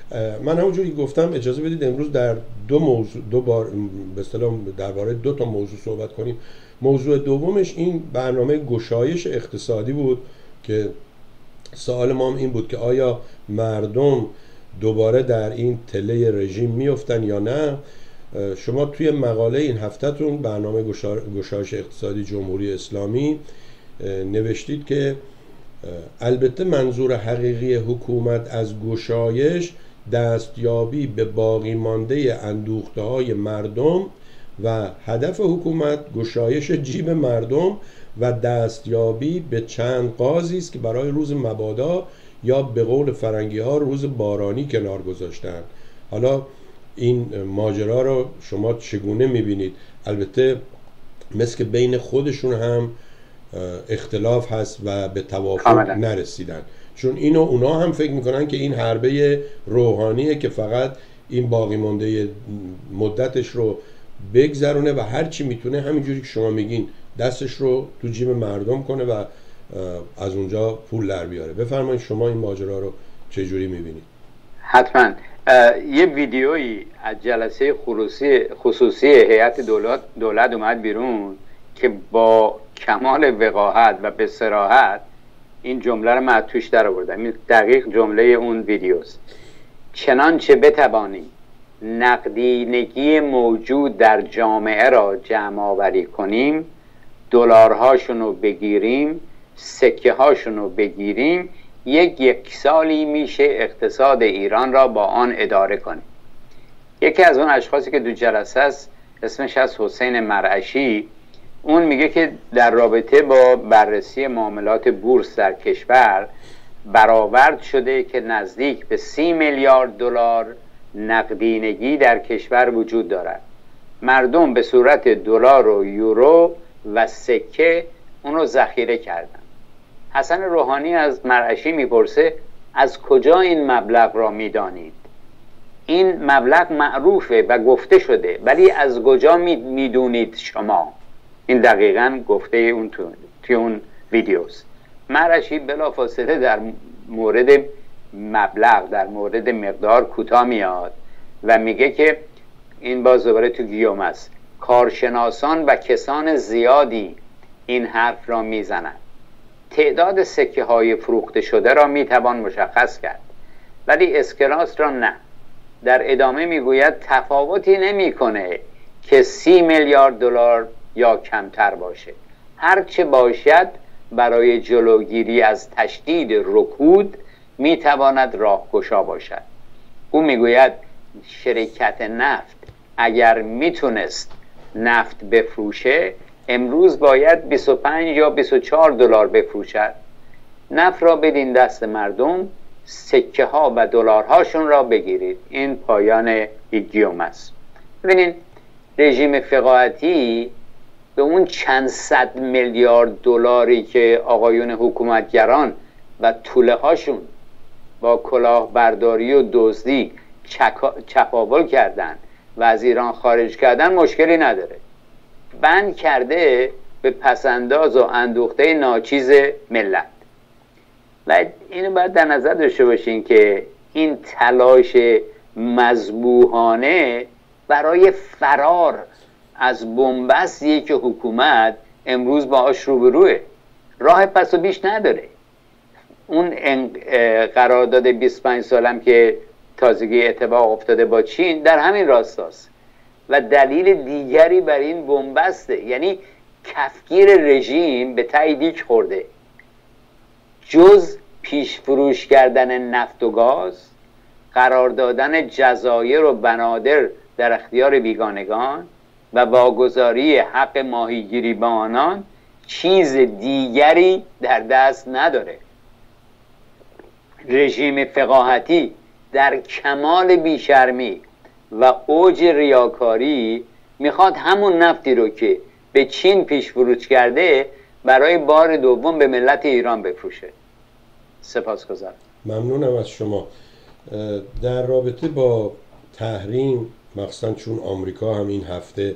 من همونجوری گفتم اجازه بدید امروز در دو موضوع دو بار به اصطلاح درباره دو تا موضوع صحبت کنیم. موضوع دومش این برنامه گشایش اقتصادی بود که سوال ما هم این بود که آیا مردم دوباره در این تله رژیم میافتن یا نه. شما توی مقاله این هفتهتون برنامه گشایش اقتصادی جمهوری اسلامی نوشتید که البته منظور حقیقی حکومت از گشایش دستیابی به باقی مانده اندوخته های مردم و هدف حکومت گشایش جیب مردم و دستیابی به چند قاضی است که برای روز مبادا یا به قول فرنگی ها روز بارانی کنار گذاشتن. حالا این ماجرا رو شما چگونه میبینید؟ البته مثل که بین خودشون هم اختلاف هست و به توافق نرسیدن، چون اینو اونا هم فکر میکنن که این حربه روحانیه که فقط این باقی مانده مدتش رو بگذرونه و هر چی میتونه همینجوری که شما میگین دستش رو تو جیب مردم کنه و از اونجا پول در بیاره. بفرمایید شما این ماجرا رو چجوری میبینید؟ حتما یه ویدیویی از جلسه خصوصی خصوصی هیئت دولت دولت اومد بیرون که با کمال وقاحت و به صراحت این جمله رو من توش در آوردم. این دقیق جمله اون ویدیوست: چنانچه بتوانیم نقدینگی موجود در جامعه را جمع آوری کنیم، دلارهاشون رو بگیریم، سکه هاشون رو بگیریم، یک یک سالی میشه اقتصاد ایران را با آن اداره کنیم. یکی از اون اشخاصی که دو جلسه است اسمش از حسین مرعشی، اون میگه که در رابطه با بررسی معاملات بورس در کشور برآورد شده که نزدیک به سی میلیارد دلار نقدینگی در کشور وجود دارد. مردم به صورت دلار و یورو و سکه اونو ذخیره کردن. حسن روحانی از مرعشی میپرسه از کجا این مبلغ را میدانید؟ این مبلغ معروفه و گفته شده، ولی از کجا میدونید شما؟ این دقیقاً گفته اون تو توی اون ویدیوست. مرعشی بلافاصله در مورد مبلغ، در مورد مقدار کوتاه میاد و میگه که این باز دوباره تو گیوم است: کارشناسان و کسان زیادی این حرف را میزنند. تعداد سکه های فروخته شده را میتوان مشخص کرد، ولی اسکناس را نه. در ادامه میگوید تفاوتی نمیکنه که سی میلیارد دلار یا کمتر باشه. هرچه باشد برای جلوگیری از تشدید رکود میتواند راهگشا باشد. او میگوید شرکت نفت اگر میتونست نفت بفروشه امروز باید بیست و پنج یا بیست و چهار دلار بفروشد. نفت را بدین دست مردم، سکه ها و دلارهاشون را بگیرید. این پایان گیوم است. ببینید رژیم فقاهتی به اون چند صد میلیارد دلاری که آقایون حکومتگران و توله هاشون با کلاهبرداری و دزدی چپاول کردن و از ایران خارج کردن مشکلی نداره. بند کرده به پسنداز و اندوخته ناچیز ملت. و اینو باید در نظر داشته باشین که این تلاش مذبوحانه برای فرار از بنبستیه که حکومت امروز باهاش روبروه، راه پس و بیش نداره. اون قرارداد بیست و پنج سالم که تازگی اتفاق افتاده با چین در همین راستاست و دلیل دیگری بر این بنبسته، یعنی کفگیر رژیم به تاییدیک خورده. جز پیش فروش کردن نفت و گاز، قرار دادن جزایر و بنادر در اختیار بیگانگان و واگذاری حق ماهیگیری به آنان، چیز دیگری در دست نداره. رژیم فقاهتی در کمال بیشرمی و اوج ریاکاری میخواد همون نفتی رو که به چین پیش فروش کرده برای بار دوم به ملت ایران بفروشه. سپاسگزارم. ممنونم از شما. در رابطه با تحریم، مخصوصا چون آمریکا هم این هفته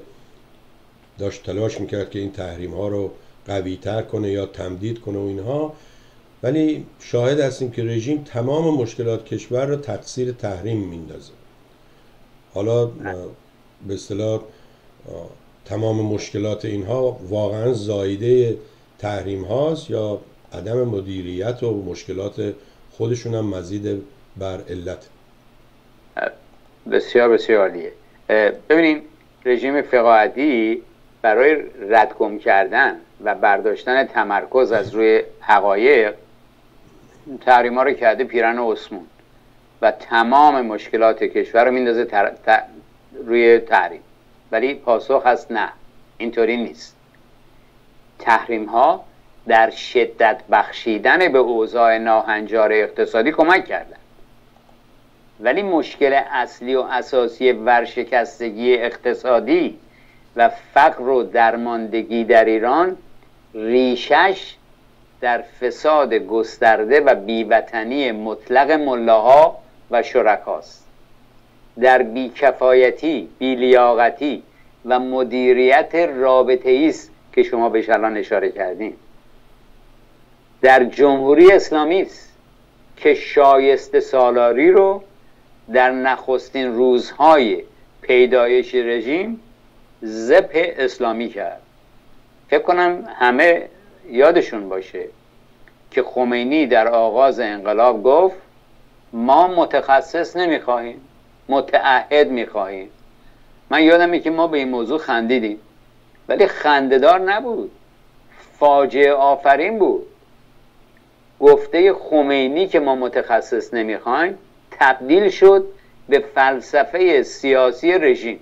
داشت تلاش میکرد که این تحریم ها رو قوی تر کنه یا تمدید کنه و اینها، ولی شاهد هستیم که رژیم تمام مشکلات کشور را تقصیر تحریم میندازه. حالا به اصطلاح تمام مشکلات اینها واقعا زایده تحریم هاست یا عدم مدیریت و مشکلات خودشون هم مزید بر علت؟ بسیار بسیار عالیه. ببینیم رژیم فقاعتی برای ردگم کردن و برداشتن تمرکز از روی حقایق تحریم ها رو کرده پیرن عثمان و تمام مشکلات کشور رو میندازه تر... ت... روی تحریم. ولی پاسخ هست نه، اینطوری نیست. تحریم ها در شدت بخشیدن به اوضاع ناهنجار اقتصادی کمک کردن، ولی مشکل اصلی و اساسی ورشکستگی اقتصادی و فقر و درماندگی در ایران ریشش در فساد گسترده و بیوطنی مطلق ملاها و شرکاست، در بیکفایتی، بیلیاقتی و مدیریت رابطه‌ای است که شما بهش الان اشاره کردین. در جمهوری اسلامی است که شایسته سالاری رو در نخستین روزهای پیدایش رژیم ضبط اسلامی کرد. فکر کنم همه یادشون باشه که خمینی در آغاز انقلاب گفت ما متخصص نمیخواهیم، متعهد میخواهیم. من یادمه که ما به این موضوع خندیدیم، ولی خنده‌دار نبود، فاجعه آفرین بود. گفته خمینی که ما متخصص نمیخوایم تبدیل شد به فلسفه سیاسی رژیم.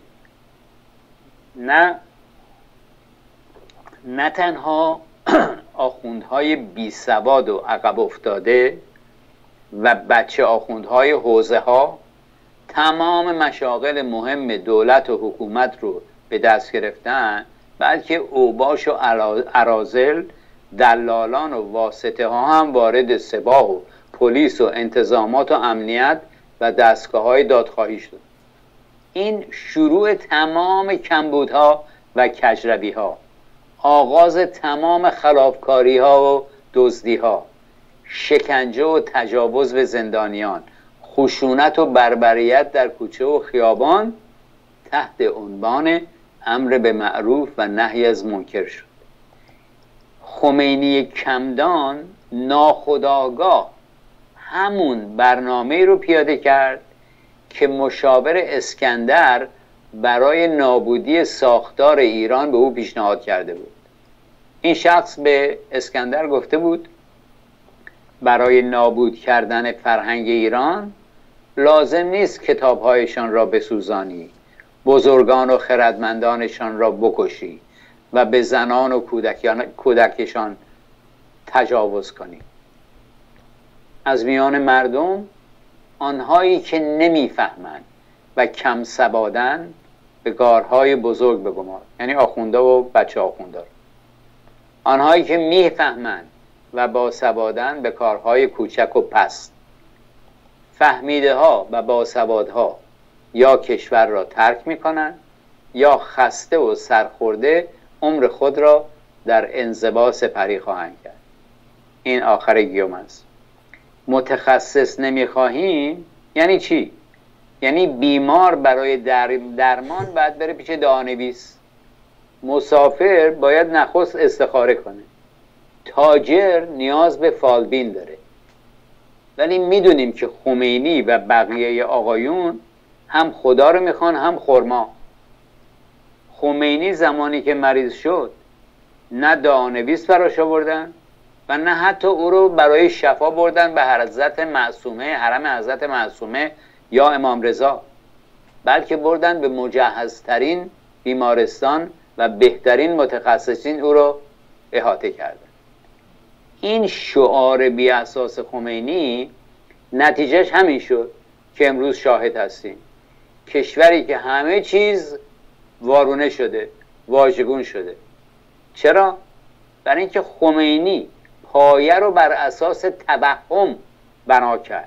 نه نه تنها آخوندهای بی سواد و عقب افتاده و بچه آخوندهای حوزه ها تمام مشاغل مهم دولت و حکومت رو به دست گرفتن، بلکه اوباش و اراذل، دلالان و واسطه ها هم وارد سپاه و پلیس و انتظامات و امنیت و دستگاه های دادخواهی شد. این شروع تمام کمبودها و کجروی ها، آغاز تمام خلافکاری ها و دزدی ها، شکنجه و تجاوز به زندانیان، خشونت و بربریت در کوچه و خیابان تحت عنوان امر به معروف و نهی از منکر شد. خمینی کمدان ناخودآگاه همون برنامه رو پیاده کرد که مشاور اسکندر برای نابودی ساختار ایران به او پیشنهاد کرده بود. این شخص به اسکندر گفته بود برای نابود کردن فرهنگ ایران لازم نیست کتابهایشان را بسوزانی، بزرگان و خردمندانشان را بکشی و به زنان و کودکشان تجاوز کنی. از میان مردم آنهایی که نمیفهمند و کم سوادن به کارهای بزرگ بگمار، یعنی آخونده و بچه آخونده. آنهایی که میفهمند و باسوادن به کارهای کوچک و پست. فهمیده ها و باسوادها یا کشور را ترک میکنند یا خسته و سرخورده عمر خود را در انزوا سپری خواهند کرد. این آخر گیوم است. متخصص نمیخواهیم یعنی چی؟ یعنی بیمار برای در درمان باید بره پیش دعانویس، مسافر باید نخست استخاره کنه، تاجر نیاز به فالبین داره. ولی میدونیم که خمینی و بقیه آقایون هم خدا رو میخوان هم خرما. خمینی زمانی که مریض شد نه دعانویس براش آوردن و نه حتی او رو برای شفا بردن به حضرت معصومه، حرم حضرت معصومه یا امام رضا، بلکه بردن به مجهزترین بیمارستان و بهترین متخصصین او رو احاطه کردن. این شعار بی اساس خمینی نتیجهش همین شد که امروز شاهد هستیم. کشوری که همه چیز وارونه شده، واژگون شده. چرا؟ برای اینکه خمینی پایه رو بر اساس توهم بنا کرد.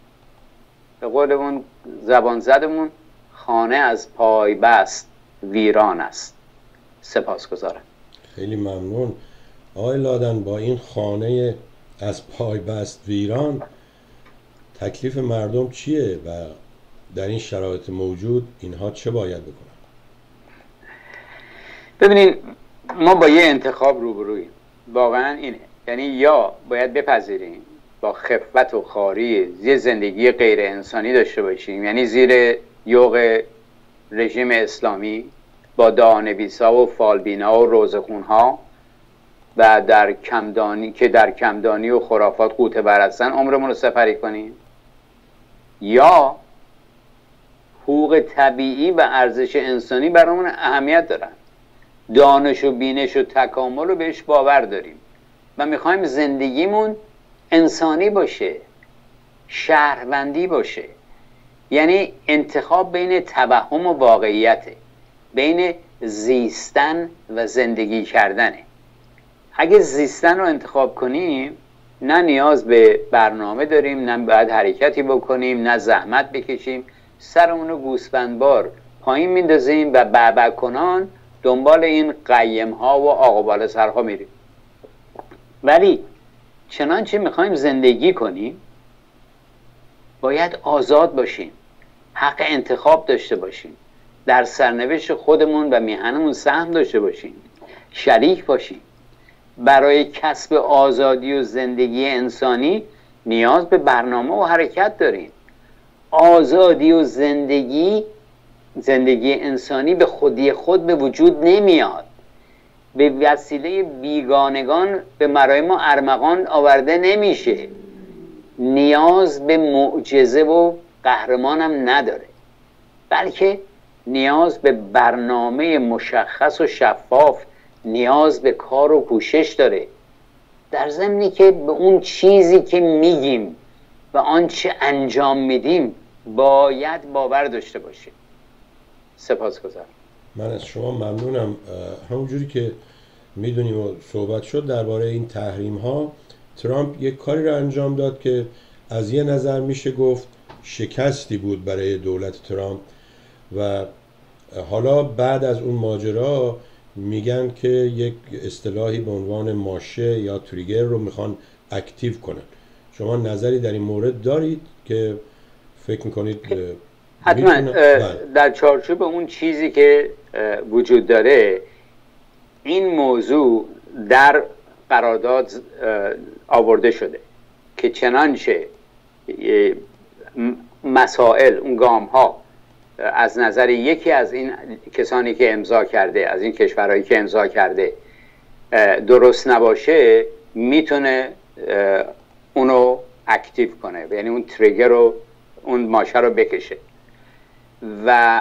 به قولمون زبان زدمون خانه از پای بست ویران است. سپاسگزارم. خیلی ممنون آقای لادن. با این خانه از پای بست ویران، تکلیف مردم چیه و در این شرایط موجود اینها چه باید بکنن؟ ببینین، ما با یه انتخاب روبرویم، واقعا اینه. یعنی یا باید بپذیریم با خفت و خواری یه زندگی غیر انسانی داشته باشیم، یعنی زیر یوغ رژیم اسلامی با دعانویسا و فالبینا و روزخونها و در کمدانی که در کمدانی و خرافات قوطه برستن عمرمون رو سپری کنیم، یا حقوق طبیعی و ارزش انسانی برامون اهمیت دارن، دانش و بینش و تکامل رو بهش باور داریم و میخوایم زندگیمون انسانی باشه، شهروندی باشه. یعنی انتخاب بین توهم و واقعیته، بین زیستن و زندگی کردنه. اگه زیستن رو انتخاب کنیم، نه نیاز به برنامه داریم، نه باید حرکتی بکنیم، نه زحمت بکشیم، سرمون رو گوسفندبار پایین میندازیم و بعبع کنان دنبال این قیم ها و آقابال سرها میریم. ولی چنانچه میخوایم زندگی کنیم، باید آزاد باشیم، حق انتخاب داشته باشیم، در سرنوشت خودمون و میهنمون سهم داشته باشیم، شریک باشیم. برای کسب آزادی و زندگی انسانی نیاز به برنامه و حرکت داریم. آزادی و زندگی زندگی انسانی به خودی خود به وجود نمیاد، به وسیله بیگانگان به برای ما ارمغان آورده نمیشه، نیاز به معجزه و قهرمان هم نداره، بلکه نیاز به برنامه مشخص و شفاف، نیاز به کار و کوشش داره، در ضمنی که به اون چیزی که میگیم و آنچه انجام میدیم باید باور داشته باشیم. سپاسگزارم. من از شما ممنونم. همونجوری که میدونیم و صحبت شد درباره این تحریم ها، ترامپ یک کاری را انجام داد که از یه نظر میشه گفت شکستی بود برای دولت ترامپ و حالا بعد از اون ماجرا میگن که یک اصطلاحی به عنوان ماشه یا تریگر رو میخوان اکتیو کنن. شما نظری در این مورد دارید که فکر میکنید حتما در چارچوب اون چیزی که وجود داره این موضوع در قرارداد آورده شده که چنانچه مسائل اون گام ها از نظر یکی از این کسانی که امضا کرده، از این کشورهایی که امضا کرده درست نباشه، میتونه اونو اکتیو کنه، یعنی اون تریگر رو، اون ماشه رو بکشه و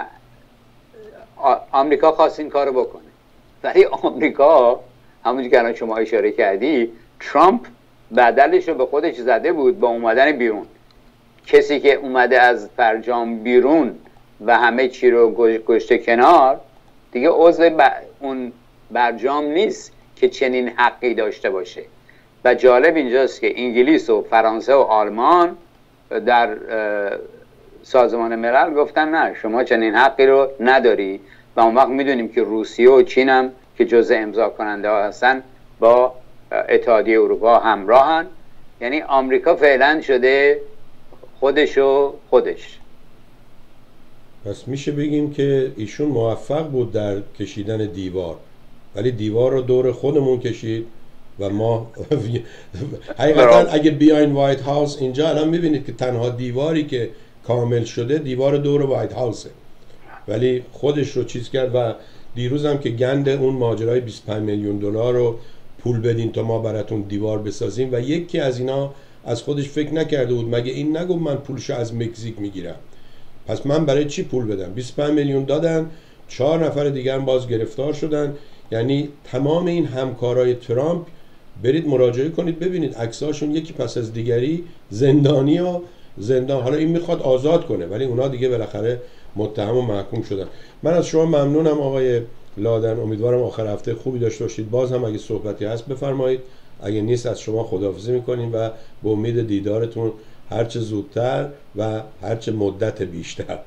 آمریکا خواست این کارو بکنه. ولی آمریکا همونجوری که الان شما اشاره کردی، ترامپ بدلش رو به خودش زده بود با اومدن بیرون. کسی که اومده از فرجام بیرون و همه چی رو گذاشته کنار، دیگه عضو ب... اون برجام نیست که چنین حقی داشته باشه. و جالب اینجاست که انگلیس و فرانسه و آلمان در سازمان ملل گفتن نه، شما چنین حقی رو نداری. و اون وقت میدونیم که روسیه و چین هم که جزء امضا کننده ها هستن با اتحادیه اروپا همراهن. یعنی آمریکا فعلا شده خودش و خودش. پس میشه بگیم که ایشون موفق بود در کشیدن دیوار، ولی دیوار رو دور خودمون کشید و ما حقیقتا اگه بیاین وایت هاوس اینجا الان میبینید که تنها دیواری که کامل شده دیوار دور وایت هاوسه، ولی خودش رو چیز کرد. و دیروز هم که گند اون ماجرای بیست و پنج میلیون دلار رو پول بدین تا ما براتون دیوار بسازیم و یکی از اینا از خودش فکر نکرده بود مگه این نگو من پولشو از مکزیک میگیرم، پس من برای چی پول بدم؟ بیست و پنج میلیون دادن، چهار نفر دیگه هم باز گرفتار شدن. یعنی تمام این همکارای ترامپ برید مراجعه کنید ببینید عکساشون یکی پس از دیگری زندانی و زندان. حالا این میخواد آزاد کنه ولی اونا دیگه بالاخره متهم و محکوم شدن. من از شما ممنونم آقای لادن، امیدوارم آخر هفته خوبی داشته باشید. باز هم اگه صحبتی هست بفرمایید، اگه نیست از شما خداحافظی میکنیم و به امید دیدارتون هرچه زودتر و هرچه مدت بیشتر.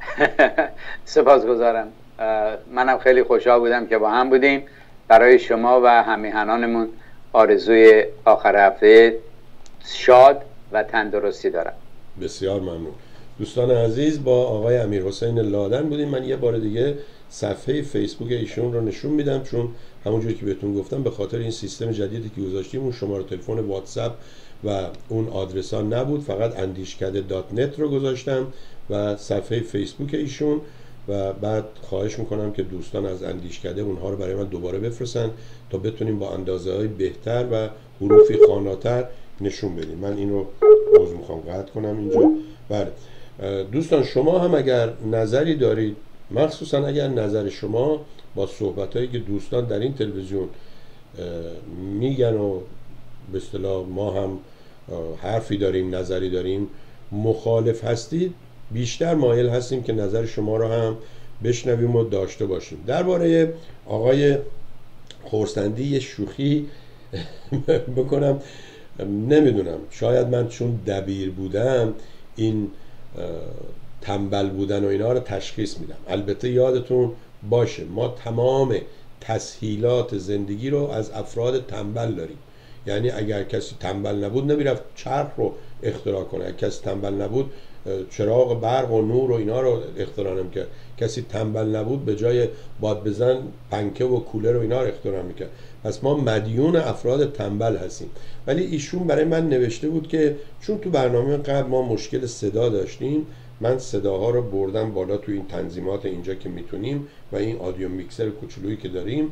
سپاسگزارم. منم خیلی خوشحال بودم که با هم بودیم. برای شما و همیهنانمون آرزوی آخر هفته شاد و تندرستی دارن. بسیار ممنون. دوستان عزیز، با آقای امیرحسین لادن بودیم. من یه بار دیگه صفحه فیسبوک ایشون رو نشون میدم، چون همونجوری که بهتون گفتم به خاطر این سیستم جدیدی که گذاشتیم اون شماره تلفن واتساپ و اون آدرس ها نبود، فقط اندیشکده دات نت رو گذاشتم و صفحه فیسبوک ایشون، و بعد خواهش میکنم که دوستان از اندیشکده اونها رو برای من دوباره بفرستن تا بتونیم با اندازه های بهتر و حروفی خواناتر نشون بدیم. من این رو باز میخوام قطع کنم اینجا. بله دوستان، شما هم اگر نظری دارید، مخصوصا اگر نظر شما با صحبتایی که دوستان در این تلویزیون میگن و به اصطلاح ما هم حرفی داریم، نظری داریم، مخالف هستید، بیشتر مایل هستیم که نظر شما رو هم بشنویم و داشته باشیم. درباره آقای خورسندی یه شوخی بکنم. نمیدونم، شاید من چون دبیر بودم این تنبل بودن و اینا رو تشخیص میدم. البته یادتون باشه ما تمام تسهیلات زندگی رو از افراد تنبل داریم. یعنی اگر کسی تنبل نبود نمیرفت چرخ رو اختراع کنه، اگر کسی تنبل نبود چراغ برق و نور و اینا رو اختراع نمی‌کرد، کسی تنبل نبود به جای باد بزن پنکه و کولر و اینا رو اختراع می‌کرد. پس ما مدیون افراد تنبل هستیم. ولی ایشون برای من نوشته بود که چون تو برنامه قبل ما مشکل صدا داشتیم، من صداها رو بردم بالا تو این تنظیمات اینجا که میتونیم و این آدیو میکسر کوچولویی که داریم.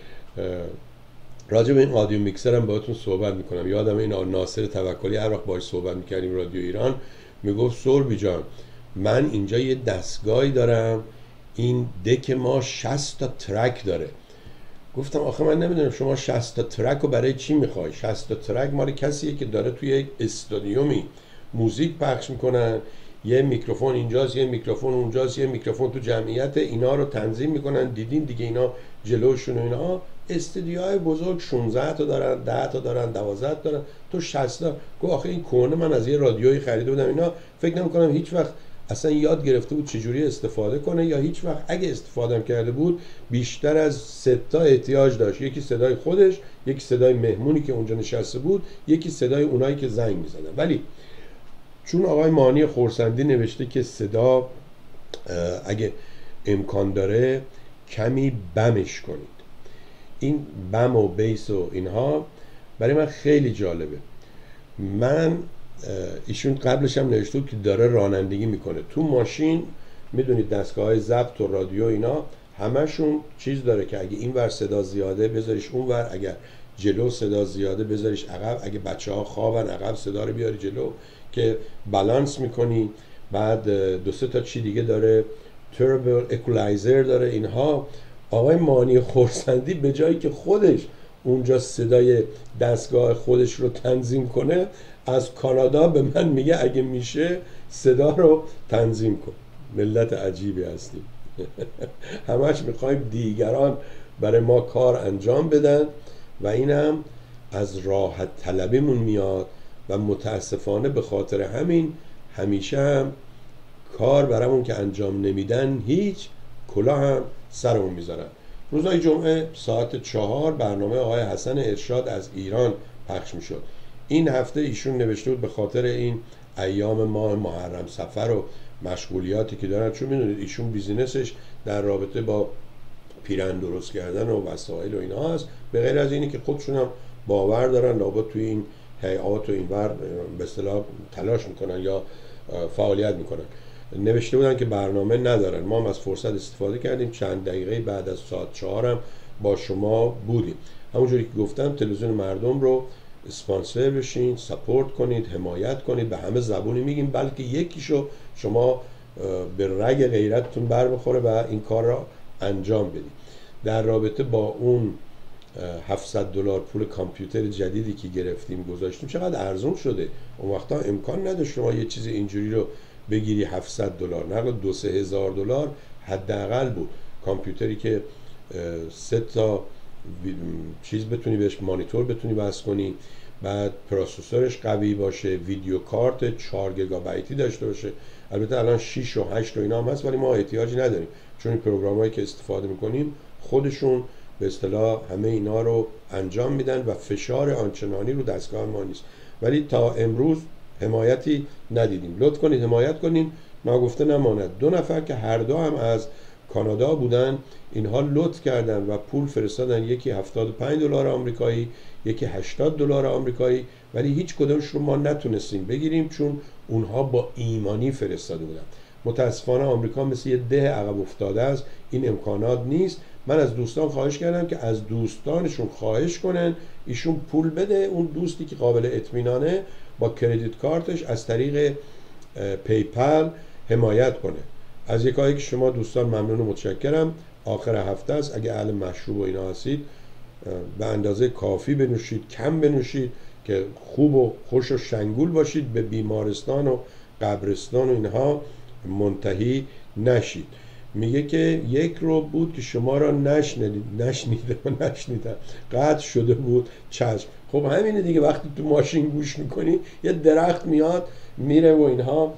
راجع به این آدیو میکسر هم باهاتون صحبت میکنم. یادم این ناصر توکلی هر وقت باهاش صحبت میکردیم رادیو ایران میگفت سوربی جان من اینجا یه دستگاهی دارم، این دک ما شصت تا ترک داره. گفتم آخه من نمیدونم شما شصت تا ترک رو برای چی میخوای؟ شصت تا ترک مال کسیه که داره توی یک استادیومی موزیک پخش میکنن، یه میکروفون اینجاست، یه میکروفون اونجاست، یه میکروفون تو جمعیت، اینا رو تنظیم میکنن. دیدین دیگه اینا جلوشون و اینا استودیوهای بزرگ شانزده تا دارن، ده تا دارن، دوازده تا دارن، تو شصت تا. گفت آخه این کونه من از یه رادیویی خریده بودم، اینا فکر نمی‌کنم هیچ وقت اصلا یاد گرفته بود چجوری استفاده کنه، یا هیچ وقت اگه استفاده هم کرده بود بیشتر از سه تا احتیاج داشت. یکی صدای خودش، یکی صدای مهمونی که اونجا نشسته بود، یکی صدای اونایی که زنگ می‌زدن. ولی چون آقای مانی خورسندی نوشته که صدا اگه امکان داره کمی بمش کنید، این بم و بیس و اینها برای من خیلی جالبه. من ایشون قبلش هم نوشته بود که داره رانندگی میکنه تو ماشین. میدونید دستگاه های ضبط و رادیو اینا همشون چیز داره که اگه این ور صدا زیاده بذاریش اون ور، اگر جلو صدا زیاده بذاریش عقب، اگه بچه ها خوابن عقب صدا رو بیاری جلو که بالانس میکنی. بعد دو سه تا چی دیگه داره، تربل اکولایزر داره. اینها آقای مانی خورسندی به جایی که خودش اونجا صدای دستگاه خودش رو تنظیم کنه، از کانادا به من میگه اگه میشه صدا رو تنظیم کن. ملت عجیبی هستیم. همش میخوایم دیگران برای ما کار انجام بدن و اینم از راحت طلبیمون میاد و متاسفانه به خاطر همین همیشه هم کار برامون که انجام نمیدن هیچ کلاه هم سرمون میذارن. روزهای جمعه ساعت چهار برنامه آقای حسن ارشاد از ایران پخش میشد. این هفته ایشون نوشته بود به خاطر این ایام ماه محرم سفر و مشغولیاتی که دارن، چون میدونید ایشون بیزینسش در رابطه با پیرن درست کردن و وسایل و اینا هست، به غیر از اینی که خودشون هم باور دارن لابد توی این هیئات و اینور به اصطلاح تلاش میکنن یا فعالیت میکنن. نوشته بودن که برنامه ندارن. ما هم از فرصت استفاده کردیم، چند دقیقه بعد از ساعت چهار هم با شما بودیم. همونجوری که گفتم تلویزیون مردم رو اسپانسر بشین، سپورت کنید، حمایت کنید. به همه زبونی میگیم بلکه یکیشو شما به رگ غیرتتون بر بخوره و این کار را انجام بدید. در رابطه با اون هفتصد دلار پول کامپیوتر جدیدی که گرفتیم گذاشتیم، چقدر ارزون شده. اون وقتا امکان نداشت شما یه چیز اینجوری رو بگیری هفتصد دلار، نه دو سه هزار دلار حداقل بود. کامپیوتری که سه تا چیز بتونی بهش مانیتور بتونی وصل کنی، بعد پروسسورش قوی باشه، ویدیو کارت چهار گیگابایتی داشته باشه. البته الان شش و هشت و اینا هم هست ولی ما احتیاجی نداریم، چون این پروگرامایی که استفاده میکنیم خودشون به اصطلاح همه اینا رو انجام میدن و فشار آنچنانی رو دستگاه ما نیست. ولی تا امروز حمایتی ندیدیم. لطف کنید حمایت کنید، ناگفته نماند. دو نفر که هر دو هم از کانادا بودن، اینها لطف کردن و پول فرستادن، یکی هفتاد و پنج دلار آمریکایی، یکی هشتاد دلار آمریکایی، ولی هیچ کدومش رو ما نتونستیم بگیریم چون اونها با ایمانی فرستاده بودن. متاسفانه آمریکا مثل یه ده عقب افتاده است، این امکانات نیست. من از دوستان خواهش کردم که از دوستانشون خواهش کنن ایشون پول بده، اون دوستی که قابل اطمینانه با کردیت کارتش از طریق پیپل حمایت کنه. از یکایی که شما دوستان ممنون و متشکرم. آخر هفته است، اگه اهل مشروب و اینا هستید به اندازه کافی بنوشید، کم بنوشید که خوب و خوش و شنگول باشید، به بیمارستان و قبرستان و اینها منتهی نشید. میگه که یک رو بود که شما را نشنیدید نشنیده و نشنیدم، قطع شده بود چشم. خب همینه دیگه، وقتی تو ماشین گوش میکنی یه درخت میاد میره و اینها.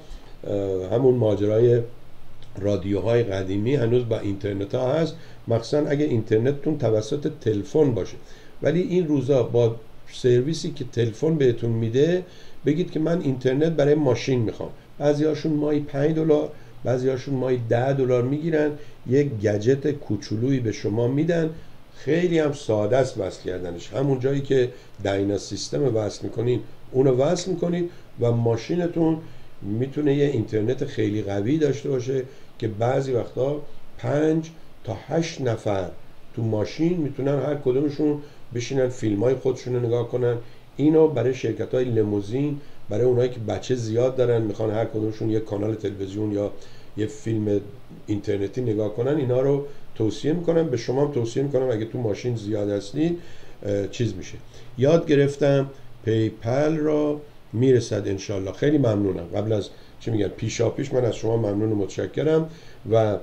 همون ماجرای رادیوهای قدیمی هنوز با اینترنت ها هست، مخصوصا اگه اینترنتتون توسط تلفن باشه. ولی این روزا با سرویسی که تلفن بهتون میده بگید که من اینترنت برای ماشین میخوام. بعضی هاشون مایی پنج دلار، بعضی هاشون مایی ده دلار میگیرن، یک گجت کوچولویی به شما میدن. خیلی هم ساده است وصل کردنش. همون جایی که داینا سیستم وصل میکنین اونو وصل میکنید و ماشینتون میتونه یه اینترنت خیلی قوی داشته باشه که بعضی وقتا پنج تا هشت نفر تو ماشین میتونن هر کدومشون بشینن فیلم های خودشون رو نگاه کنن. اینو برای شرکت های لیموزین، برای اونایی که بچه زیاد دارن میخوان هر کدومشون یه کانال تلویزیون یا یه فیلم اینترنتی نگاه کنن، اینا رو توصیه میکنم. به شما هم توصیه میکنم اگه تو ماشین زیاد هستید چیز میشه. یاد گرفتم پیپل را میرسد انشالله. خیلی ممنونم. قبل از چی میگن پیشا پیش من از شما ممنون و متشکرم. و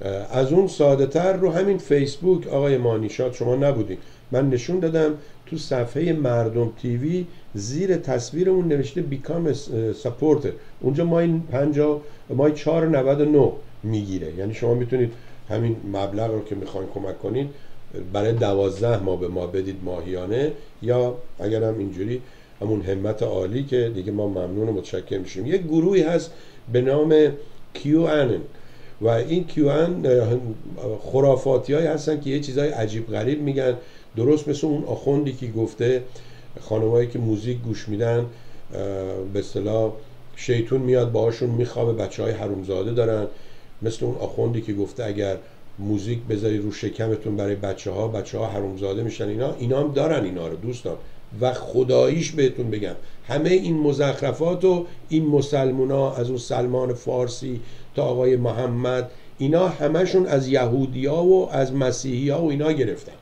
از اون ساده تر رو همین فیسبوک آقای مانیشاد شما نبودین، من نشون دادم تو صفحه مردم تیوی زیر تصویرمون نوشته بیکام سپورتر. اونجا مای پنجاه مای چهار و نود و نه میگیره، یعنی شما میتونید همین مبلغ رو که میخواین کمک کنید برای دوازده ماه به ما بدید ماهیانه، یا اگر هم اینجوری همون همت عالی که دیگه ما ممنون و متشکر میشیم. یک گروهی هست به نام کیو ان و این کیو ان خرافاتی هایی هستن که یه چیزای عجیب غریب میگن، درست مثل اون آخوندی که گفته خانمایی که موزیک گوش میدن به اصطلاح شیطون میاد باهاشون میخوابه، بچه های حرومزاده دارن. مثل اون آخوندی که گفته اگر موزیک بذاری رو شکمتون برای بچه ها، بچه ها حرومزاده میشن. اینا اینا هم دارن اینا رو دوستان. و خداییش بهتون بگم همه این مزخرفات و این مسلمونا از اون سلمان فارسی تا آقای محمد، اینا همشون از یهودیا و از مسیحیا و اینا گرفتن.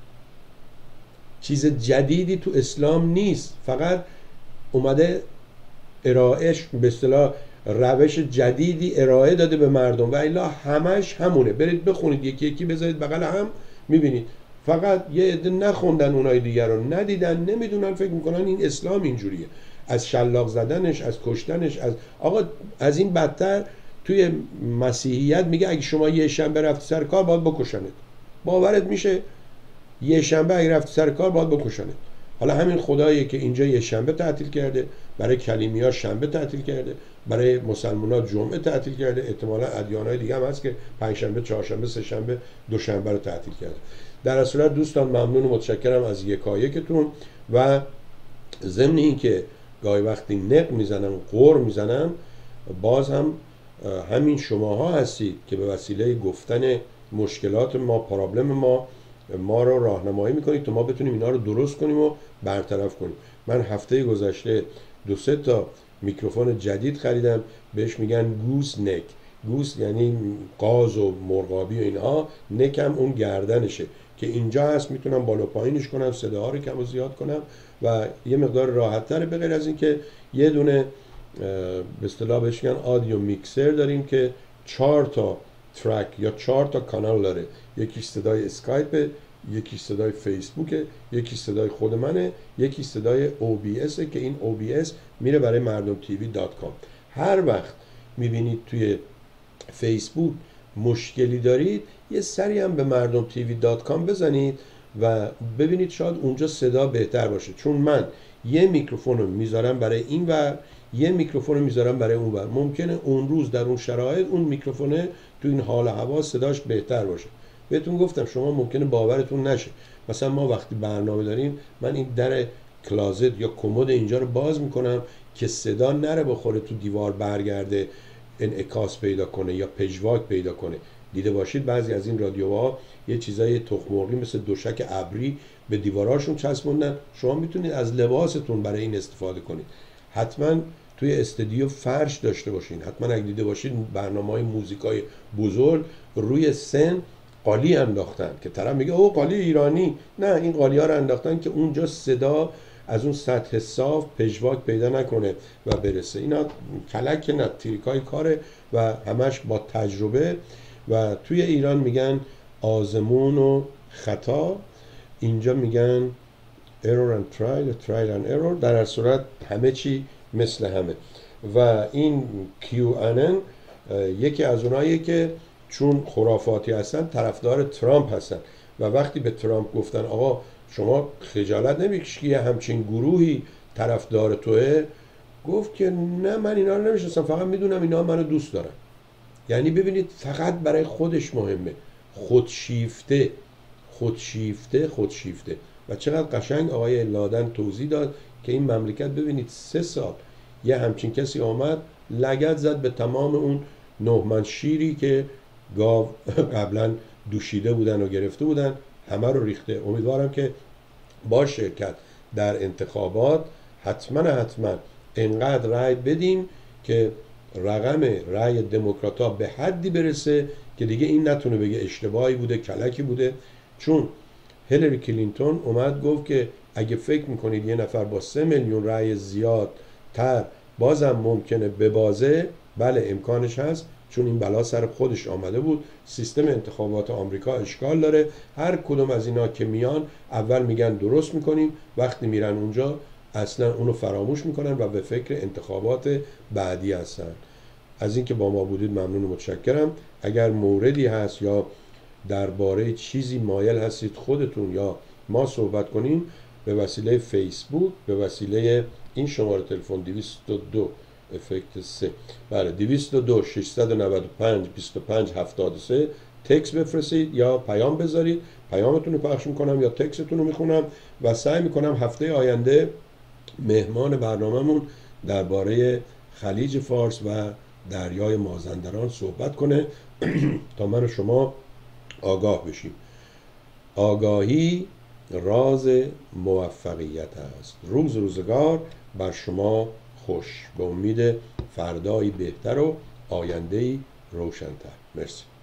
چیز جدیدی تو اسلام نیست، فقط اومده ارائهش به اصطلاح روش جدیدی ارائه داده به مردم و الا همش همونه. برید بخونید یکی یکی بذارید بغل هم میبینید. فقط یه عده نخوندن اونای دیگر رو، ندیدن، نمیدونن، فکر میکنن این اسلام اینجوریه. از شلاق زدنش، از کشتنش، از آقا از این بدتر توی مسیحیت میگه اگه شما یه شنبه رفتی سر کار باید بکشنت. باورت میشه؟ یه شنبه اگه رفتی سر کار باید بکشنت. حالا همین خدایی که اینجا یه شنبه تعطیل کرده، برای کلیمی‌ها شنبه تعطیل کرده، برای مسلمان‌ها جمعه تعطیل کرده، احتمالاً ادیان‌های دیگه هم هست که پنجشنبه، چهارشنبه، سه شنبه، دوشنبه رو تعطیل کرده. در اصل دوستان ممنون و متشکرم از یکایکتون و ضمن این که گاهی وقتی نق میزنم، قور میزنم، باز هم همین شماها هستید که به وسیله گفتن مشکلات ما، پرابلم ما ما رو راهنمایی میکنید تا ما بتونیم اینا رو درست کنیم و برطرف کنیم. من هفته گذشته دو سه تا میکروفون جدید خریدم، بهش میگن گوس نک. گوس یعنی قاز و مرغابی و اینها، نکم اون گردنشه که اینجا هست، میتونم بالا پایینش کنم، صداها رو کم و زیاد کنم و یه مقدار راحت تره. به غیر از این که یه دونه به اصطلاح بهش میگن آدیو میکسر داریم که چهار تا ترک یا چهار تا کانال داره. یکی صدای اسکایپ، یکی صدای فیسبوک، یکی صدای خود منه، یکی صدای او بی اس که این او بی اس میره برای مردم تیوی دات کام. هر وقت میبینید توی فیسبوک مشکلی دارید یه سری هم به مردم تیوی دات کام بزنید و ببینید شاید اونجا صدا بهتر باشه، چون من یه میکروفون رو میذارم برای این ور، یه میکروفون رو میذارم برای اون ور. ممکنه اون روز در اون شرایط اون میکروفونه تو این حال هوا صداش بهتر باشه. بهتون گفتم شما ممکنه باورتون نشه، مثلا ما وقتی برنامه داریم من این در کلازت یا کمد اینجا رو باز میکنم که صدا نره بخوره تو دیوار برگرده انعکاس پیدا کنه یا پژواک پیدا کنه. دیده باشید بعضی از این رادیوها یه چیزای تخم مرغی مثل دوشک ابری به دیواراشون چسبوندن. شما میتونید از لباستون برای این استفاده کنید. حتما توی استودیو فرش داشته باشین. حتما اگه دیده باشید برنامه‌های موزیکای بزرگ روی سن قالی انداختن که طرف میگه او قالی ایرانی. نه، این قالی ها رو انداختن که اونجا صدا از اون سطح صاف پژواک پیدا نکنه و برسه. اینا کلک نه، تریکای کاره و همش با تجربه. و توی ایران میگن آزمون و خطا، اینجا میگن error and trial trial and error. در هر صورت همه چی مثل همه. و این کیو ان ان یکی از اوناییه که چون خرافاتی هستن طرفدار ترامپ هستن و وقتی به ترامپ گفتن آقا شما خجالت نمیکشی که همچین گروهی طرفدار توه، گفت که نه من اینا رو نمیشناسم، فقط میدونم اینا منو دوست دارن. یعنی ببینید فقط برای خودش مهمه، خودشیفته خودشیفته خودشیفته. و چقدر قشنگ آقای لادن توضیح داد که این مملکت ببینید سه سال یه همچین کسی آمد لگد زد به تمام اون نهمن شیری که گاو قبلا دوشیده بودن و گرفته بودن، همه رو ریخته. امیدوارم که با شرکت در انتخابات حتما حتما انقدر رأی بدیم که رقم رأی دموکرات‌ها به حدی برسه که دیگه این نتونه بگه اشتباهی بوده، کلکی بوده. چون هیلاری کلینتون اومد گفت که اگه فکر میکنید یه نفر با سه میلیون رأی زیاد تر بازم ممکنه ببازه، بله امکانش هست، چون این بلا سر خودش آمده بود. سیستم انتخابات آمریکا اشکال داره. هر کدوم از اینا که میان اول میگن درست میکنیم، وقتی میرن اونجا اصلا اونو فراموش میکنن و به فکر انتخابات بعدی هستن. از اینکه با ما بودید ممنون و متشکرم. اگر موردی هست یا درباره چیزی مایل هستید خودتون یا ما صحبت کنیم، به وسیله فیسبوک، به وسیله این شماره تلفن دویست و دو افکت سه، بله دویست و دو ششصد و نود و پنج بیست و پنج هفتاد و سه تکس بفرستید یا پیام بذارید. پیامتون رو پخش میکنم یا تکستون رو میخونم و سعی میکنم هفته آینده مهمان برنامه‌مون درباره خلیج فارس و دریای مازندران صحبت کنه تا من و شما آگاه بشیم. آگاهی راز موفقیت است. روز روزگار بر شما خوش، به امید فردایی بهتر و آینده‌ای روشن‌تر. مرسی.